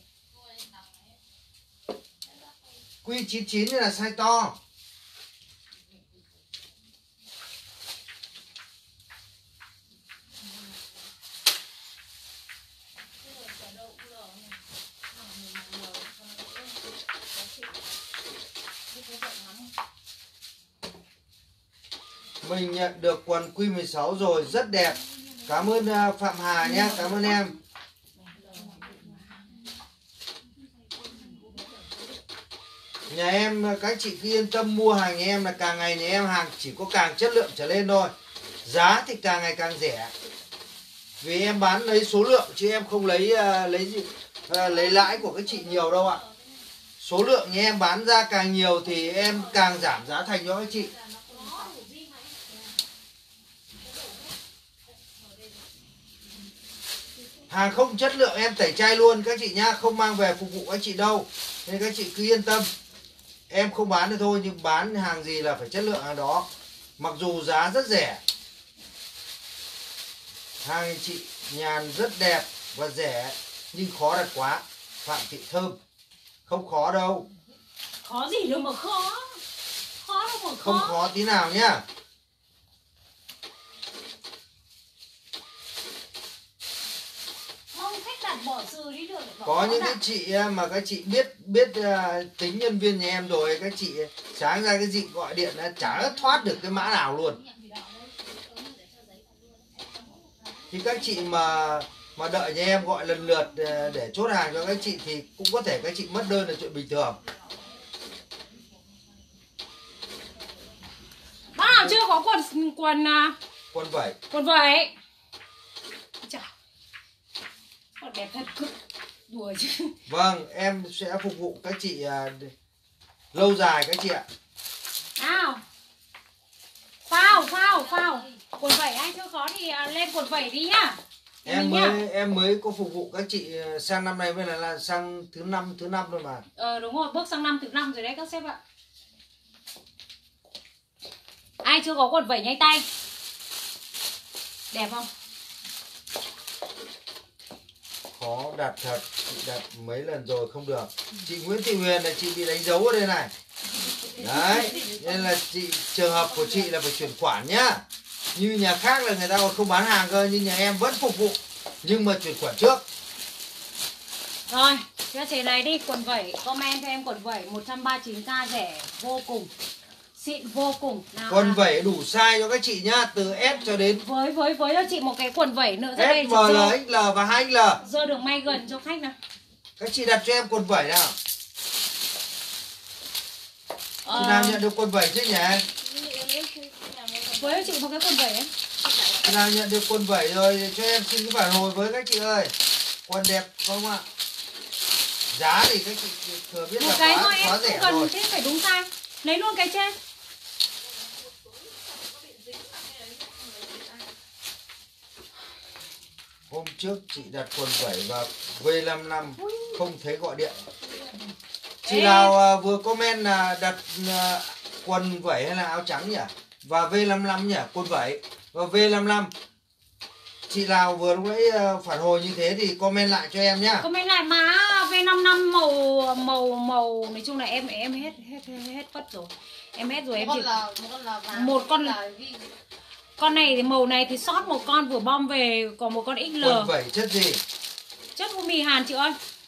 Q99 là size to. Mình nhận được quần Q16 rồi, rất đẹp. Cảm ơn Phạm Hà nhé, cảm ơn em. Nhà em các chị cứ yên tâm mua hàng nhà em, là càng ngày nhà em hàng chỉ có càng chất lượng trở lên thôi. Giá thì càng ngày càng rẻ. Vì em bán lấy số lượng chứ em không lấy lãi của các chị nhiều đâu ạ. Số lượng nhà em bán ra càng nhiều thì em càng giảm giá thành cho các chị. Hàng không chất lượng em tẩy chay luôn các chị nhá, không mang về phục vụ các chị đâu. Nên các chị cứ yên tâm. Em không bán được thôi, nhưng bán hàng gì là phải chất lượng hàng đó. Mặc dù giá rất rẻ. Hàng chị Nhàn rất đẹp và rẻ, nhưng khó đặt quá. Phạm Thị Thơm. Không khó đâu. Khó gì đâu mà khó. Khó đâu mà khó. Không khó tí nào nhá. Bỏ sư đi được, có những cái chị mà các chị biết tính nhân viên nhà em rồi, các chị sáng ra cái gì gọi điện chả thoát được cái mã nào luôn. Thì các chị mà đợi nhà em gọi lần lượt để chốt hàng cho các chị thì cũng có thể các chị mất đơn là chuyện bình thường. Bác nào chưa có quần vẩy. Quần vẩy. Chà. Đẹp thật cực. Đùa chứ. Vâng, em sẽ phục vụ các chị lâu dài các chị ạ. Nào. Phao. Quần vẩy ai chưa có thì lên quần vẩy đi nhá. Em mới có phục vụ các chị sang năm nay mới là sang thứ năm thôi mà. Đúng rồi, bước sang năm thứ 5 rồi đấy các sếp ạ. Ai chưa có quần vẩy nhanh tay. Đẹp không? Khó đặt thật, chị đặt mấy lần rồi không được. Chị Nguyễn Thị Huyền là chị bị đánh dấu ở đây này. Đấy, nên là trường hợp của chị là phải chuyển khoản nhá. Như nhà khác là người ta còn không bán hàng cơ, nhưng nhà em vẫn phục vụ, nhưng mà chuyển khoản trước. Rồi, cho chị lấy đi quần vẩy, comment cho em quần vẩy 139k rẻ vô cùng. xịn vô cùng. Nào, Quần nào. vẩy đủ size cho các chị nhá, từ S cho đến Với cho chị một cái quần vẩy nữa ra đây. S, M, L, XL và 2XL. Dơ được may gần cho khách nào. Các chị đặt cho em quần vẩy nào. Chị nào nhận được quần vẩy chứ nhỉ? Với cho chị một cái quần vẩy ấy. Chị nào nhận được quần vẩy rồi cho em xin cái phản hồi với các chị ơi. Quần đẹp không ạ? Giá thì các chị thừa biết Một là cái thôi quá em rẻ không cần rồi. thiết phải đúng size. Lấy luôn cái trên. Hôm trước chị đặt quần vẩy và V55 không thấy gọi điện. Chị nào vừa comment là đặt quần vẩy hay là áo trắng nhỉ? Và V55 nhỉ? Quần vẩy và V55. Chị nào vừa lúc nãy phản hồi như thế thì comment lại cho em nhá. Comment lại má V55 màu nói chung là em hết mất rồi. Em hết rồi em chỉ một con này thì màu này thì sót một con vừa bom về, còn một con XL. Quần vẩy chất gì? Chất u mì Hàn chị ơi.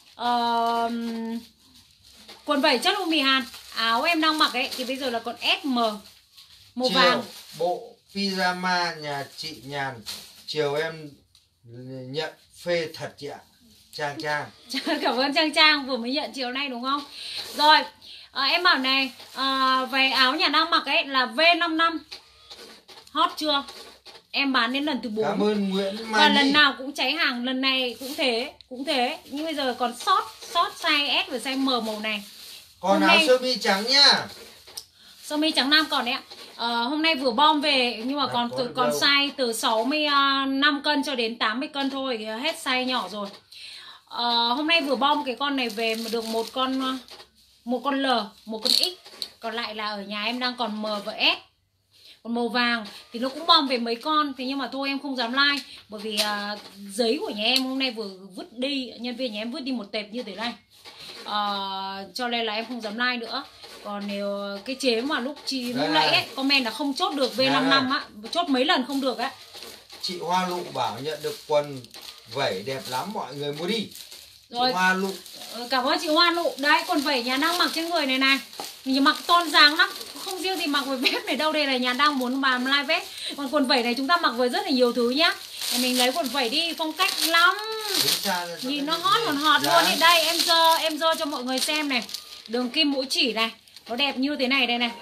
Quần vẩy chất u mì Hàn. Áo em đang mặc ấy thì bây giờ là con SM màu vàng. Bộ pyjama nhà chị Nhàn. Chiều em nhận phê thật chị ạ. Trang Trang. Cảm ơn Trang vừa mới nhận chiều nay đúng không? Rồi em bảo này, váy áo nhà đang mặc ấy là V55. Hot chưa? Em bán đến lần thứ 4. Cảm ơn Nguyễn Mai và Nhi. lần nào cũng cháy hàng, lần này cũng thế. Nhưng bây giờ còn sót size S và size M màu này. Còn áo sơ mi trắng nhá. Sơ mi trắng nam còn đấy ạ. Hôm nay vừa bom về nhưng mà còn size từ 65 cân cho đến 80 cân thôi, hết size nhỏ rồi. Hôm nay vừa bom cái con này về mà được một con L, một con X. Còn lại là ở nhà em đang còn M và S. Còn màu vàng thì nó cũng bom về mấy con. Thế nhưng mà thôi em không dám like. Bởi vì giấy của nhà em hôm nay vừa vứt đi, nhân viên nhà em vứt đi một tệp như thế này. Cho nên là em không dám like nữa. Còn nếu cái chế mà lúc nãy ấy, comment là không chốt được V55 á, chốt mấy lần không được á. Chị Hoa Lụ bảo nhận được quần vẩy đẹp lắm, mọi người mua đi. Rồi. Chị Hoa Lụ. Cảm ơn chị Hoa Lụ. Đấy, quần vẩy nhà đang mặc trên người này này. Mình mặc tôn dáng lắm. Không riêng gì mặc với vest này đâu. Đây là nhà đang muốn làm live vest. Còn quần vẩy này chúng ta mặc với rất là nhiều thứ nhá. Thì mình lấy quần vẩy đi phong cách lắm. Nhìn nó hot còn hot luôn ấy. Đây em dơ cho mọi người xem này. Đường kim mũi chỉ này. Nó đẹp như thế này đây này.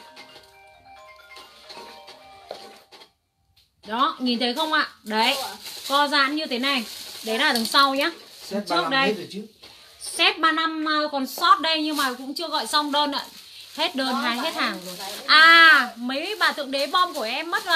Đó, nhìn thấy không ạ? Đấy, co giãn như thế này. Đấy là đằng sau nhá. Set Trước đây. chứ. Set 35 còn sót đây nhưng mà cũng chưa gọi xong đơn ạ. Hết đơn hết hàng rồi. Mấy bà thượng đế bom của em mất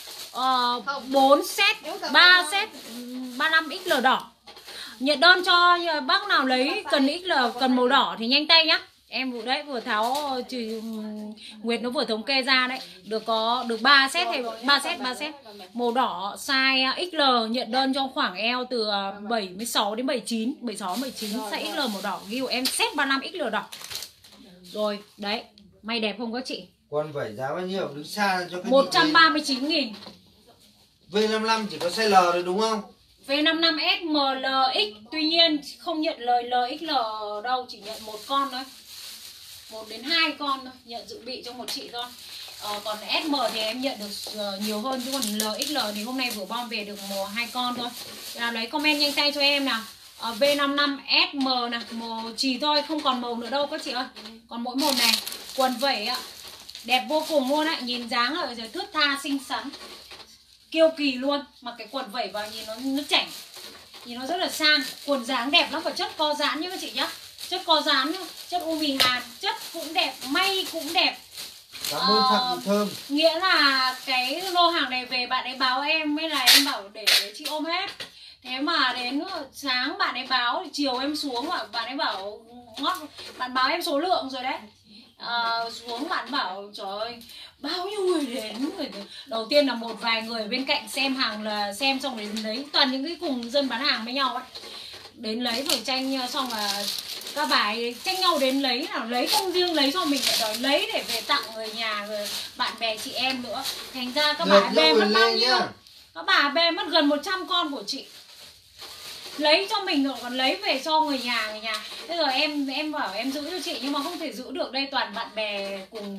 4 set, 3 set 35 XL đỏ. Nhận đơn cho bác nào lấy cần XL, cần màu đỏ thì nhanh tay nhá. Em vừa tháo Nguyệt nó vừa thống kê ra đấy. Được 3 set hay 3 set. Màu đỏ size XL nhận đơn cho khoảng eo từ 76 đến 79, 76 79 size XL màu đỏ, ghi em set 35 XL đỏ. Rồi, đấy, may đẹp không các chị? Quần vẩy giá bao nhiêu? Đứng xa cho các 139.000. V55 chỉ có size L thôi đúng không? V55S MLX, tuy nhiên không nhận lời LXL đâu, chỉ nhận một con thôi. 1 đến 2 con thôi, nhận dự bị cho một chị thôi. Còn SM thì em nhận được nhiều hơn, chứ còn LXL thì hôm nay vừa bom về được 2 con thôi. Nào lấy comment nhanh tay cho em nào. V55 SM nè, màu chỉ thôi, không còn màu nữa đâu các chị ơi. Còn mỗi một này, quần vẩy ạ, đẹp vô cùng luôn ạ, nhìn dáng ở dưới thướt tha xinh xắn, kiêu kỳ luôn. Mặc cái quần vẩy vào nhìn nó chảnh, nhìn nó rất là sang. Quần dáng đẹp lắm và chất co giãn nhá các chị nhá. Chất co giãn, chất u mì Hàn, chất cũng đẹp, may cũng đẹp. Cảm ơn Phạm Thị Thơm. Nghĩa là cái lô hàng này về bạn ấy báo em, mới là em bảo để chị ôm hết. Thế mà đến sáng bạn ấy báo, chiều em xuống bạn ấy bảo bạn báo em số lượng rồi đấy. Xuống bạn bảo trời ơi bao nhiêu người đến. Đầu tiên là một vài người bên cạnh xem hàng là xem xong rồi lấy, toàn những cái cùng dân bán hàng với nhau ấy. Đến lấy rồi tranh xong là các bà ấy tranh nhau đến lấy, nào lấy không riêng lấy cho mình, lại đòi lấy để về tặng người nhà rồi bạn bè chị em nữa. Thành ra các bà bè mất bao nhiêu? Các bà bè mất gần 100 con của chị. Lấy cho mình rồi còn lấy về cho người nhà. Bây giờ em bảo em giữ cho chị nhưng mà không thể giữ được, đây toàn bạn bè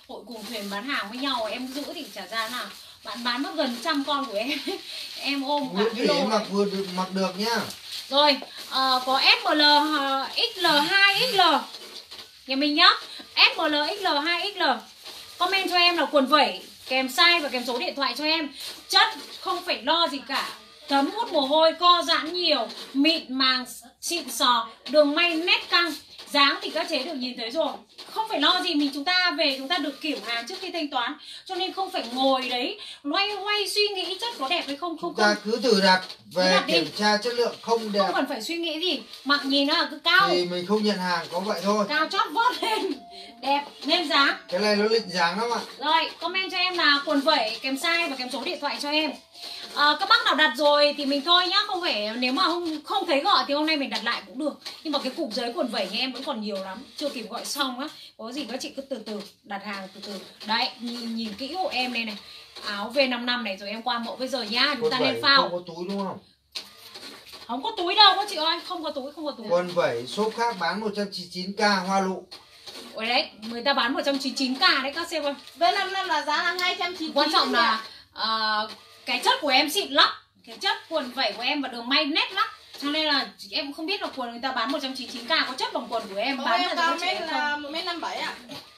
hội cùng thuyền bán hàng với nhau, em giữ thì chả ra nào. Bạn bán mất gần 100 con của em em ôm cả Nguyễn cái Thị lô mặc này. vừa được mặc được nhá. Rồi có SML XL 2XL nhà mình nhá. SML XL 2XL. Comment cho em là quần vẩy kèm size và kèm số điện thoại cho em. Chất không phải lo gì cả, thấm hút mồ hôi, co giãn nhiều, mịn màng xịn sò, đường may nét căng. Dáng thì các chế được nhìn thấy rồi, không phải lo gì. Chúng ta về chúng ta được kiểm hàng trước khi thanh toán, cho nên không phải ngồi đấy loay hoay suy nghĩ chất có đẹp hay không. Chúng ta cứ thử đặt về kiểm tra chất lượng không đẹp, không cần phải suy nghĩ gì, mặc nhìn nó là cứ cao thì mình không nhận hàng, có vậy thôi. cao chót vót lên đẹp nên giá. Cái này nó lịch dáng lắm ạ. Rồi comment cho em là quần vẩy kèm size và kèm số điện thoại cho em. Các bác nào đặt rồi thì mình thôi nhá, không phải nếu mà không thấy gọi thì hôm nay mình đặt lại cũng được. Nhưng mà cái cục giấy quần vẩy nhà em vẫn còn nhiều lắm, chưa kịp gọi xong á. Có gì các chị cứ từ từ đặt hàng từ từ. Đấy, nhìn kỹ hộ em đây này. Áo V55 này rồi em qua mẫu bây giờ nhá, chúng ta lên phao. Không có túi đúng không? Không có túi đâu các chị ơi, không có túi. Quần vẩy shop khác bán 199k hoa lụ. Ôi đấy, người ta bán 199k đấy các xem ơi. V55 là giá là 299. Quan trọng là cái chất của em xịn lắm. Cái chất quần vẩy của em và đường may nét lắm. Cho nên là em không biết là quần người ta bán 199k có chất bằng quần của em bán em là cao cho chị mét em là không. 1m57 ạ.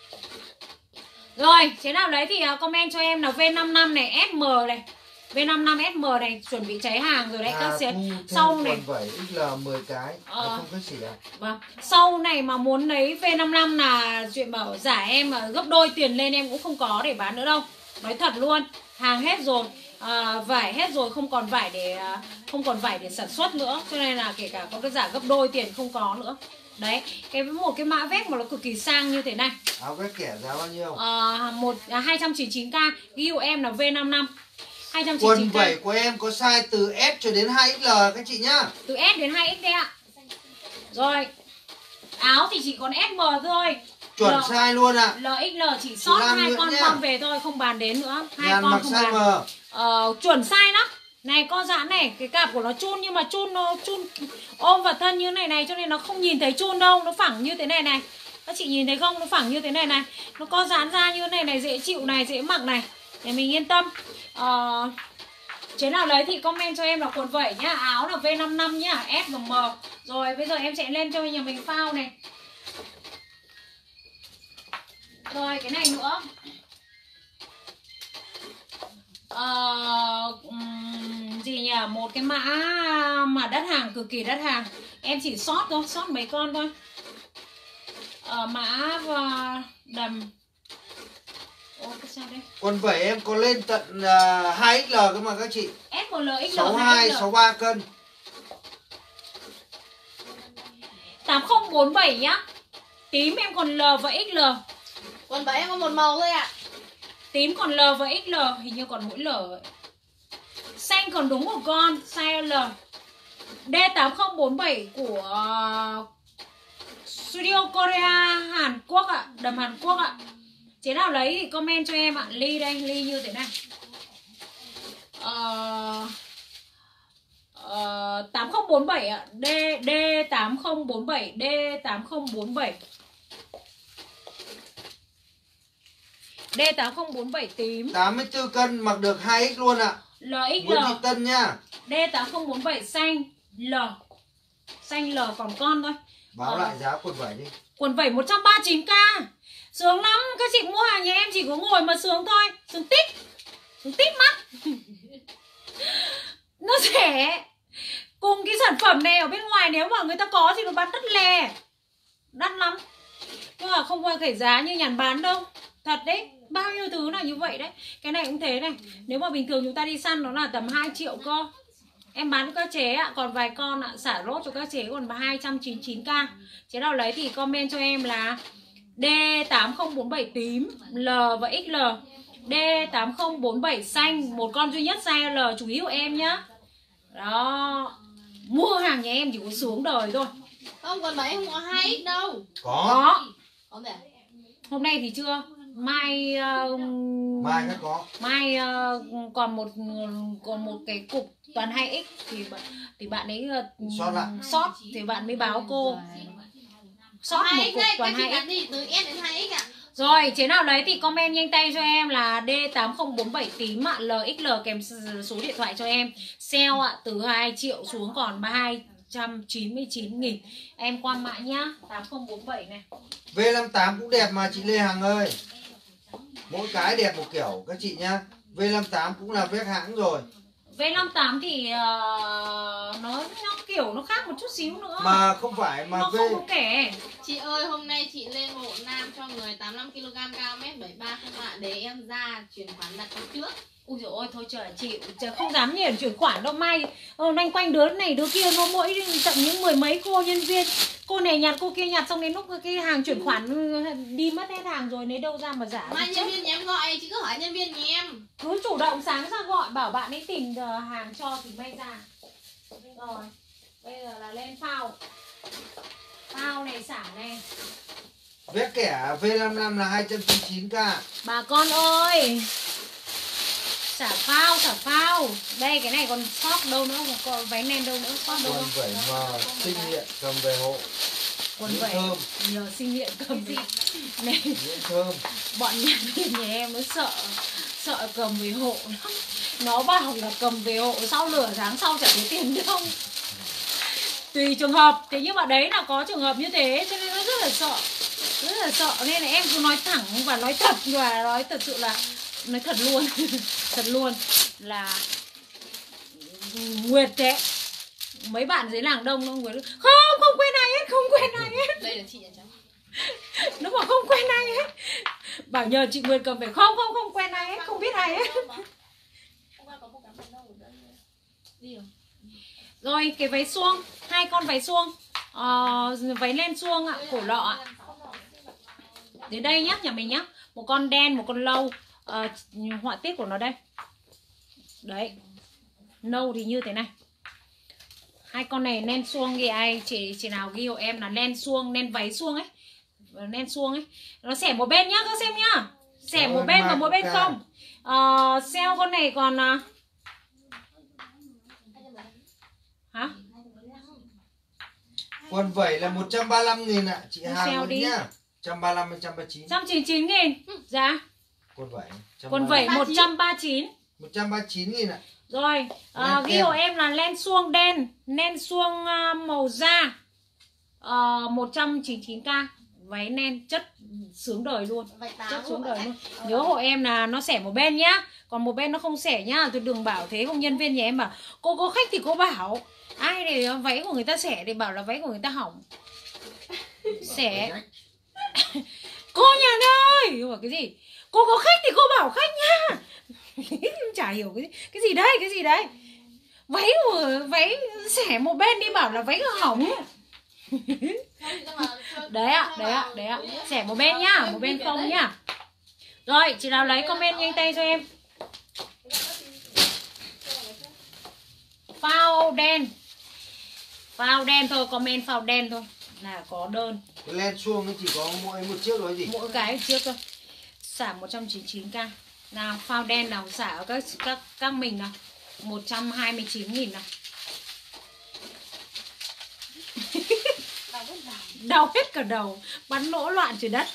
Rồi, chế nào lấy thì comment cho em là V55 này, SM này. V55 SM này chuẩn bị cháy hàng rồi đấy các chị. Sau này quần vẩy XL 10 cái, nó không có gì đâu. Vâng, sau này mà muốn lấy V55 là chuyện bảo giả em gấp đôi tiền lên em cũng không có để bán nữa đâu. Nói thật luôn, hàng hết rồi, vải hết rồi, không còn vải để sản xuất nữa, cho nên là kể cả có cái giả gấp đôi tiền không có nữa. Đấy, một cái mã vest mà nó cực kỳ sang như thế này. Áo vest kẻ giá bao nhiêu? 299k, ghi của em là V55. 299k. Quần vẩy của em có size từ S cho đến 2XL các chị nhá. Từ S đến 2X đấy ạ. Rồi, áo thì chỉ còn SM thôi. Chuẩn size luôn ạ. LXL chỉ sót 2 con nhá. con về thôi, không bàn đến nữa. 2 Nhàn con mặc không size bàn. M. Chuẩn size lắm. Này con giãn này, cái cạp của nó chun nhưng mà chun ôm vào thân như này cho nên nó không nhìn thấy chun đâu, nó phẳng như thế này này. Các chị nhìn thấy không? Nó phẳng như thế này này. Nó co giãn ra như thế này dễ chịu này, dễ mặc này. Để mình yên tâm. Chế nào lấy thì comment cho em là quần vẩy nhá, áo là V55 nhá, S và M. Rồi bây giờ em chạy lên cho nhà mình phao này. Rồi cái này nữa. Gì nhỉ, một cái mã mà đắt hàng, cực kỳ đắt hàng. Em chỉ sót thôi, sót mấy con thôi. Mã đầm. Ôi cái sao đây? Quần vẩy em có lên tận 2XL cơ mà các chị. SML XL 62, 63 cân. 8047 nhá. Tím em còn L và XL. Quần vẩy em có một màu thôi ạ. Tím còn L và XL, hình như còn mỗi L ấy. Xanh còn đúng một con, size L. D8047 của Studio Korea Hàn Quốc ạ, đầm Hàn Quốc ạ. Chế nào lấy thì comment cho em ạ. Ly đây, ly như thế này. 8047 ạ. D8047, D8047. D8047 tím. 84 cân mặc được 2X luôn ạ. LXL. Nguyễn Thị Tân nha. D8047 xanh L. Xanh L còn con thôi. Báo lại giá quần vẩy đi. Quần vẩy 139k. Sướng lắm, các chị mua hàng nhà em chỉ có ngồi mà sướng thôi. Sướng tít mắt. Nó rẻ. Cùng cái sản phẩm này ở bên ngoài nếu mà người ta có thì nó bán đắt lè, đắt lắm. Nhưng mà không phải giá như Nhàn bán đâu. Thật đấy, bao nhiêu thứ là như vậy đấy. Cái này cũng thế này. Nếu mà bình thường chúng ta đi săn nó là tầm 2 triệu cơ. Em bán cho các chế ạ, còn vài con ạ, xả lốt cho các chế còn 299k. Chế nào lấy thì comment cho em là D8047 tím, L và XL. D8047 xanh, một con duy nhất size L, chú ý của em nhá. Đó. Mua hàng nhà em chỉ có xuống đời thôi. Không, quần vẩy không có 2X đâu. Có. Có thể. Hôm nay thì chưa. Mai Mai sẽ có. Mai còn một cái cục toàn 2X thì bạn ấy sót thì bạn mới báo cô. Sót một 2X cục đây, toàn các chị 2X. đặt đi từ S đến 2X ạ. Rồi, chế nào lấy thì comment nhanh tay cho em là D8047 tím ạ, LXL kèm số điện thoại cho em. Sale ạ, từ 2 triệu xuống còn 299.000. Em qua mã nhá, 8047 này. V58 cũng đẹp mà chị Lê Hằng ơi. Mỗi cái đẹp một kiểu các chị nhá. V58 cũng là vét hãng rồi. V58 thì nó kiểu nó khác một chút xíu nữa. Mà không phải mà nó không có kể. Chị ơi, hôm nay chị lên bộ nam cho người 85kg cao 1m73 không ạ? Để em ra chuyển khoản đặt trước. Ui dồi ôi, thôi trời chịu, trời không dám nhìn chuyển khoản đâu. Mai loanh quanh đứa này đứa kia, nó mỗi tận những mười mấy cô nhân viên, cô này nhặt cô kia nhặt, xong đến lúc cái hàng chuyển khoản đi mất hết hàng rồi, lấy đâu ra mà giả. Mai nhân viên nhà em gọi, chị cứ hỏi nhân viên nhà em. Cứ chủ động sáng ra gọi bảo bạn ấy tìm hàng cho thì may ra. Rồi, bây giờ là lên phao. Phao này, xả này. vét kẻ V55 là 299k. Bà con ơi, xả phao. Đây cái này còn sót đâu nữa, còn váy nen đâu nữa, sót đâu Quần nữa. vẩy mà sinh nghiện cầm về hộ. Quần Những vẩy thơm. nhờ sinh nghiện cầm về. Này, Những thơm. bọn nhà em nó sợ cầm về hộ lắm. Nó bảo là cầm về hộ sau nửa tháng sau chả thấy tiền đâu. Tùy trường hợp, thế nhưng mà đấy là có trường hợp như thế cho nên nó rất là sợ, nên là em cứ nói thẳng và nói thật, và nói thật sự là nói thật luôn thật luôn là Nguyệt thế. Mấy bạn dưới làng đông nó Nguyệt không quen ai hết, Đây là chị nhà cháu. nó bảo không quen ai hết, bảo nhờ chị Nguyệt cầm về, không quen ai hết, không biết ai hết. Đi rồi. Rồi cái váy suông, 2 con váy suông, váy len suông ạ, cổ lọ ạ. Đến đây nhá, nhà mình nhá. Một con đen, một con lâu. Họa tiết của nó đây. Đấy. Nâu thì như thế này. 2 con này len suông ghi ai chị nào ghi hộ em là len suông, len váy suông ấy. Len suông ấy. Nó xẻ một bên nhá các xem nhá. Xẻ một bên và một bên không. Sale con này còn hả? Quần vẩy là 135.000 ạ. Chị Hằng luôn đi. nhá. 135 199. 199.000. Dạ. Quần vẩy. Quần vẩy 139. 139.000 ạ. Rồi, ghi hộ em là len suông đen, len suông màu da, 199k. Váy nen chất sướng đời luôn, chất sướng đời luôn. Nhớ hộ em là nó xẻ một bên nhá, còn một bên nó không xẻ nhá. Tôi đừng bảo thế, không nhân viên nhà em bảo cô có khách thì cô bảo ai để váy của người ta xẻ thì bảo là váy của người ta hỏng. Xẻ. Cô nhà ơi, bảo cái gì? Cô có khách thì cô bảo khách nha. Chả hiểu cái gì đấy. Váy xẻ một bên đi bảo là váy hỏng. Đấy ạ. Xẻ một bên nhá, một bên không nhá. Rồi, chị nào lấy comment nhanh tay cho em. Phao đen thôi, comment phao đen thôi là có đơn. Cái len suông nó chỉ có mỗi một chiếc thôi gì? Mỗi cái chiếc thôi. Xả 199k. Nào, phao đen nào xả ở các mình nào. 129.000 nào. Đau hết cả đầu, bắn lỗ loạn trời đất.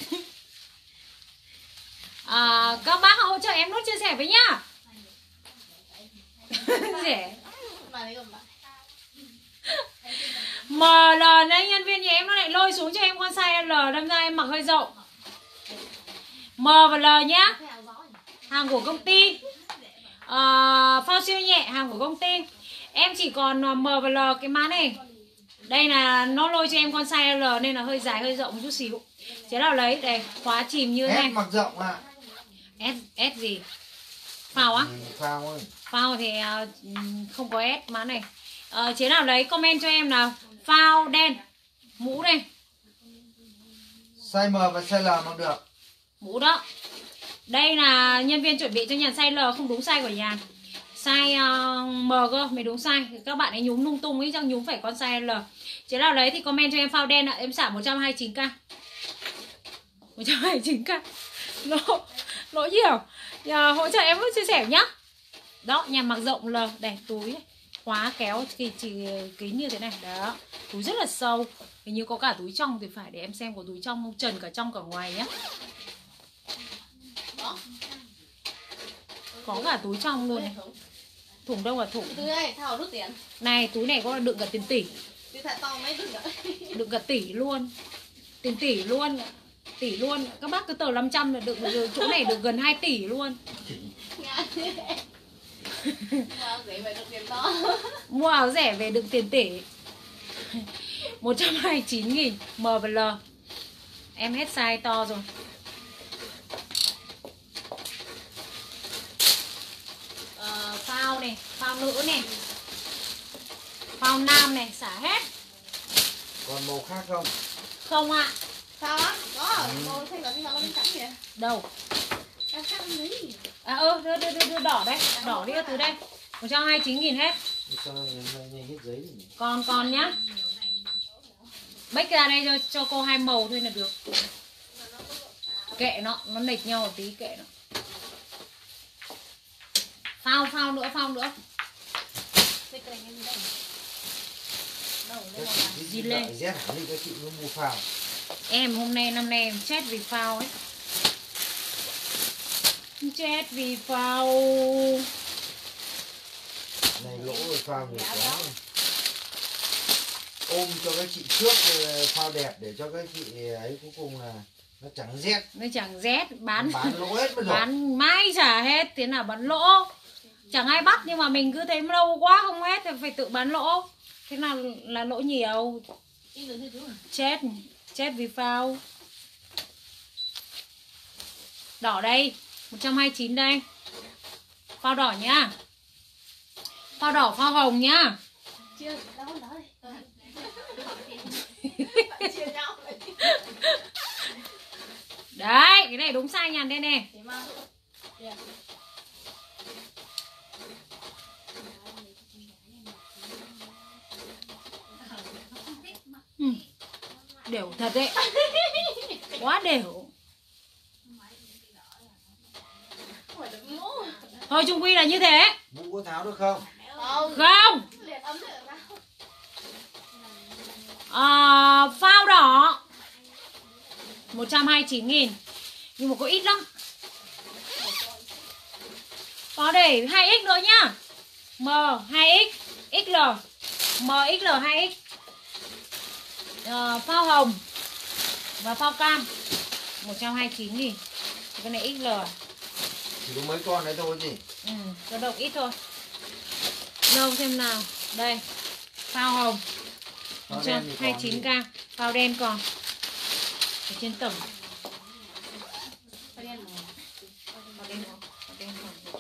Các bác hỗ trợ em nút chia sẻ với nhá. Rẻ. ML đấy, nhân viên nhà em nó lại lôi xuống cho em con size L, đâm ra em mặc hơi rộng. M và L nhá. Hàng của công ty. Phao siêu nhẹ, hàng của công ty. Em chỉ còn M và L cái mã này. Đây là nó lôi cho em con size L nên là hơi dài hơi rộng một chút xíu. Chế nào lấy, đây, khóa chìm như thế này. S mặc rộng ạ. S gì? Phao á? Phao ơi. Phao thì không có S mã này. Chế nào lấy comment cho em nào. Phao đen. Mũ đây. Size M và size L mặc được. Mũ đó. Đây là nhân viên chuẩn bị cho Nhàn size L, không đúng size của Nhàn. Size M cơ, mới đúng size. Các bạn ấy nhúng lung tung ấy, chắc nhúng phải con size L. Chế nào lấy thì comment cho em phao đen ạ. Em xả 129k. 129k. Lỗ nhiều. Hỗ trợ em chia sẻ nhá. Đó, nhà mặc rộng L. Đây, túi khóa kéo chỉ kín như thế này. Đó, túi rất là sâu. Hình như có cả túi trong thì phải, để em xem có túi trong không, trần cả trong cả ngoài nhá. Có cả túi trong luôn này. Thùng đâu là thùng. Từ đây thảo rút tiền. Này túi này có đựng cả tiền tỷ. Từ thật to mấy đừng Đựng cả tỷ luôn. Tiền tỷ luôn. Tỷ luôn. Các bác cứ tờ 500 là đựng chỗ này được gần 2 tỷ luôn. Mua áo rẻ về đựng tiền tỷ. 129.000 M và L. Em hết size to rồi. Phao này, phao nữ này, phao nam này, xả hết. Còn màu khác không? Không ạ. Sao á? Có, màu xanh là màu bên trắng kìa. Đâu? Em khác không lấy. À đưa đỏ đấy, đỏ đi từ đây. 129.000 hết. Sao nhanh hết giấy nhỉ? Còn nhá. Bách ra đây cho cô 2 màu thôi là được. Kệ nó lệch nhau một tí, kệ nó. Phao nữa. Gì lên? Rét hẳn đi các chị mới mua phao. Em hôm nay năm nay em chết vì phao ấy. Chết vì phao. Này lỗ rồi phao nhiều quá. Ôm cho các chị trước phao đẹp để cho các chị ấy cuối cùng là nó chẳng rét. Nó chẳng rét, bán lỗ hết rồi. Bán mãi chả hết, thế nào bán lỗ. Chẳng ai bắt nhưng mà mình cứ thấy lâu quá không hết thì phải tự bán lỗ. Thế nào là lỗ nhiều. Chết vì phao. Đỏ đây, 129 đây. Phao đỏ nhá. Phao đỏ, phao hồng nhá. Chưa, đó Đấy, cái này đúng sai nhàn đây nè. Đều thật đấy. Quá đều. Thôi chung quy là như thế. Mũ có tháo được không? Không. Phao đỏ 129.000. Nhưng mà có ít lắm. Có để 2X nữa nhá. M 2X XL M XL 2X. Phao hồng và phao cam 129.000. Cái này XL. Chỉ có mấy con đấy thôi gì. Có độc ít thôi. Đâu xem nào. Đây. Phao hồng 129k. Phao đen còn ở trên tổng. Phao đen còn.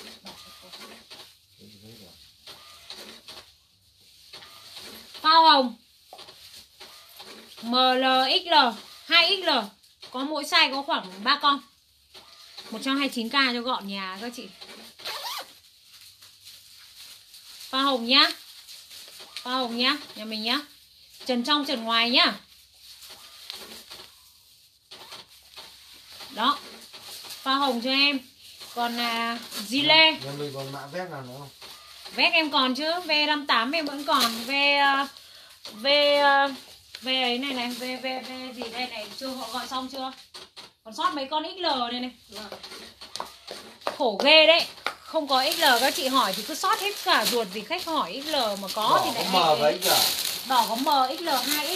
Phao hồng ML XL 2XL. Có mỗi size có khoảng 3 con. 129k cho gọn nhà các chị. Phao hồng nhá. Phao hồng nhá, nhà mình nhá. Trần trong trần ngoài nhá. Đó. Phao hồng cho em. Còn Zile. Nhà mình còn mã vét nào nữa không? Vét em còn chứ, V58 em vẫn còn. V ấy này, V gì đây này, chưa họ gọi xong chưa? Còn sót mấy con XL đây này. Khổ ghê đấy. Không có XL các chị hỏi thì cứ sót hết cả ruột vì khách hỏi XL mà có đỏ thì lại có M với cả. Đỏ có M XL 2X.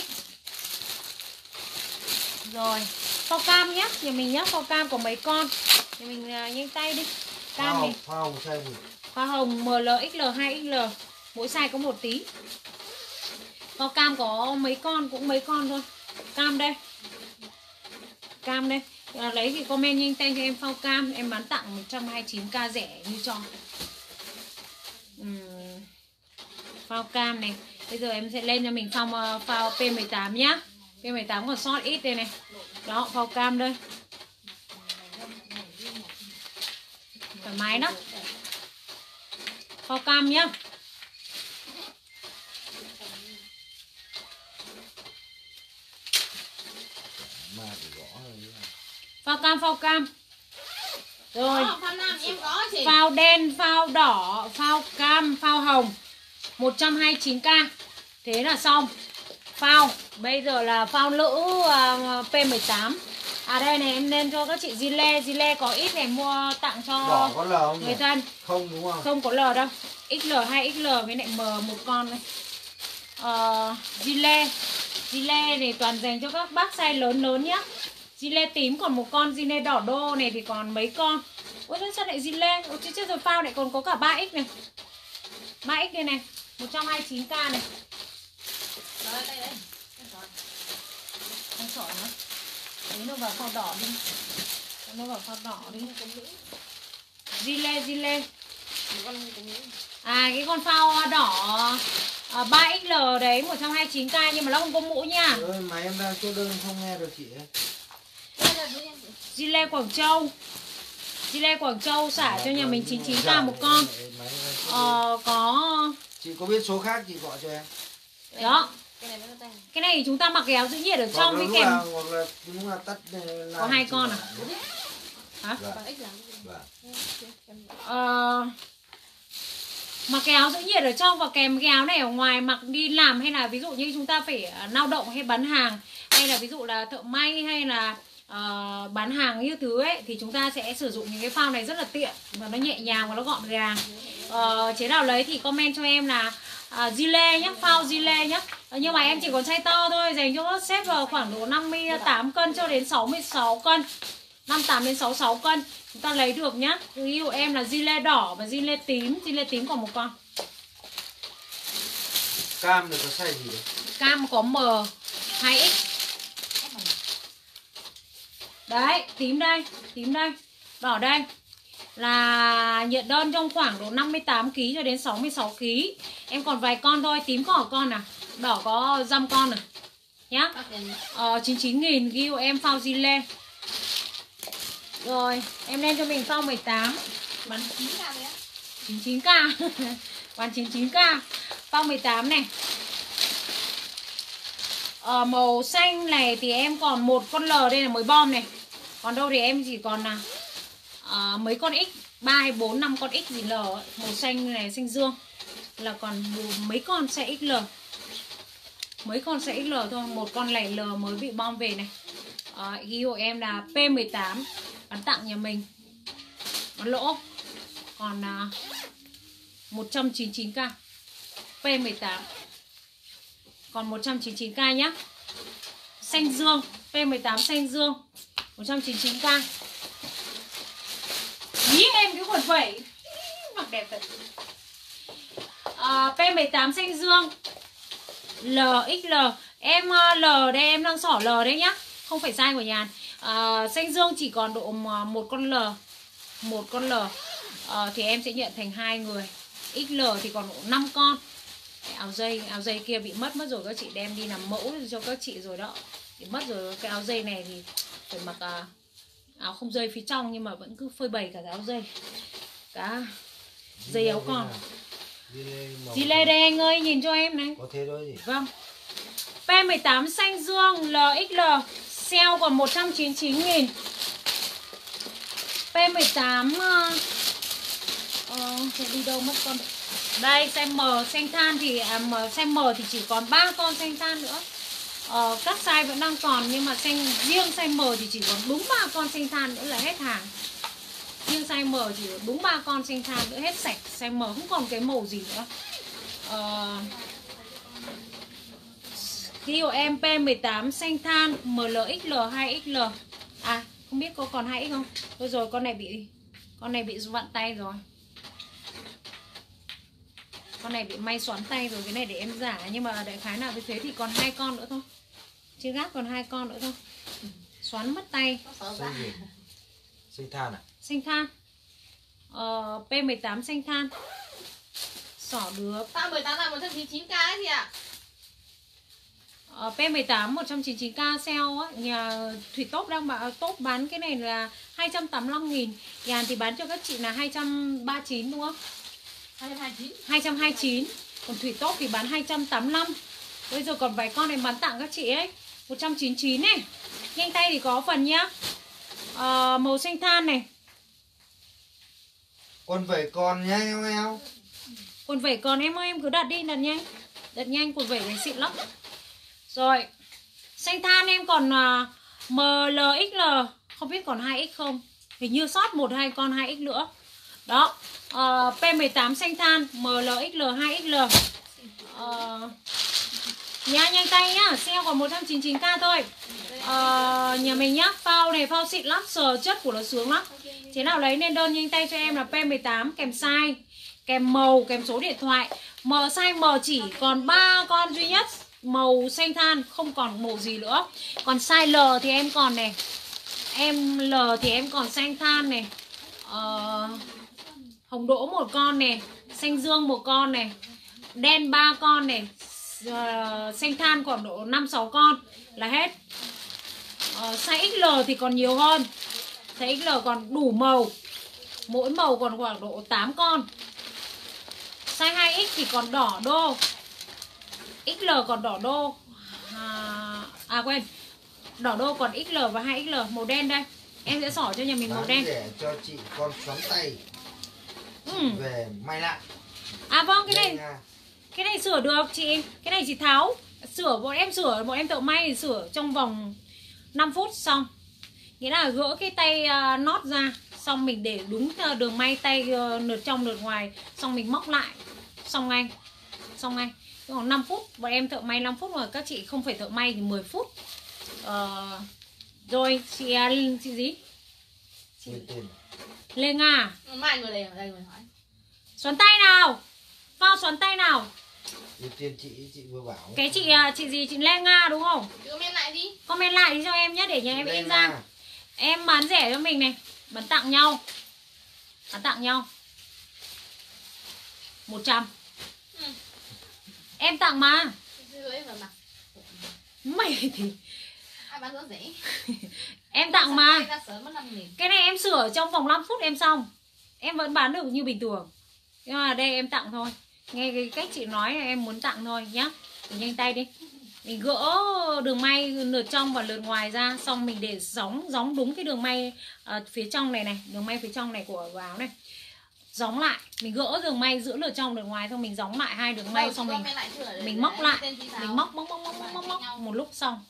Rồi, phao cam nhá, nhà mình nhá, phao cam có mấy con. Nhà mình nhanh tay đi. Cam này. Phao hồng size gì? Phao hồng ML XL 2XL. Mỗi size có một tí. Phao cam có mấy con, cũng mấy con thôi. Cam đây. Cam đây. Lấy thì comment nhanh tay cho em phao cam. Em bán tặng 129k rẻ như cho. Phao cam này. Bây giờ em sẽ lên cho mình phao P18 nhá. P18 còn sót ít đây này. Đó, phao cam đây. Thoải mái đó. Phao cam nhá. Phao cam. Rồi. Phao nam em có chị. Phao đen, phao đỏ, phao cam, phao hồng 129k. Thế là xong. Phao, bây giờ là phao nữ P18. À đây này, em nên cho các chị Zile có ít này, mua tặng cho Đỏ có lờ không người nhỉ? thân. Không đúng không? Không có L đâu. XL hay XL với lại M một con này. Zile thì toàn dành cho các bác size lớn lớn nhá. Zile tím còn một con, Zile đỏ đô này thì còn mấy con. Ôi sao lại Zile? Ôi chết rồi, phao lại còn có cả 3X này. 3X đây này, 129k này. Rồi đây đây. Anh sỏi nó. Lấy nó vào phao đỏ đi. Lấy nó vào phao đỏ đi. Zile. À cái con phao đỏ 3XL đấy 129k nhưng mà nó không có mũ nha. Ơi, máy em đang chốt đơn không nghe được chị ấy. Zile Quảng Châu xả cho nhà mình 99k một con. Có. Chị có biết số khác chị gọi cho em. Đó. Cái này Cái này chúng ta mặc cái áo giữ nhiệt ở trong với kèm. Hoặc là đúng là tắt Có 2 con à? Hả? Mặc cái áo giữ nhiệt ở trong và kèm cái áo này ở ngoài, mặc đi làm hay là ví dụ như chúng ta phải lao động hay bán hàng, hay là ví dụ là thợ may hay là bán hàng như thứ ấy, thì chúng ta sẽ sử dụng những cái phao này rất là tiện và nó nhẹ nhàng và nó gọn gàng. Chế nào lấy thì comment cho em là Zile nhá, phao Zile nhá. Nhưng mà em chỉ còn size to thôi, dành cho các sếp vào khoảng độ 58 cân cho đến 66 cân, 58 đến 66 cân chúng ta lấy được nhá. Ví dụ em là Zile đỏ và Zile tím còn một con. Cam được có size gì đấy? Cam có M 2X. Đấy, tím đây, đỏ đây. Là nhận đơn trong khoảng độ 58 kg cho đến 66 kg. Em còn vài con thôi, tím có con à, đỏ có dăm con à nhá. 99.000 ghi của em phao Zile. Rồi, em lên cho mình phao 18 bán 99k. Bán 99k. Phao 18 này. Màu xanh này thì em còn một con L đây là mới bom này. Còn đâu thì em chỉ còn là mấy con X, 3 hay 4 5 con X gì L ấy. Màu xanh này, xanh dương là còn mấy con size XL. Mấy con size XL thôi, một con này L mới bị bom về này. Ghi hộ em là P18 bán tặng nhà mình. Bán lỗ. Còn 199k. P18. Còn 199k nhá. Xanh dương, P18 xanh dương 199k. Ý em cái quần vẩy mặc đẹp thật. P18 xanh dương LXL. Em L đây, em đang xỏ L đấy nhá, không phải size của Nhàn. Xanh dương chỉ còn độ một con L. Một con L thì em sẽ nhận thành 2 người. XL thì còn độ 5 con. Áo dây kia bị mất rồi, các chị đem đi làm mẫu cho các chị rồi đó. Bị mất rồi, cái áo dây này thì phải mặc áo không dây phía trong nhưng mà vẫn cứ phơi bày cả áo dây. Cả dây áo con. Zile đây anh ơi, nhìn cho em này. Có thế thôi gì? Vâng. P18 xanh dương LXL sale còn 199.000. P18 sẽ đi đâu mất con. Đây size M xanh than thì size M thì chỉ còn 3 con xanh than nữa. Các size vẫn đang còn nhưng mà riêng size M thì chỉ còn đúng 3 con xanh than nữa là hết hàng. Riêng size M chỉ có đúng 3 con xanh than nữa hết sạch. Size M không còn cái màu gì nữa. Ghi của em P18 xanh than MLXL 2XL. À không biết có còn 2X không. Thôi rồi con này bị vặn tay rồi. Con này bị may xoắn tay rồi, cái này để em giả. Nhưng mà đại khái nào như thế thì còn 2 con nữa thôi. Chưa gác còn 2 con nữa thôi. Xoắn mất tay. Xanh than à? Xanh than. P18 xanh than. Xỏ được. Tao 18 là 199k ấy gì ạ? P18 199k sale á. Nhà Thủy Tốt đang Tốt bán cái này là 285.000. Nhàn thì bán cho các chị là 239 đúng không? 229. Còn Thủy Tốt thì bán 285. Bây giờ còn vài con này bán tặng các chị ấy 199 này. Nhanh tay thì có phần nhá. Màu xanh than này. Con vẩy con nhá em. Quần vẩy còn em ơi, em cứ đặt đi, đặt nhanh. Đặt nhanh, quần vẩy này xịn lắm. Rồi. Xanh than em còn MLXL không biết còn 2X không, hình như sót 1-2 con 2X nữa đó. P18 xanh than MLXL 2XL. Nhanh tay nhá, sale còn 199k thôi. Nhà mình nhá, phao này phao xịn lắm, sờ chất của nó sướng lắm. Thế nào lấy nên đơn nhanh tay cho em là P18 kèm size, kèm màu, kèm số điện thoại. Size M chỉ còn 3 con duy nhất, màu xanh than, không còn màu gì nữa. Còn size L thì em còn này, L thì em còn xanh than này, hồng đỗ 1 con này, xanh dương 1 con này, đen 3 con này, xanh than còn độ 5-6 con là hết. Size XL thì còn nhiều hơn. Size XL còn đủ màu, mỗi màu còn khoảng độ 8 con. Size 2X thì còn đỏ đô, XL còn đỏ đô, quên, đỏ đô còn XL và 2XL. Màu đen đây, em sẽ xỏ cho nhà mình màu đen. Để cho chị con xoắn tay về may lại. Vâng, cái này sửa được chị, cái này chị tháo sửa, bọn em tự may thì sửa trong vòng 5 phút xong. Nghĩa là gỡ cái tay nót ra, xong mình để đúng đường may tay nửa trong nửa ngoài, xong mình móc lại, xong ngay. Còn 5 phút, bọn em thợ may 5 phút mà các chị không phải thợ may thì 10 phút. Rồi chị gì? Chị Lê Nga. Mai người đây ở đây người hỏi. Xoắn tay nào, phao xoắn tay nào. Ưu tiên chị vừa bảo. Cái chị gì, chị Lê Nga đúng không? Chị comment lại đi. Comment lại đi cho em nhé, để nhà em in ra. Em bán rẻ cho mình này, bán tặng nhau. 100. Em tặng mà. Mày thì ai bán rẻ. Em tặng mà. Cái này em sửa trong vòng 5 phút em xong. Em vẫn bán được như bình thường. Nhưng mà đây em tặng thôi. Nghe cái cách chị nói là em muốn tặng thôi nhá. Mình nhanh tay đi. Mình gỡ đường may lượt trong và lượt ngoài ra, xong mình để gióng đúng cái đường may phía trong này này, đường may phía trong này của áo này. Gióng lại, mình gỡ đường may giữa lượt trong lượt ngoài, xong mình gióng lại 2 đường may, xong mình móc lại, mình móc một lúc xong.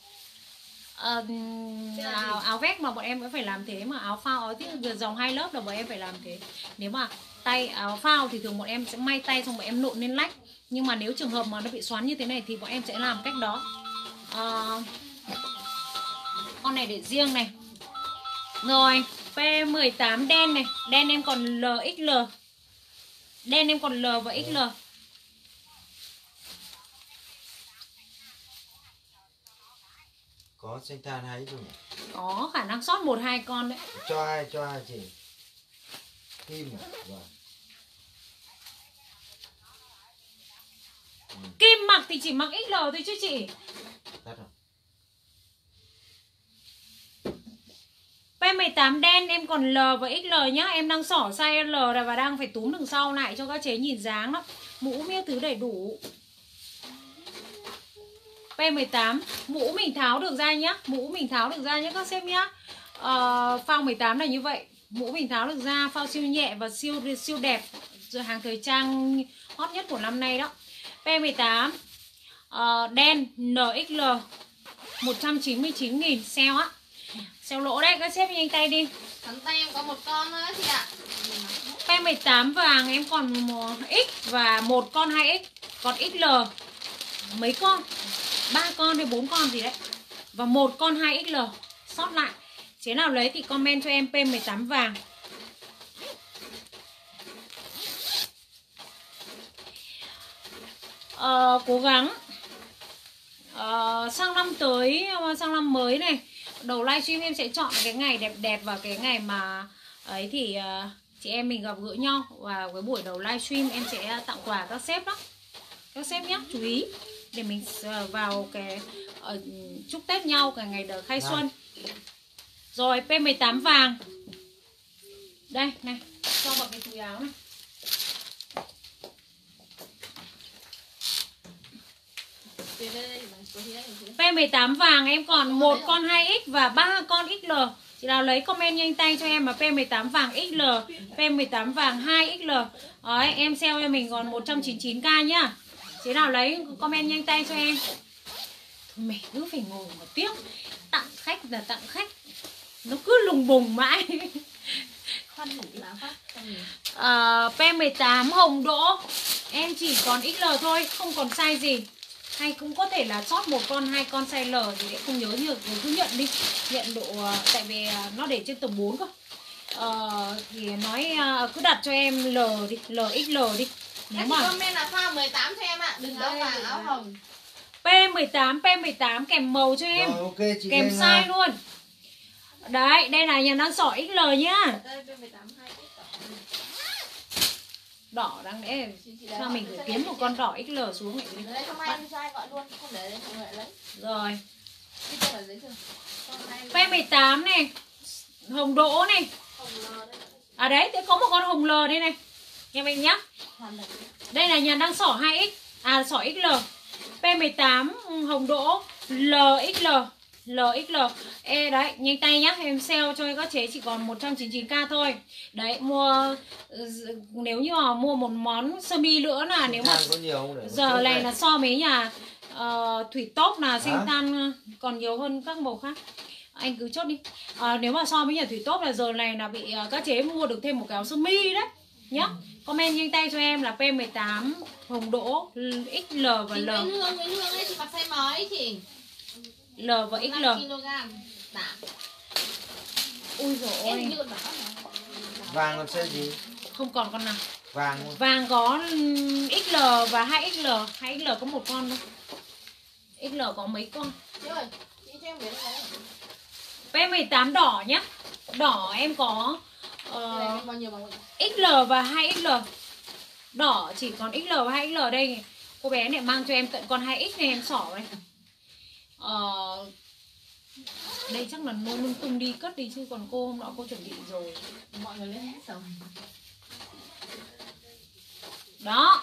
Áo vest mà bọn em vẫn phải làm thế, mà áo phao dòng 2 lớp là bọn em phải làm thế. Nếu mà tay áo phao thì thường bọn em sẽ may tay xong bọn em nộn lên lách. Nhưng mà nếu trường hợp mà nó bị xoắn như thế này thì bọn em sẽ làm cách đó. Con này để riêng này. Rồi P18 đen này, đen em còn LXL. Đen em còn L và XL. Có xanh than hay không? Có khả năng sót 1-2 con đấy. Cho ai chị? Kim à? Vâng. Kim mặc thì chỉ mặc XL thôi chứ chị. Tắt rồi. P18 đen em còn L và XL nhá. Em đang xỏ size L và đang phải túm đường sau lại cho các chế nhìn dáng lắm. Mũ miếc thứ đầy đủ. P18, mũ mình tháo được ra nhá. Mũ mình tháo được ra nhá các sếp nhá. Phao 18 là như vậy. Mũ mình tháo được ra, phao siêu nhẹ và siêu đẹp. Hàng thời trang hot nhất của năm nay đó. P18 đen NXL 199.000 sale á. Sale lỗ đấy, các sếp nhanh tay đi. Sắn tay em có 1 con nữa chị ạ. P18 vàng em còn X và 1 con 2X. Còn XL mấy con, 3 con hay 4 con gì đấy. Và 1 con 2XL sót lại. Chế nào lấy thì comment cho em P18 vàng. Cố gắng sang năm tới, sang năm mới này, đầu livestream em sẽ chọn cái ngày đẹp đẹp và cái ngày mà ấy thì chị em mình gặp gỡ nhau. Và cái buổi đầu livestream em sẽ tặng quà các sếp đó. Các sếp nhé, chú ý để mình vào cái chúc Tết nhau cả ngày đời khai xuân. Rồi P18 vàng. Đây này, cho vào cái túi áo này. P18 vàng em còn 1 con 2X và 3 con XL. Chị nào lấy comment nhanh tay cho em mà P18 vàng XL, P18 vàng 2XL. Đấy, em sale cho mình còn 199k nhá. Chị nào lấy comment nhanh tay cho em. Mẹ cứ phải ngồi mà tiếc. Tặng khách là tặng khách, nó cứ lùng bùng mãi. Khoan hủ lá phát trong mình. P18 hồng đỗ em chỉ còn XL thôi, không còn size gì. Hay cũng có thể là sót một con, hai con size L thì lại không nhớ nhiều, cứ nhận đi. Nhận độ, tại vì nó để trên tầng 4 cơ. Thì nói cứ đặt cho em L đi, LXL đi. Nếu Các mà chị comment là pha 18 cho em ạ, đừng áo Đây, vàng áo hồng. P18 kèm màu cho em. Rồi ok chị Kèm lên size luôn. Đấy, đây là nhà đang sỏ XL nhá. Đây B18 2 Đỏ đáng lẽ Chị sao mình phải kiếm một con đỏ XL xuống lại đi. Đấy không ai đi sai gọi luôn, không để đây không lại lấy. Rồi. Đi cho ở dưới chưa? P18 này, hồng đỗ này. Hồng lờ đây. À đấy, thế có một con hồng L đây này. Nghe mình nhá. Hoàn thành. Đây là nhà đang sỏ 2X, sỏ XL. P18 hồng đỗ LXL. LXL. Ê đấy, nhanh tay nhá, em sale cho các chế chỉ còn 199k thôi. Đấy, mua nếu như mà mua một món sơ mi nữa là nếu mà có nhiều không để giờ này là so với nhà thủy tốt là sinh Hả? than còn nhiều hơn các màu khác. Anh cứ chốt đi. Nếu mà so với nhà thủy tốt là giờ này là bị các chế mua được thêm một cái áo sơ mi đấy nhá. Comment nhanh tay cho em là P18 hồng đỗ XL và Chị L. Nguyễn Hương ấy, chị mặc size mấy chị? L và XL. 5kg. Đảm. Ui dồi Em ôi, như con đỏ này. vàng còn size gì? không còn con nào. Vàng luôn. Vàng có XL và 2XL. 2XL có một con thôi. XL có mấy con. Chị ơi, chị cho em biết cái này. P18 đỏ nhá. Đỏ em có Cái này em bao nhiêu bằng XL và 2XL. Đỏ chỉ còn XL và 2XL đây. Cô bé này mang cho em tận con 2X này em xỏ đây. Đây chắc là nôn lung tung đi cất đi chứ còn cô hôm nọ cô chuẩn bị rồi. mọi người lên hết rồi. Đó.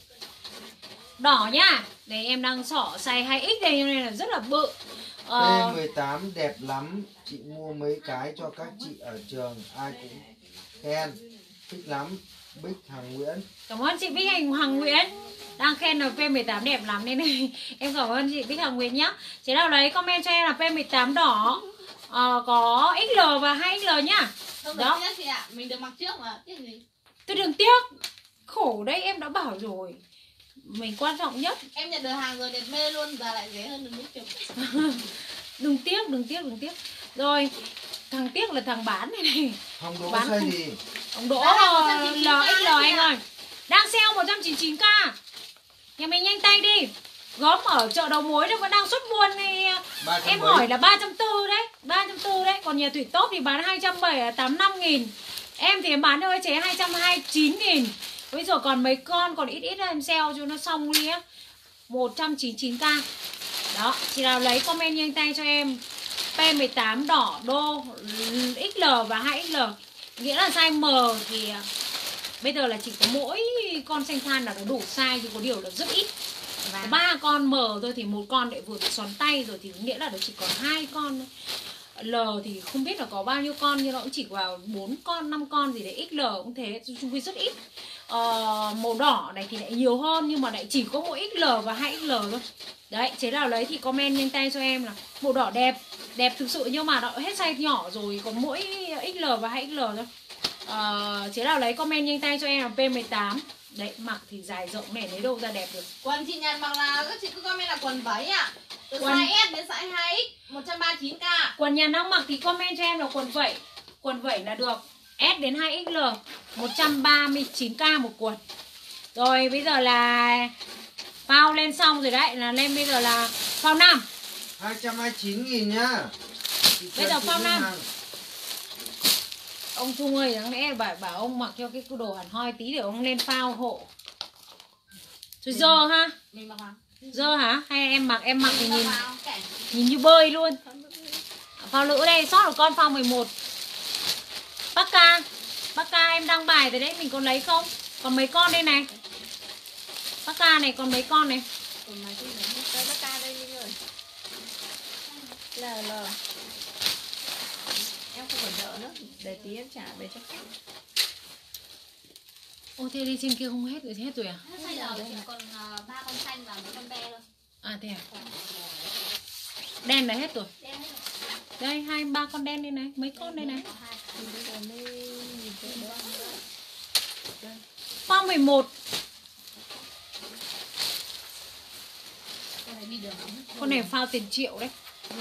Đỏ nhá. Đây em đang xỏ size 2X đây nên là rất là bự. P18 đẹp lắm. Chị mua mấy cái cho các chị ở trường ai cũng khen. Thích lắm. Bích Hằng Nguyễn. Cảm ơn chị Bích Hằng Nguyễn. Đang khen là P18 đẹp lắm nên này. Em cảm ơn chị Bích Hằng Nguyễn nhá. Chế nào đấy comment cho em là P18 đỏ, có XL và 2XL nhá. Không Đó. được tiếc chị ạ, mình được mặc trước mà, tiếc gì? Tôi đừng tiếc. Khổ đấy em đã bảo rồi. Mình quan trọng nhất. Em nhận được hàng rồi đẹp mê luôn, giờ lại rẻ hơn được mấy chục. Đừng tiếc. Rồi, thằng tiếc là thằng bán này này. Hồng đỗ Bán size không? gì? Ông Đỗ Bán là 199k LXL anh ơi. Đang sale 199k. Nhà mình nhanh tay đi. Góm ở chợ đầu mối nó vẫn đang xuất buôn này. Em hỏi là 340 đấy. 340 đấy. Còn nhà thủy tốt thì bán 270 là 85.000. Em thì em bán cho chế 229.000. Bây giờ còn mấy con, còn ít em sale cho nó xong đi á. 199k. Đó, chị nào lấy comment nhanh tay cho em. P18 đỏ đô XL và 2XL. Nghĩa là size M thì bây giờ là chỉ có mỗi con xanh than là nó đủ size, chứ có điều là rất ít. Có 3 con M thôi thì một con lại vừa bị xoắn tay rồi thì nghĩa là nó chỉ còn 2 con thôi. L thì không biết là có bao nhiêu con, nhưng nó cũng chỉ vào 4 con, 5 con gì đấy. XL cũng thế, chung quy rất ít. Màu đỏ này thì lại nhiều hơn nhưng mà lại chỉ có mỗi XL và 2XL thôi. Đấy, chế nào lấy thì comment nhanh tay cho em là màu đỏ đẹp, đẹp thực sự nhưng mà nó hết size nhỏ rồi, còn mỗi XL và 2XL thôi. Chế nào lấy comment nhanh tay cho em là P18. Đấy, mặc thì dài rộng này lấy đâu ra đẹp được. Quần chị nhận bằng là các chị cứ comment là quần váy ạ. Từ Quần- size S đến size 2X 139k. Quần nhà đang mặc thì comment cho em là quần vẩy. Quần vẩy là được. S đến 2XL 139k một quần. Rồi bây giờ là phao lên xong rồi đấy, là lên bây giờ là phao 5. 229.000 nhá. Bây giờ phao 5. Ông Trung ơi, đáng lẽ bảo ông mặc cho cái đồ hẳn hoi tí để ông lên phao hộ. Rồi dơ ha? Mình mặc vào. Dơ hả? Hay em mặc thì Mình mặc nhìn vào, kệ. nhìn như bơi luôn. Phao nữ đây, sót một con phao 11. Bác ca em đăng bài rồi đấy, mình còn lấy không? Còn mấy con đây này. Bác ca này còn mấy con này. Còn mà cái này đây bác ca đây Linh ơi. L. Em không còn nợ nữa, để tí em trả về cho khách. Ô thế đi trên kia không hết rồi à? Size L chỉ còn 3 con xanh và 1 con be thôi. À thế à? Đen này hết rồi. Đây 2-3 con đen đây này, mấy con đây này. Phao 11. Con này phao tiền triệu đấy.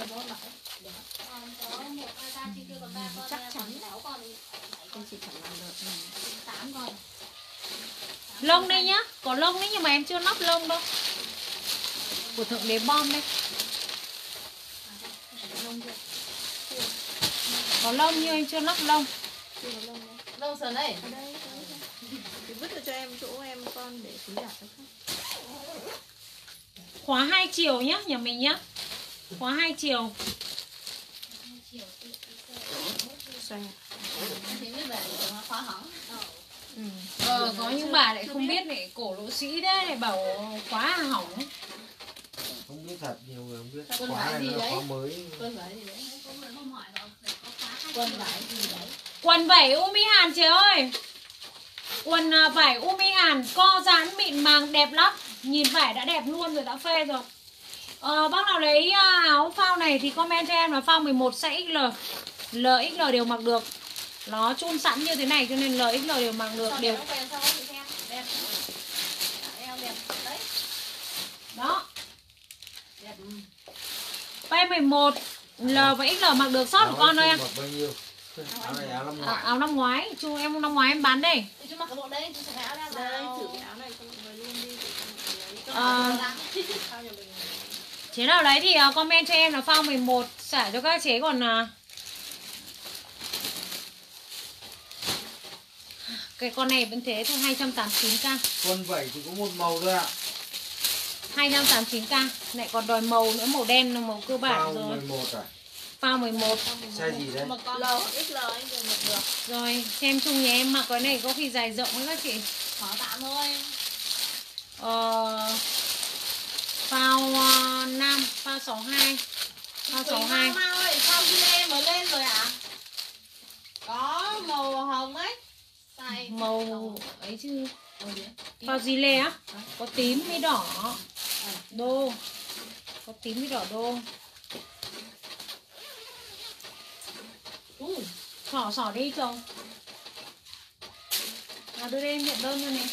Chắc chắn con chỉ phải làm được 8 con. Lông đây nhá, có lông đấy nhưng mà em chưa lắp lông đâu. Của Thượng Đế Bom đây. Có lông nhưng em chưa lắp lông. Lông sườn đây. Ở đây. Thì vứt cho em chỗ em con để túi đặt được không? Khóa 2 chiều nhá, nhà mình nhá. Khóa 2 chiều. Xoay. Thì biết về khóa hỏng. Có những bà lại không biết này, cổ lỗ sĩ đấy này bảo khóa hỏng. Không biết thật, nhiều người không biết. Quân Khóa vải này gì nó đấy? khóa mới. Quân vải gì đấy? Quân vải gì đấy? Quần vải Umi Hàn chị ơi. Quần vải Umi Hàn co giãn mịn màng đẹp lắm. Nhìn vải đã đẹp luôn rồi, đã phê rồi. Bác nào lấy áo phao này thì comment cho em là phao 11 size XL. LXL đều mặc được. Nó chun sẵn như thế này cho nên LXL đều mặc được. Sao Đều. đẹp không? Sao chị xem? Đẹp. Eo đẹp đấy. Đó. Đẹp. P11 L và XL mặc được sót của con thôi em. Mặc bao nhiêu? Áo này áo năm ngoái. Áo năm ngoái, chú em năm ngoái em bán đây. Thì chú mặc cái bộ đây, chú sẽ áo Đây, vào. thử cái áo này xong rồi luôn đi. Sao nhà mình Chế nào lấy thì comment cho em là phao 11 xả cho các chế còn cái con này vẫn thế thôi, 289k. Quân vẩy thì có một màu thôi ạ. 289k. Lại còn đòi màu nữa, màu đen màu cơ bản Phao rồi. 11 à? Phao 11. Size gì đấy? một con L, XL anh đều mặc được. Rồi, xem chung nhà em mặc cái này có khi dài rộng với các chị. khó tạm thôi. Phao nam, phao 62. Phao 62. Quỳnh Mau ơi, sao Gile mới lên rồi ạ? Có màu hồng ấy. Xài Màu ấy chứ. màu gì? Phao gì lê á? Có tím với đỏ. Đô. Có tím với đỏ đô. Xỏ đi chồng. Nào đưa đây em nhận đơn cho nè.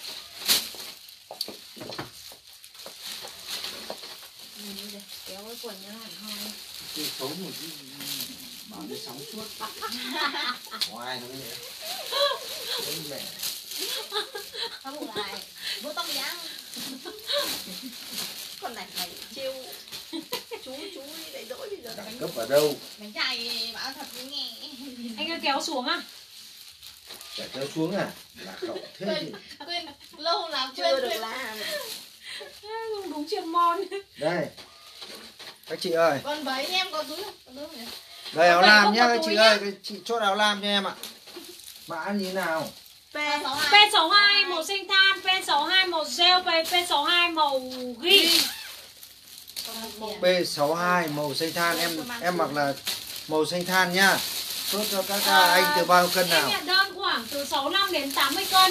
Kéo cái quần nó hẳn hoi. Cái xấu một cái bảo cái sóng suốt. Ngoài nó vậy. Đấy mẹ. Không bù lại. Bố tóc dáng. Con này chiêu. Chú đi lấy dỗi bây giờ. Đẳng cấp ở đâu? Bánh chày bảo thật nghe. Anh ơi kéo xuống á. Chả kéo xuống à? Là cậu thế gì? Quên lâu làm Chưa được quên. làm. Không đúng chuyên môn. Đây. Các chị ơi. Còn với em có túi không? Có túi không nhỉ? Đây áo Vậy lam không nhá có các túi chị nhá. ơi. Các chị chốt áo lam cho em ạ. Mã như thế nào? P62 màu xanh than, P62 màu gel, P62 màu ghi. P62 màu xanh than em mặc là màu xanh than nhá. Chốt cho các anh từ bao cân Em nào? nhận đơn khoảng từ 65 đến 80 cân.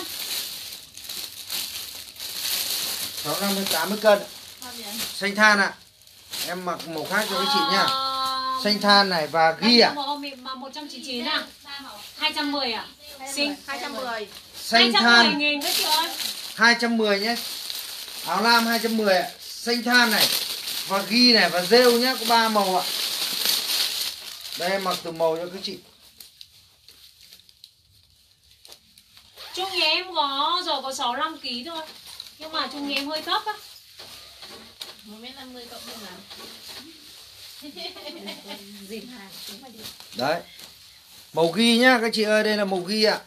65 đến 80 cân. Xanh than ạ. Em mặc màu khác cho các chị nhá. Xanh than này và ghi ạ. Mà 199 à? 210 à? Xinh. 210. Xanh than 210.000 các chị ơi. 210 nhé. Áo lam 210 ạ. Xanh than này và ghi này và rêu nhá, có 3 màu ạ. Đây em mặc từ màu cho các chị. Chung nhà em giờ có 65 kg thôi. Nhưng mà chung nhà em hơi thấp á. 1m50 cộng không làm. Dìm hàng chúng mà đi. Đấy. Màu ghi nhá các chị ơi, đây là màu ghi ạ.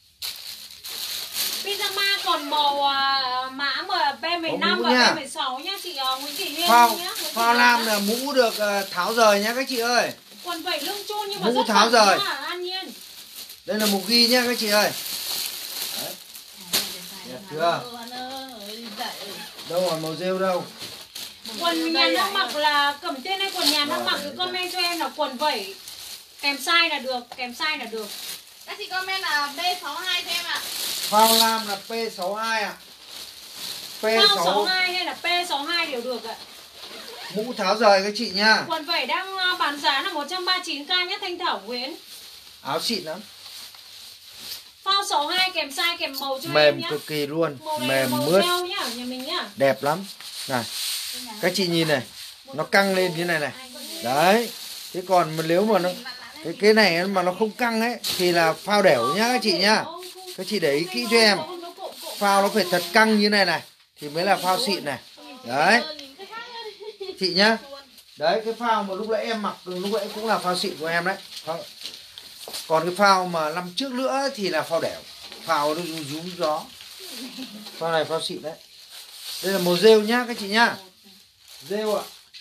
Pyjama còn màu mã P15 Có mũ và nha. P16 nhá chị Nguyễn Thị Liên Phao nhá. phao lam là mũ được tháo rời nhá các chị ơi. Quần vẩy lưng chun nhưng mà Mũ rất tháo bẩn rời. nhá, An Nhiên. Đây là màu ghi nhá các chị ơi. Đấy. Đẹp chưa? Đâu còn màu rêu đâu. Quần nhà đang mặc là cầm tên hay quần nhà đang mặc thì comment cho em là quần vẩy kèm size là được, kèm size là được. Các chị comment là B62 cho em ạ. Phao lam là P62 ạ. Phao P6 62 hay là P62 đều được ạ. Mũ tháo rời các chị nha. Quần vẩy đang bán giá là 139k nhé Thanh Thảo Nguyễn. Áo xịn lắm. Phao 62 kèm size kèm màu cho em Mềm nhá. cực kỳ luôn. Màu này Mềm màu mướt. gel nhá, ở nhà mình nhá. Đẹp lắm. Này. Các chị nhìn này. Nó căng lên như này này. Đấy. Thế còn nếu mà nó cái này mà nó không căng ấy thì là phao đẻo nhá các chị nhá. Các chị để ý kỹ cho em. Phao nó phải thật căng như này này thì mới là phao xịn này. Đấy. Chị nhá. Đấy cái phao mà lúc nãy em mặc lúc nãy cũng là phao xịn của em đấy. Còn cái phao mà năm trước nữa thì là phao đẻo. Phao nó rúm gió. Phao này phao xịn đấy. Đây là màu rêu nhá các chị nhá. Rêu ạ.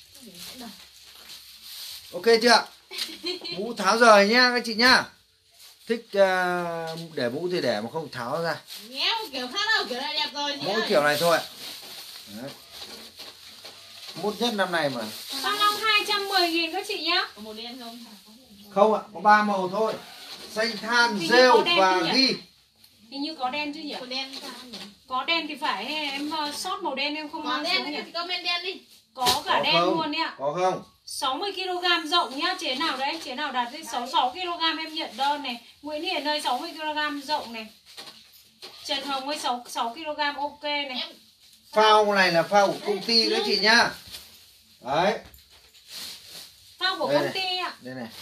Ok chưa? Mũ tháo rời nhá các chị nhá. Thích để mũ thì để mà không tháo ra. Nhéo kiểu khác đâu, kiểu này đẹp rồi. Mỗi kiểu này thôi ạ. Đấy. Mút nhất năm nay mà. Tăng long 210.000 các chị nhá. Có màu đen không? Không ạ, có 3 màu thôi. Xanh than, Hình như rêu có đen và chứ nhỉ? ghi. Hình như có đen chứ nhỉ? Có đen sao nhỉ? Có đen thì phải em sót màu đen em không Có mang đen xuống nhỉ? thì comment đen đi. Có cả Có đen không? luôn đấy ạ. Có không? 60kg rộng nhá, chế nào đấy, chế nào đạt đến 66kg em nhận đơn này. Nguyễn Hiền ơi 60kg rộng này. Trần Hồng ơi 6kg ok này. Phao này là phao của công ty các chị nhá. Đấy. Phao của Đây công này. ty ạ. Đây này.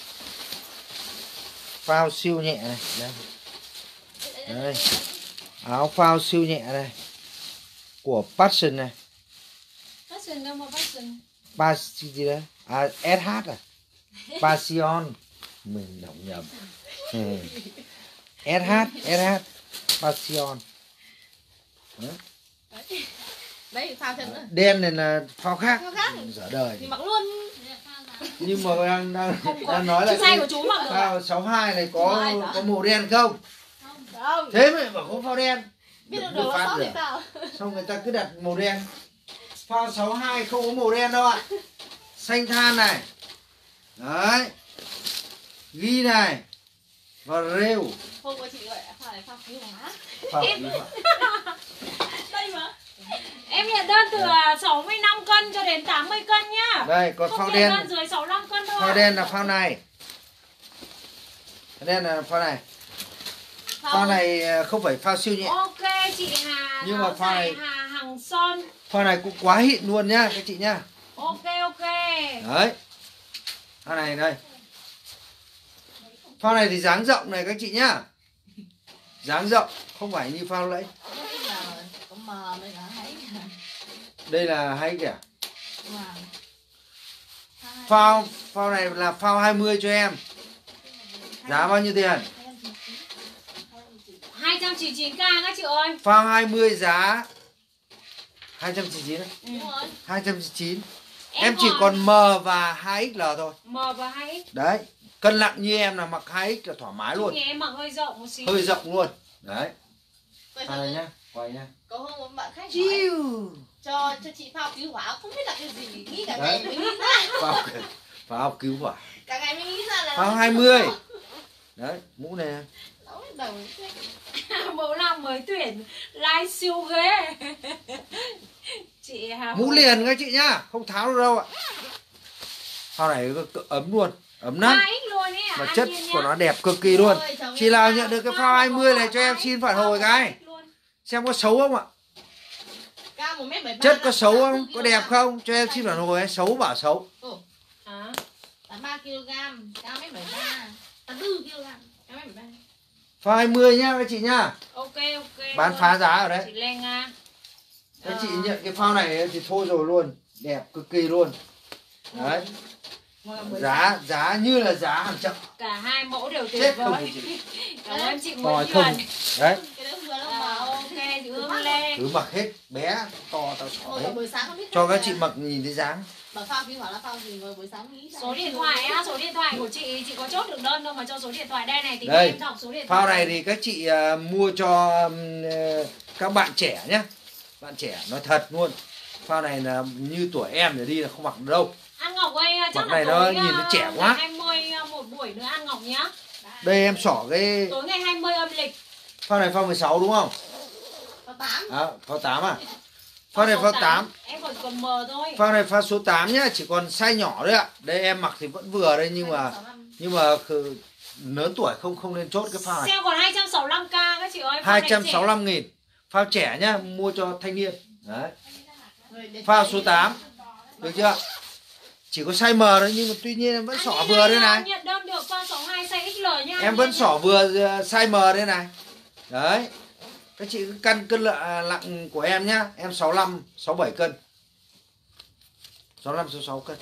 Phao siêu nhẹ này. Đây. Đây. Áo phao siêu nhẹ này. Của Passion này. Passion đâu mà Passion. Passion gì đấy? À SH à? Passion. Mình đọc nhầm. SH Passion. Đấy. Đấy, phao chân nữa. Đen này là phao khác. Phao khác. Dở đời. Thì mặc luôn. Nhưng mà đang Không có. nói là Chứ size của chú mặc được ạ. phao 62 này có màu đen không? Không. Thế mới bảo có phao đen. Biết được Được nó phát sót rồi. thì sao? Xong người ta cứ đặt màu đen. Phao 62 không có màu đen đâu ạ. Xanh than này. Đấy. Ghi này. Và rêu. Hôm qua chị gọi phao này phao cứu hóa. Phao Đây mà. Em nhận đơn từ 65 cân cho đến 80 cân nhá. đây còn Không phao nhận đen. đơn dưới 65 cân thôi. Phao đen là phao này. Phao đen là phao này. Phao này không phải phao siêu nhẹ. Ok chị Hà. Nhưng mà áo phao dài này- Hà Hằng Son. Phao này cũng quá xịn luôn nhá các chị nhá. Ok. Đấy. Phao này đây. Phao này thì dáng rộng này các chị nhá. Dáng rộng, không phải như phao lẫy. Có mờ mới là thấy. Đây là hay kìa. Wow. Phao này là phao 20 cho em. Giá bao nhiêu tiền? 299k các chị ơi. Phao 20 giá 299 đấy. Ừ. Đúng rồi. 299. Em chỉ còn M và 2XL thôi. M và 2X. Đấy. Cân nặng như em là mặc 2X là thoải mái luôn. Chị em mặc hơi rộng một xíu. Hơi rộng luôn. Đấy. Vậy Này thôi. nhá. Quay nhá. Có hôm một bạn khách hỏi Chiu. cho chị phao cứu hỏa không biết là cái gì, nghĩ cả Đấy. ngày mới nghĩ ra. Phao cứu hỏa. Cả ngày mới nghĩ ra là Phao 20. Đấy, mũ này. Nó biết đầu. Mẫu nào mới tuyển live siêu ghê. Chị Hà. Mũ liền các chị nhá, không tháo được đâu ạ. Phao này ấm luôn, ấm lắm. 2X luôn ấy ạ. Mà An chất Nhiên của nhá. nó đẹp cực kỳ luôn. Ôi, chồng Chị em nào phao. nhận được cái phao 20 này cho em xin phản hồi cái. Xem có xấu không ạ? Cao 1m73. Chất có xấu không? Có đẹp không? Cho em xin phản hồi ấy. Xấu bảo xấu. À. 83kg, cao 1m73. 84kg, cao 1m73. Phao 20 nhá các chị nhá. Ok. Bán luôn. phá giá ở đấy. Chị Lê Nga. Các chị nhận cái phao này thì thôi rồi luôn. Đẹp cực kỳ luôn. Đấy. Giá như là giá hàng chậm. Cả hai mẫu đều tuyệt Chết không vời. chị. Cảm ơn chị Hỏi Nguyễn thùng. Huyền. Đấy. Cái đấy vừa đâu À, mà. ok chị Hương Lê. Cứ mặc hết. Bé, to, tao Hồi sỏi. buổi sáng không biết. Cho các chị mặc nhìn thấy dáng. Bảo phao cứu hỏa là phao gì rồi buổi sáng nghĩ ra. Số điện thoại á, số điện thoại của chị có chốt được đơn đâu mà cho số điện thoại đây này thì Đây. em đọc số điện thoại. Phao này thì các chị mua cho các bạn trẻ nhé. Bạn trẻ nói thật luôn. Phao này là như tuổi em để đi là không mặc được đâu. An Ngọc ơi chắc Mặc là này nó tối nhìn nó trẻ quá. 20 một buổi nữa An Ngọc nhá. Đây em xỏ cái Tối ngày 20 âm lịch. phao này phao 16 đúng không? Phao 8. À, phao 8 à? Phao này số phao 8. Em còn mờ thôi. Phao này phao số 8 nhá, chỉ còn size nhỏ đấy ạ. Đây em mặc thì vẫn vừa đây, nhưng mà lớn tuổi không nên chốt cái phao này. Sale còn 265k các chị ơi. Phao 265.000. Phao trẻ nhá, mua cho thanh niên. Đấy. Phao số 8. Được chưa? Chỉ có size M thôi, nhưng mà tuy nhiên em vẫn xỏ vừa đây này. Nhận đơn được phao 62 size XL nha. Em vẫn xỏ vừa size M đây này. Đấy. Các chị cứ căn cân nặng của em nhá. Em 65, 67 cân. 65, 66 cân.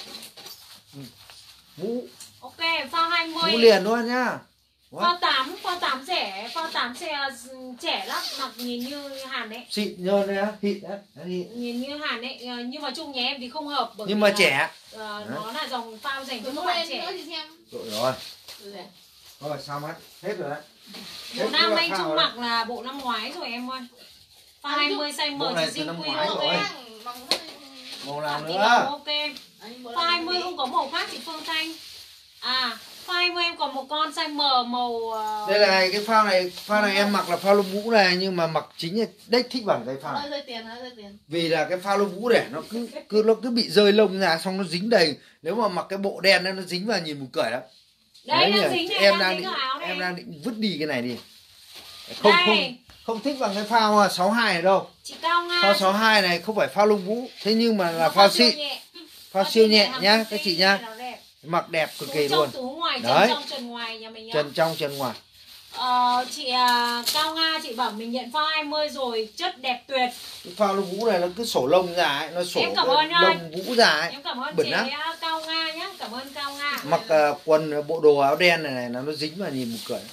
Mũ. Ok, phao 20. Mũ liền luôn nhá. Phao 8 rẻ, phao 8 trẻ lắm, mặc nhìn như Hàn đấy. Xịn nhơn đấy á, thịt đấy. Nhìn như Hàn đấy, nhưng mà chung nhà em thì không hợp bởi nhưng mà trẻ. Nó là dòng phao dành cho các Mua bạn lên trẻ. nữa thì xem. Rồi. Rồi sao mất? Hết rồi đấy. Bộ nam anh chung mặc là bộ năm ngoái rồi em ơi. Phao 20 size M chỉ riêng quy thôi. Màu nào nữa. nữa? Ok. Phao 20 không có màu khác chị Phương Thanh. Phao 20 em còn một con size M màu đây là cái phao này em mặc là phao lông vũ này, nhưng mà mặc chính là đếch thích bằng cái phao này. Rơi tiền. Vì là cái phao lông vũ để nó cứ bị rơi lông ra, xong nó dính đầy. Nếu mà mặc cái bộ đen nó dính vào nhìn buồn cười lắm. Đấy đang dính này, em đang định vứt đi cái này đi. Không thích bằng cái phao 62 này đâu. Chị Cao Nga. Phao 62 này không phải phao lông vũ, thế nhưng mà là phao xịn. Phao siêu nhẹ nhá các chị nhá. Mặc đẹp cực kỳ luôn. Đấy. Trần trong trần ngoài nhà mình nhá. Trần trong trần ngoài. Chị Cao Nga chị bảo mình nhận phao 20 rồi, chất đẹp tuyệt. Cái phao lông vũ này nó cứ sổ lông ra ấy, nó sổ lông vũ ra ấy. Em cảm ơn chị Cao Nga nhá, cảm ơn Cao Nga. Mặc quần bộ đồ áo đen này nó dính vào nhìn một cười.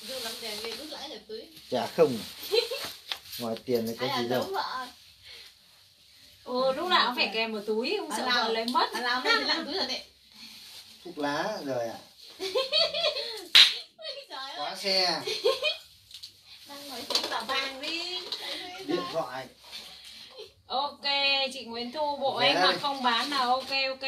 Chả không. Ngoài tiền này có gì đâu. Lúc nào cũng phải kèm một túi, không sợ vợ lấy mất. Thuốc lá rồi ạ. Khóa xe. Điện thoại. Ok, chị Nguyễn Thu, bộ em mặc không bán là ok.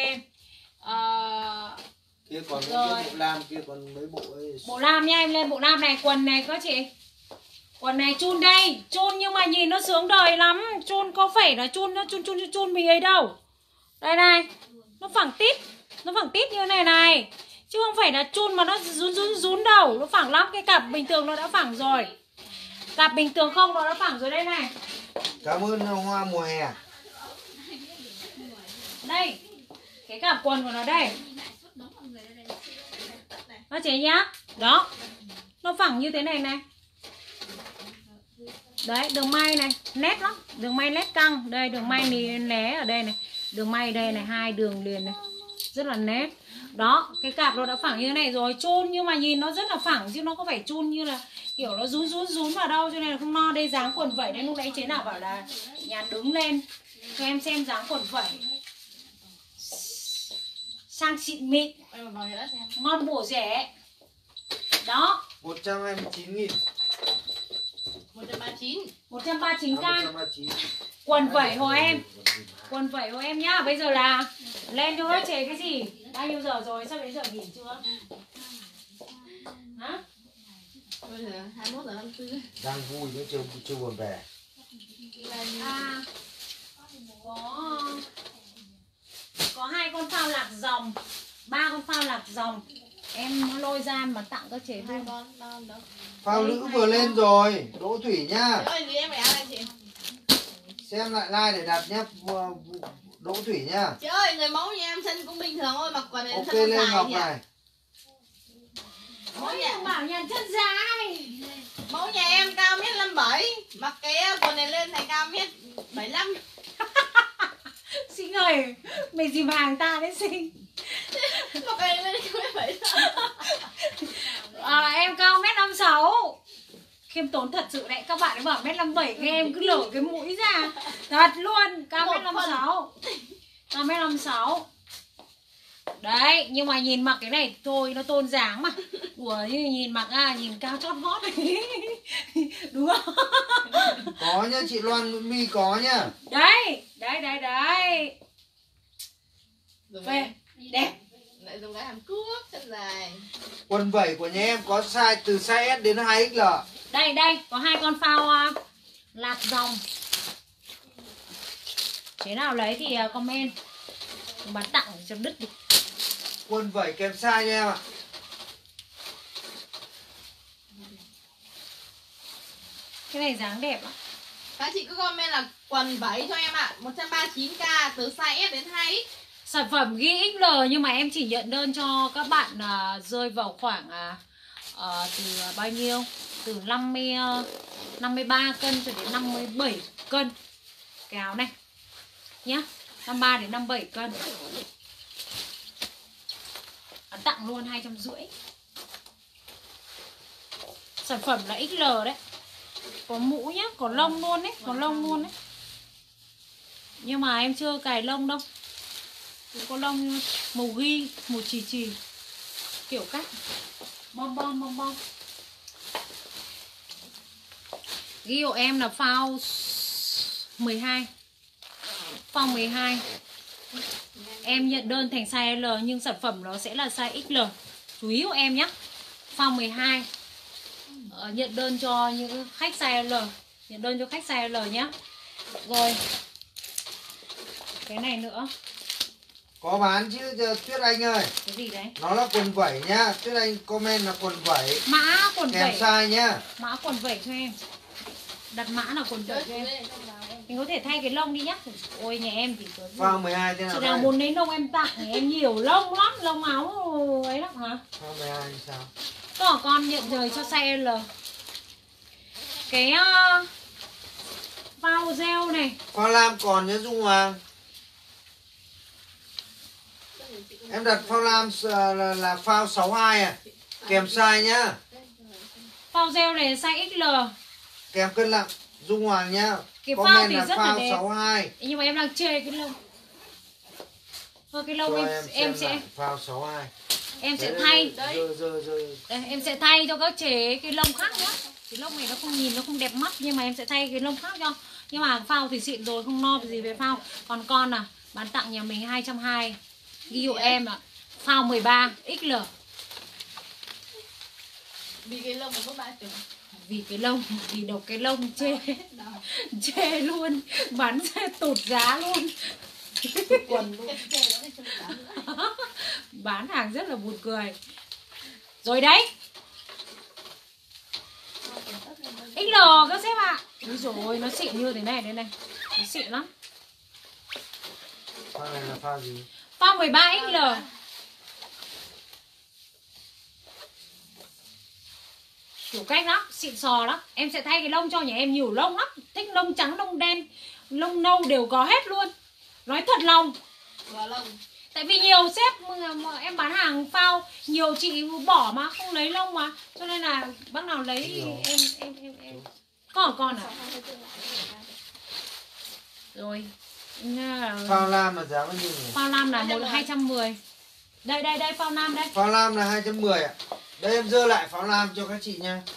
Kia còn cái bộ lam kia còn mấy bộ ấy. Bộ lam nha, em lên bộ lam này, quần này có chị. Quần này chun đây, chun nhưng mà nhìn nó sướng đời lắm. Chun có phải là chun mình ấy đâu. Đây này, nó phẳng tít như này này. Chứ không phải là chun mà nó rún đâu. Nó phẳng lắm, cái cặp bình thường nó đã phẳng rồi. Cặp bình thường không nó đã phẳng rồi đây này. Cảm ơn hoa mùa hè. Đây, cái cặp quần của nó đây. Nó chế nhá. Đó, nó phẳng như thế này này. Đấy, đường may này, nét lắm. Đường may nét căng. Đây, đường may né ở đây này. Đường may đây này, 2 đường liền này. Rất là nét. Đó, cái cạp nó đã phẳng như thế này rồi. Chun nhưng mà nhìn nó rất là phẳng. Chứ nó có phải chun như là kiểu nó rún vào đâu. Cho nên là không no. Đây dáng quần vẩy. Đấy, lúc nãy chế nào bảo là nhà đứng lên cho em xem dáng quần vẩy. Sang xịn mịn. Ngon bổ rẻ. Đó. 129.000. 139k. Quần vẩy hộ em. Quần vẩy hộ em nhá. Bây giờ là lên cho hết chế cái gì? Bao nhiêu giờ rồi? Sao đến giờ nghỉ chưa? Hả? Bây giờ 21:54. Đang vui chứ chưa buồn về. Có 2 con phao lạc dòng, 3 con phao lạc dòng. Em lôi ra mà tặng các chế luôn. Phao nữ vừa lên rồi, Đỗ Thủy nhá. Xem lại like để đặt nhá, Đỗ Thủy nhá. Chị ơi, người mẫu nhà em thân cũng bình thường thôi, mặc quần này ok thân lên dài Ngọc nhỉ. này. Mẫu nhà bảo nhà chân dài. Mẫu nhà em cao 1m57, mặc cái quần này lên thành cao 1m75. Sinh ơi, mày dìm hàng ta đấy Sinh. Mặc cái lên cao 1m7. Em cao 1m56. Khiêm tốn thật sự đấy, các bạn ấy bảo 1m57 nghe em cứ lở cái mũi ra. Thật luôn, cao 1m56. Cao 1m56. Đấy, nhưng mà nhìn mặc cái này thôi nó tôn dáng mà. Đùa như nhìn mặc nhìn cao chót vót. Đúng không? Có nhá, chị Loan Nguyễn My có nhá. Đấy. Về, đẹp. Lại dùng cái Hàn Quốc chân dài. Quần vẩy của nhà em có size từ size S đến 2XL. Đây, có 2 con phao lạc dòng. Chế nào lấy thì comment bán tặng cho đứt đi. Quần vẩy kèm size nha em ạ. Cái này dáng đẹp ạ. Các chị cứ comment là quần vẩy cho em ạ. 139k từ size S đến 2X. Sản phẩm ghi XL nhưng mà em chỉ nhận đơn cho các bạn rơi vào khoảng từ bao nhiêu? Từ 53 cân cho đến 57 cân. Cái áo này nhá. 53 đến 57 cân. Tặng luôn 250. Sản phẩm là XL đấy. Có mũ nhá, có lông luôn đấy, có lông luôn đấy. Nhưng mà em chưa cài lông đâu. Có lông màu ghi, màu chì kiểu cách bom bom. Ghi của em là phao 12. Phao 12. Em nhận đơn thành size L nhưng sản phẩm nó sẽ là size XL. Chú ý của em nhé. Phao 12. Nhận đơn cho những khách size L. Nhận đơn cho khách size L nhé. Rồi. Cái này nữa. Có bán chứ Tuyết Anh ơi. Cái gì đấy? Nó là quần vẩy nhá. Tuyết Anh comment là quần vẩy. Mã quần kèm vẩy. size nhá. Mã quần vẩy cho em. Đặt mã là quần vẩy cho em. Mình có thể thay cái lông đi nhá. Ôi nhà em thì Phao 12 thế nào chị đây? nào muốn lấy lông em tặng thì em nhiều lông lắm. Lông áo ấy lắm hả? Phao 12 thì sao? Có con nhận rời cho size L. Cái phao gel này. Phao lam còn nhớ Dung Hoàng. Em đặt phao lam là phao 62 à. Kèm size nhá. Phao gel này size XL. Kèm cân nặng Dung Hoàng nhá. Cái phao Comment thì là rất là phao đẹp. 62. Nhưng mà em đang chê cái lông. Thôi cái lông Cho em sẽ lại phao 62. em sẽ thay. Rồi. Đây, em sẽ thay cho các chế cái lông khác nhá. Cái lông này nó không nhìn nó không đẹp mắt nhưng mà em sẽ thay cái lông khác cho. Nhưng mà phao thì xịn rồi, không lo gì về phao. Còn con à, bán tặng nhà mình 220. Ghi của em ạ. Phao 13 XL. Vì cái lông có 30. Vì cái lông, vì độc cái lông chê luôn, bán tụt giá luôn. Quần luôn. Bán hàng rất là buồn cười. Rồi đấy. XL các sếp ạ. Úi dồi ôi, nó xịn như thế này đây này. Nó xịn lắm. Phao này là phao gì? Phao 13 XL. Kiểu cách lắm, xịn sò lắm. Em sẽ thay cái lông cho nhà em nhiều lông lắm. Thích lông trắng, lông đen, lông nâu đều có hết luôn. Nói thật lòng. Và lông. Tại vì nhiều sếp mà em bán hàng phao, nhiều chị bỏ mà không lấy lông mà. Cho nên là bác nào lấy thì em. Con à? Rồi. Phao lam là giá bao nhiêu nhỉ? Phao lam là 210. Đây phao lam đây. Phao lam là 210 ạ. Đây em dơ lại phao lam cho các chị nha.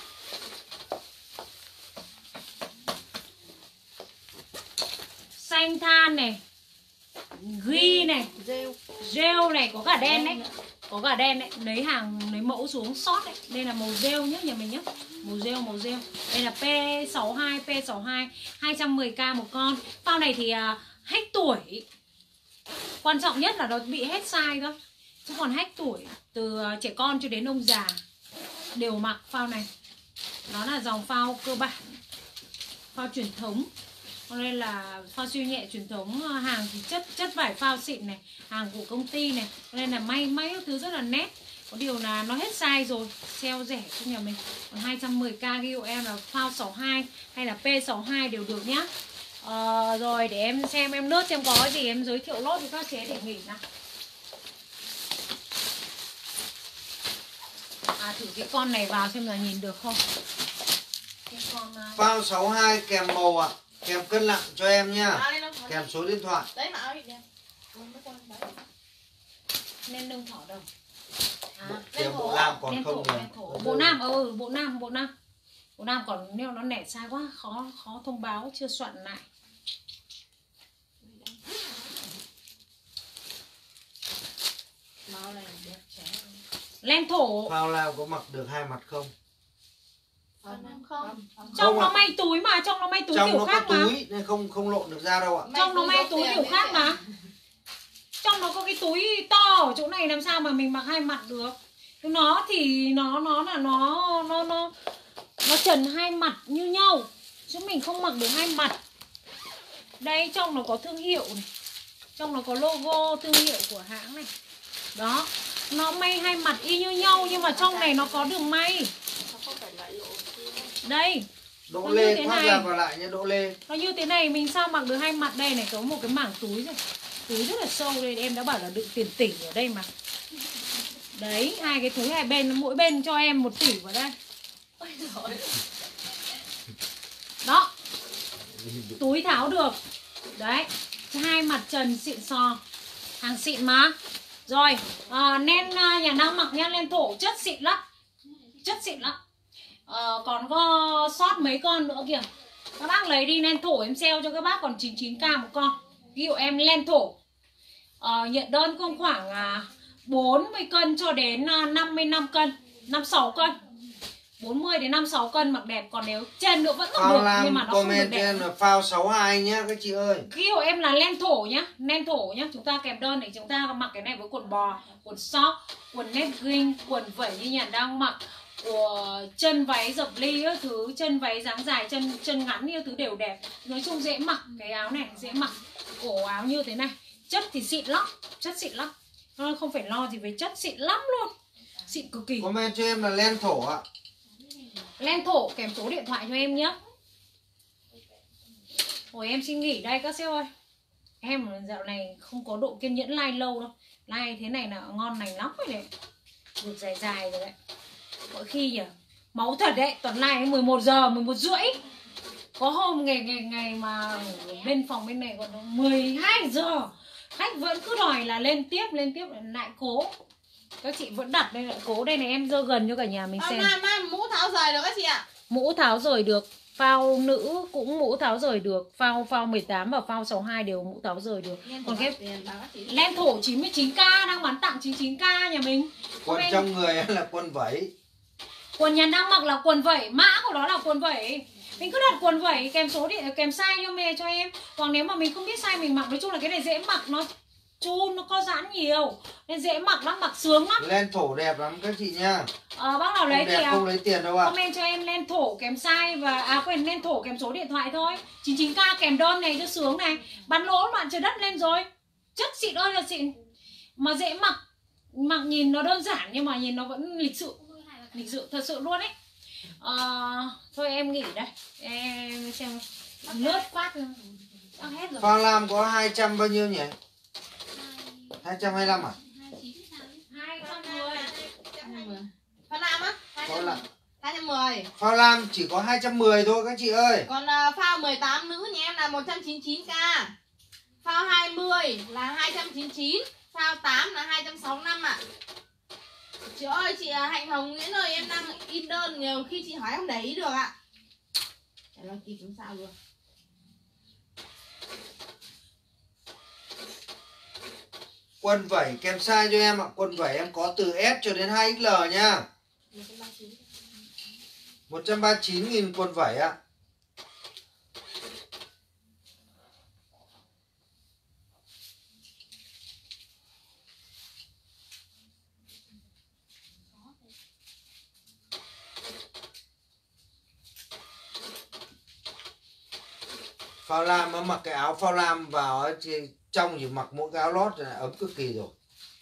Xanh than này, ghi này, gel này, có cả đen đấy. Có cả đen đấy. Lấy mẫu xuống sót đấy. Đây là màu gel nhá nhà mình nhá. Màu gel. Đây là P62 210k một con. Phao này thì hết tuổi. Quan trọng nhất là nó bị hết size cơ. Chứ còn hết tuổi, từ trẻ con cho đến ông già đều mặc phao này. Nó là dòng phao cơ bản, phao truyền thống. Cho nên là phao siêu nhẹ truyền thống, hàng thì chất vải phao xịn này, hàng của công ty này. Cho nên là may các thứ rất là nét. Có điều là nó hết size rồi, sale rẻ cho nhà mình. Còn 210k ghi của em là phao 62 hay là P62 đều được nhá. Rồi để em xem, em lướt xem có cái gì em giới thiệu lốt với các chế để nghỉ nào. Thử cái con này vào xem là nhìn được không. Cái con Phao 62 kèm màu ạ. Kèm cân nặng cho em nha. Kèm số điện thoại. Đấy mà áo đi đẹp. nên lưng thỏ đồng. Kèm bộ nam còn không được. Bộ nam, bộ nam còn nếu nó nẻ sai quá khó thông báo, chưa soạn lại. Màu này đẹp trẻ. Len thổ. Phao nào có mặc được hai mặt không? Không. Trong Không nó ạ. may túi mà, trong nó may túi Trong kiểu nó có khác mà. túi nên không lộn được ra đâu ạ. Trong nó may túi kiểu khác mà. Trong nó có cái túi to ở chỗ này làm sao mà mình mặc hai mặt được. Nó thì nó trần hai mặt như nhau, chứ mình không mặc được hai mặt. Đây trong nó có thương hiệu này, trong nó có logo thương hiệu của hãng này. Đó, nó may hai mặt y như nhau nhưng mà trong này nó có đường may. Đây, Đỗ nó như lê thế thoát này. ra vào lại nha Đỗ lê. nó như thế này mình sao mặc được hai mặt. Đây này có một cái mảng túi rồi, túi rất là sâu đây, em đã bảo là đựng tiền tỷ ở đây mà. Đấy, hai cái túi hai bên, mỗi bên cho em 1 tỷ vào đây. Đó, túi tháo được. Đấy, hai mặt trần xịn sò, hàng xịn mà. Rồi, nên nhà đang mặc nha, lên thổ chất xịn lắm. Chất xịn lắm. Còn có sót mấy con nữa kìa. Các bác lấy đi, lên thổ em sale cho các bác còn 99k một con. Ví dụ em lên thổ nhận đơn không khoảng 40 cân cho đến 55 cân, 56 cân, 40 đến 56 cân mặc đẹp. Còn nếu trên nữa vẫn còn Phao được nhưng mà Lam nó không được comment đẹp. trên là phao 62 nhá các chị ơi. Ví dụ em là len thổ nhá, len thổ nhá, chúng ta kèm đơn để chúng ta mặc cái này với quần bò, quần sóc, quần legging, quần vẩy như nhà đang mặc, của chân váy dập ly các thứ, chân váy dáng dài, chân ngắn như thứ đều đẹp. Nói chung dễ mặc, cái áo này dễ mặc, cổ áo như thế này, chất thì xịn lắm, chất xịn lắm, không phải lo gì về chất, xịn lắm luôn, xịn cực kỳ. Comment cho em là len thổ ạ. Len thổ kèm số điện thoại cho em nhé. Hồi em xin nghỉ đây các sếp ơi. Em dạo này không có độ kiên nhẫn like lâu đâu. Like thế này là ngon lành lắm rồi đấy. Được dài dài rồi đấy. Mỗi khi nhỉ, máu thật đấy, toàn like 11 giờ, 11 rưỡi. Có hôm ngày mà bên phòng bên này còn 12 giờ. Khách vẫn cứ đòi là lên tiếp lại cố. Các chị vẫn đặt đây lại cố. Đây này em dơ gần cho cả nhà mình xem. Mũ tháo rời được các chị ạ. Mũ tháo rời được, phao nữ cũng mũ tháo rời được, phao 18 và phao 62 đều mũ tháo rời được. Còn cái len thổ 99k đang bán tặng 99k nhà mình. Quần trong người là quần vẩy. Quần nhà đang mặc là quần vẩy, mã của nó là quần vẩy. Mình cứ đặt quần vẩy kèm số điện, kèm size cho em. Còn nếu mà mình không biết size mình mặc, nói chung là cái này dễ mặc, nó chun, nó có giãn nhiều nên dễ mặc lắm, mặc sướng lắm. Len thổ đẹp lắm các chị nha. Bác nào lấy Không đẹp thì không lấy tiền đâu ạ. comment cho em len thổ kèm size và quên, len thổ kèm số điện thoại thôi. 99k kèm đơn này cho sướng này. Bán lỗ bạn trời đất lên rồi. Chất xịn ơi là xịn. Mà dễ mặc. Mặc nhìn nó đơn giản nhưng mà nhìn nó vẫn lịch sự. Lịch sự thật sự luôn ấy. Thôi em nghỉ đây. Em xem lướt phát hết rồi. Phao Lam có 200 bao nhiêu nhỉ? 225 à? 210. Phao Lam á? Phao Lam. 210. Phao Lam chỉ có 210 thôi các chị ơi. Còn phao 18 nữ nhà em là 199k. Phao 20 là 299. Phao 8 là 265 ạ. Chị ơi, chị Hạnh Hồng Nguyễn ơi, em đang in đơn, nhiều khi chị hỏi không để ý được ạ. Để lo kịp làm sao được. Quần vẩy kèm size cho em ạ. Quần vẩy em có từ S cho đến 2XL nha. 139.000 quần vẩy ạ. Phao Lam nó mặc cái áo Phao Lam vào ấy, thì trong chỉ mặc mỗi cái áo lót là ấm cực kỳ rồi.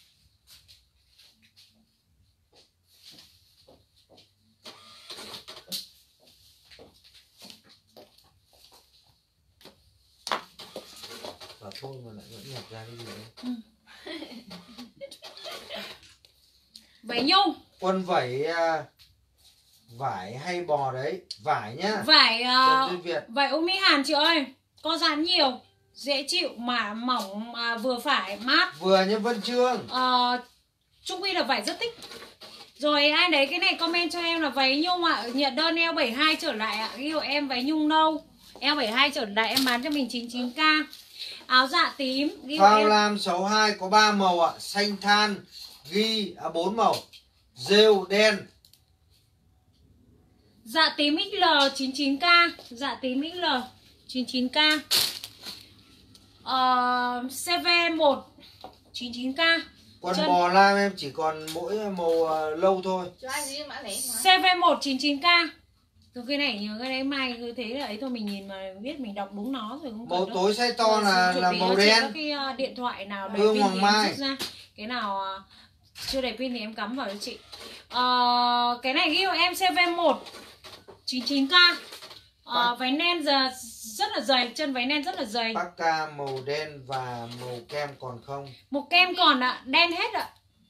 Và thôi mà lại vẫn nhặt ra cái gì đấy. Váy nhung. Quần vẩy vải hay bò đấy, vải nhá. Vải Trần Duy Việt. vải Âu Mỹ Hàn chị ơi, có dán nhiều, dễ chịu mà mỏng mà vừa phải, mát. Vừa như Vân Trương. Trung Quy là vải rất thích. Rồi ai đấy cái này comment cho em là váy nhung ạ, nhận đơn eo 72 trở lại ạ. Ghi hộ em váy nhung nâu, eo 72 trở lại em bán cho mình 99k. Áo dạ tím ghi hộ Phao em. Lam 62 có 3 màu ạ, xanh than, ghi 4 màu, rêu, đen. Dạ tím XL 99k. Dạ tím XL 99k. CV1 99k. Quần bò lam em chỉ còn mỗi màu lâu thôi. Cho ai gì mã lẻ mà. CV1 99k. Từ cái này nhớ cái đấy mai cứ thế là ấy thôi, mình nhìn mà biết mình đọc đúng nó rồi không. Màu tối size to là màu đen. Các cái điện thoại nào đầy Hương pin Hoàng thì Mai. em rút ra. Cái nào chưa đầy pin thì em cắm vào cho chị. Cái này ghi của em CV1 99k. Váy nen giờ rất là dày, chân váy nen rất là dày. Parka màu đen và màu kem còn không? Một kem còn ạ, đen hết ạ.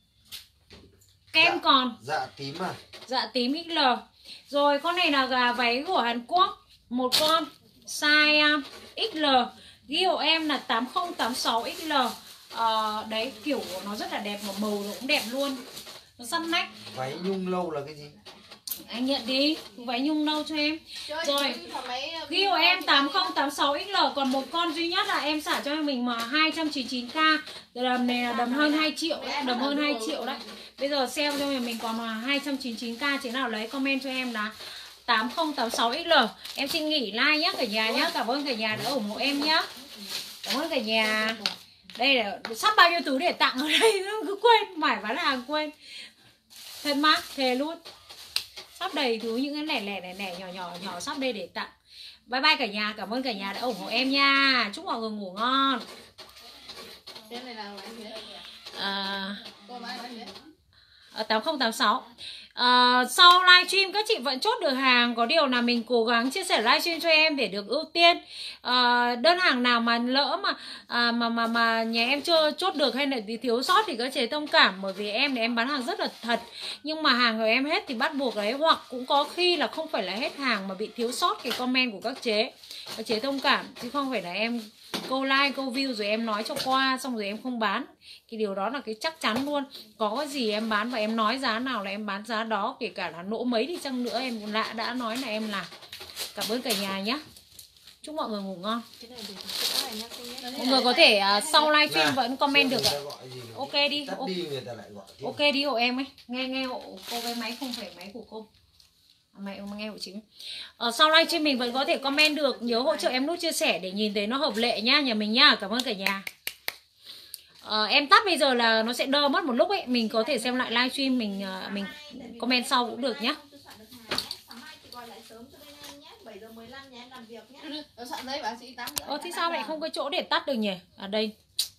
Kem Dạ, còn. dạ tím à? Dạ tím XL. Rồi con này là váy của Hàn Quốc, một con size XL. Ghi của em là 8086 XL. Đấy kiểu của nó rất là đẹp mà màu nó cũng đẹp luôn. Nó săn nách. Váy nhung lâu là cái gì? Anh nhận đi, váy nhung nâu cho em. Rồi, ghi của em 8086 XL. Còn một con duy nhất là em xả cho mình mà 299k. Đầm này là đầm hơn 2 triệu đấy, đầm hơn 2 triệu đấy. Bây giờ sale cho mình còn 299k. Chị nào lấy comment cho em là 8086 XL. Em xin nghỉ like nhé cả nhà nhé. Cảm ơn cả nhà đã ủng hộ em nhé. Cảm ơn cả nhà. Đây là sắp bao nhiêu thứ để tặng ở đây cứ quên, mãi bán hàng quên. Thật má, thề luôn. Sắp đầy thứ những cái lẻ nhỏ sắp đây để tặng. Bye bye cả nhà, cảm ơn cả nhà đã ủng hộ em nha. Chúc mọi người ngủ ngon. Cái này là bán gì đấy? Cô bán gì đấy? 8086. Sau livestream các chị vẫn chốt được hàng. Có điều là mình cố gắng chia sẻ livestream cho em để được ưu tiên. Đơn hàng nào mà lỡ mà nhà em chưa chốt được hay là thiếu sót thì các chế thông cảm. Bởi vì em thì em bán hàng rất là thật. Nhưng mà hàng của em hết thì bắt buộc đấy. Hoặc cũng có khi là không phải là hết hàng mà bị thiếu sót cái comment của các chế. Các chế thông cảm. Chứ không phải là em câu like, câu view rồi em nói cho qua xong rồi em không bán. Cái điều đó là cái chắc chắn luôn. Có cái gì em bán và em nói giá nào là em bán giá đó. Kể cả là nỗ mấy đi chăng nữa em cũng đã nói là em làm. Cảm ơn cả nhà nhé. Chúc mọi người ngủ ngon. Mọi người có thể sau livestream vẫn comment được ạ. Ok đi. Ok đi hộ em ấy. Nghe hộ cô cái máy không phải máy của cô. Mày nghe hộ chính. Sau livestream mình vẫn có thể comment được. Nhớ hỗ trợ em nút chia sẻ để nhìn thấy nó hợp lệ nhá, nhà mình nhá. Cảm ơn cả nhà. Em tắt bây giờ là nó sẽ đơ mất một lúc ấy. Mình có thể xem lại livestream mình comment sau cũng được nhá. Thế sao lại không có chỗ để tắt được nhỉ? Đây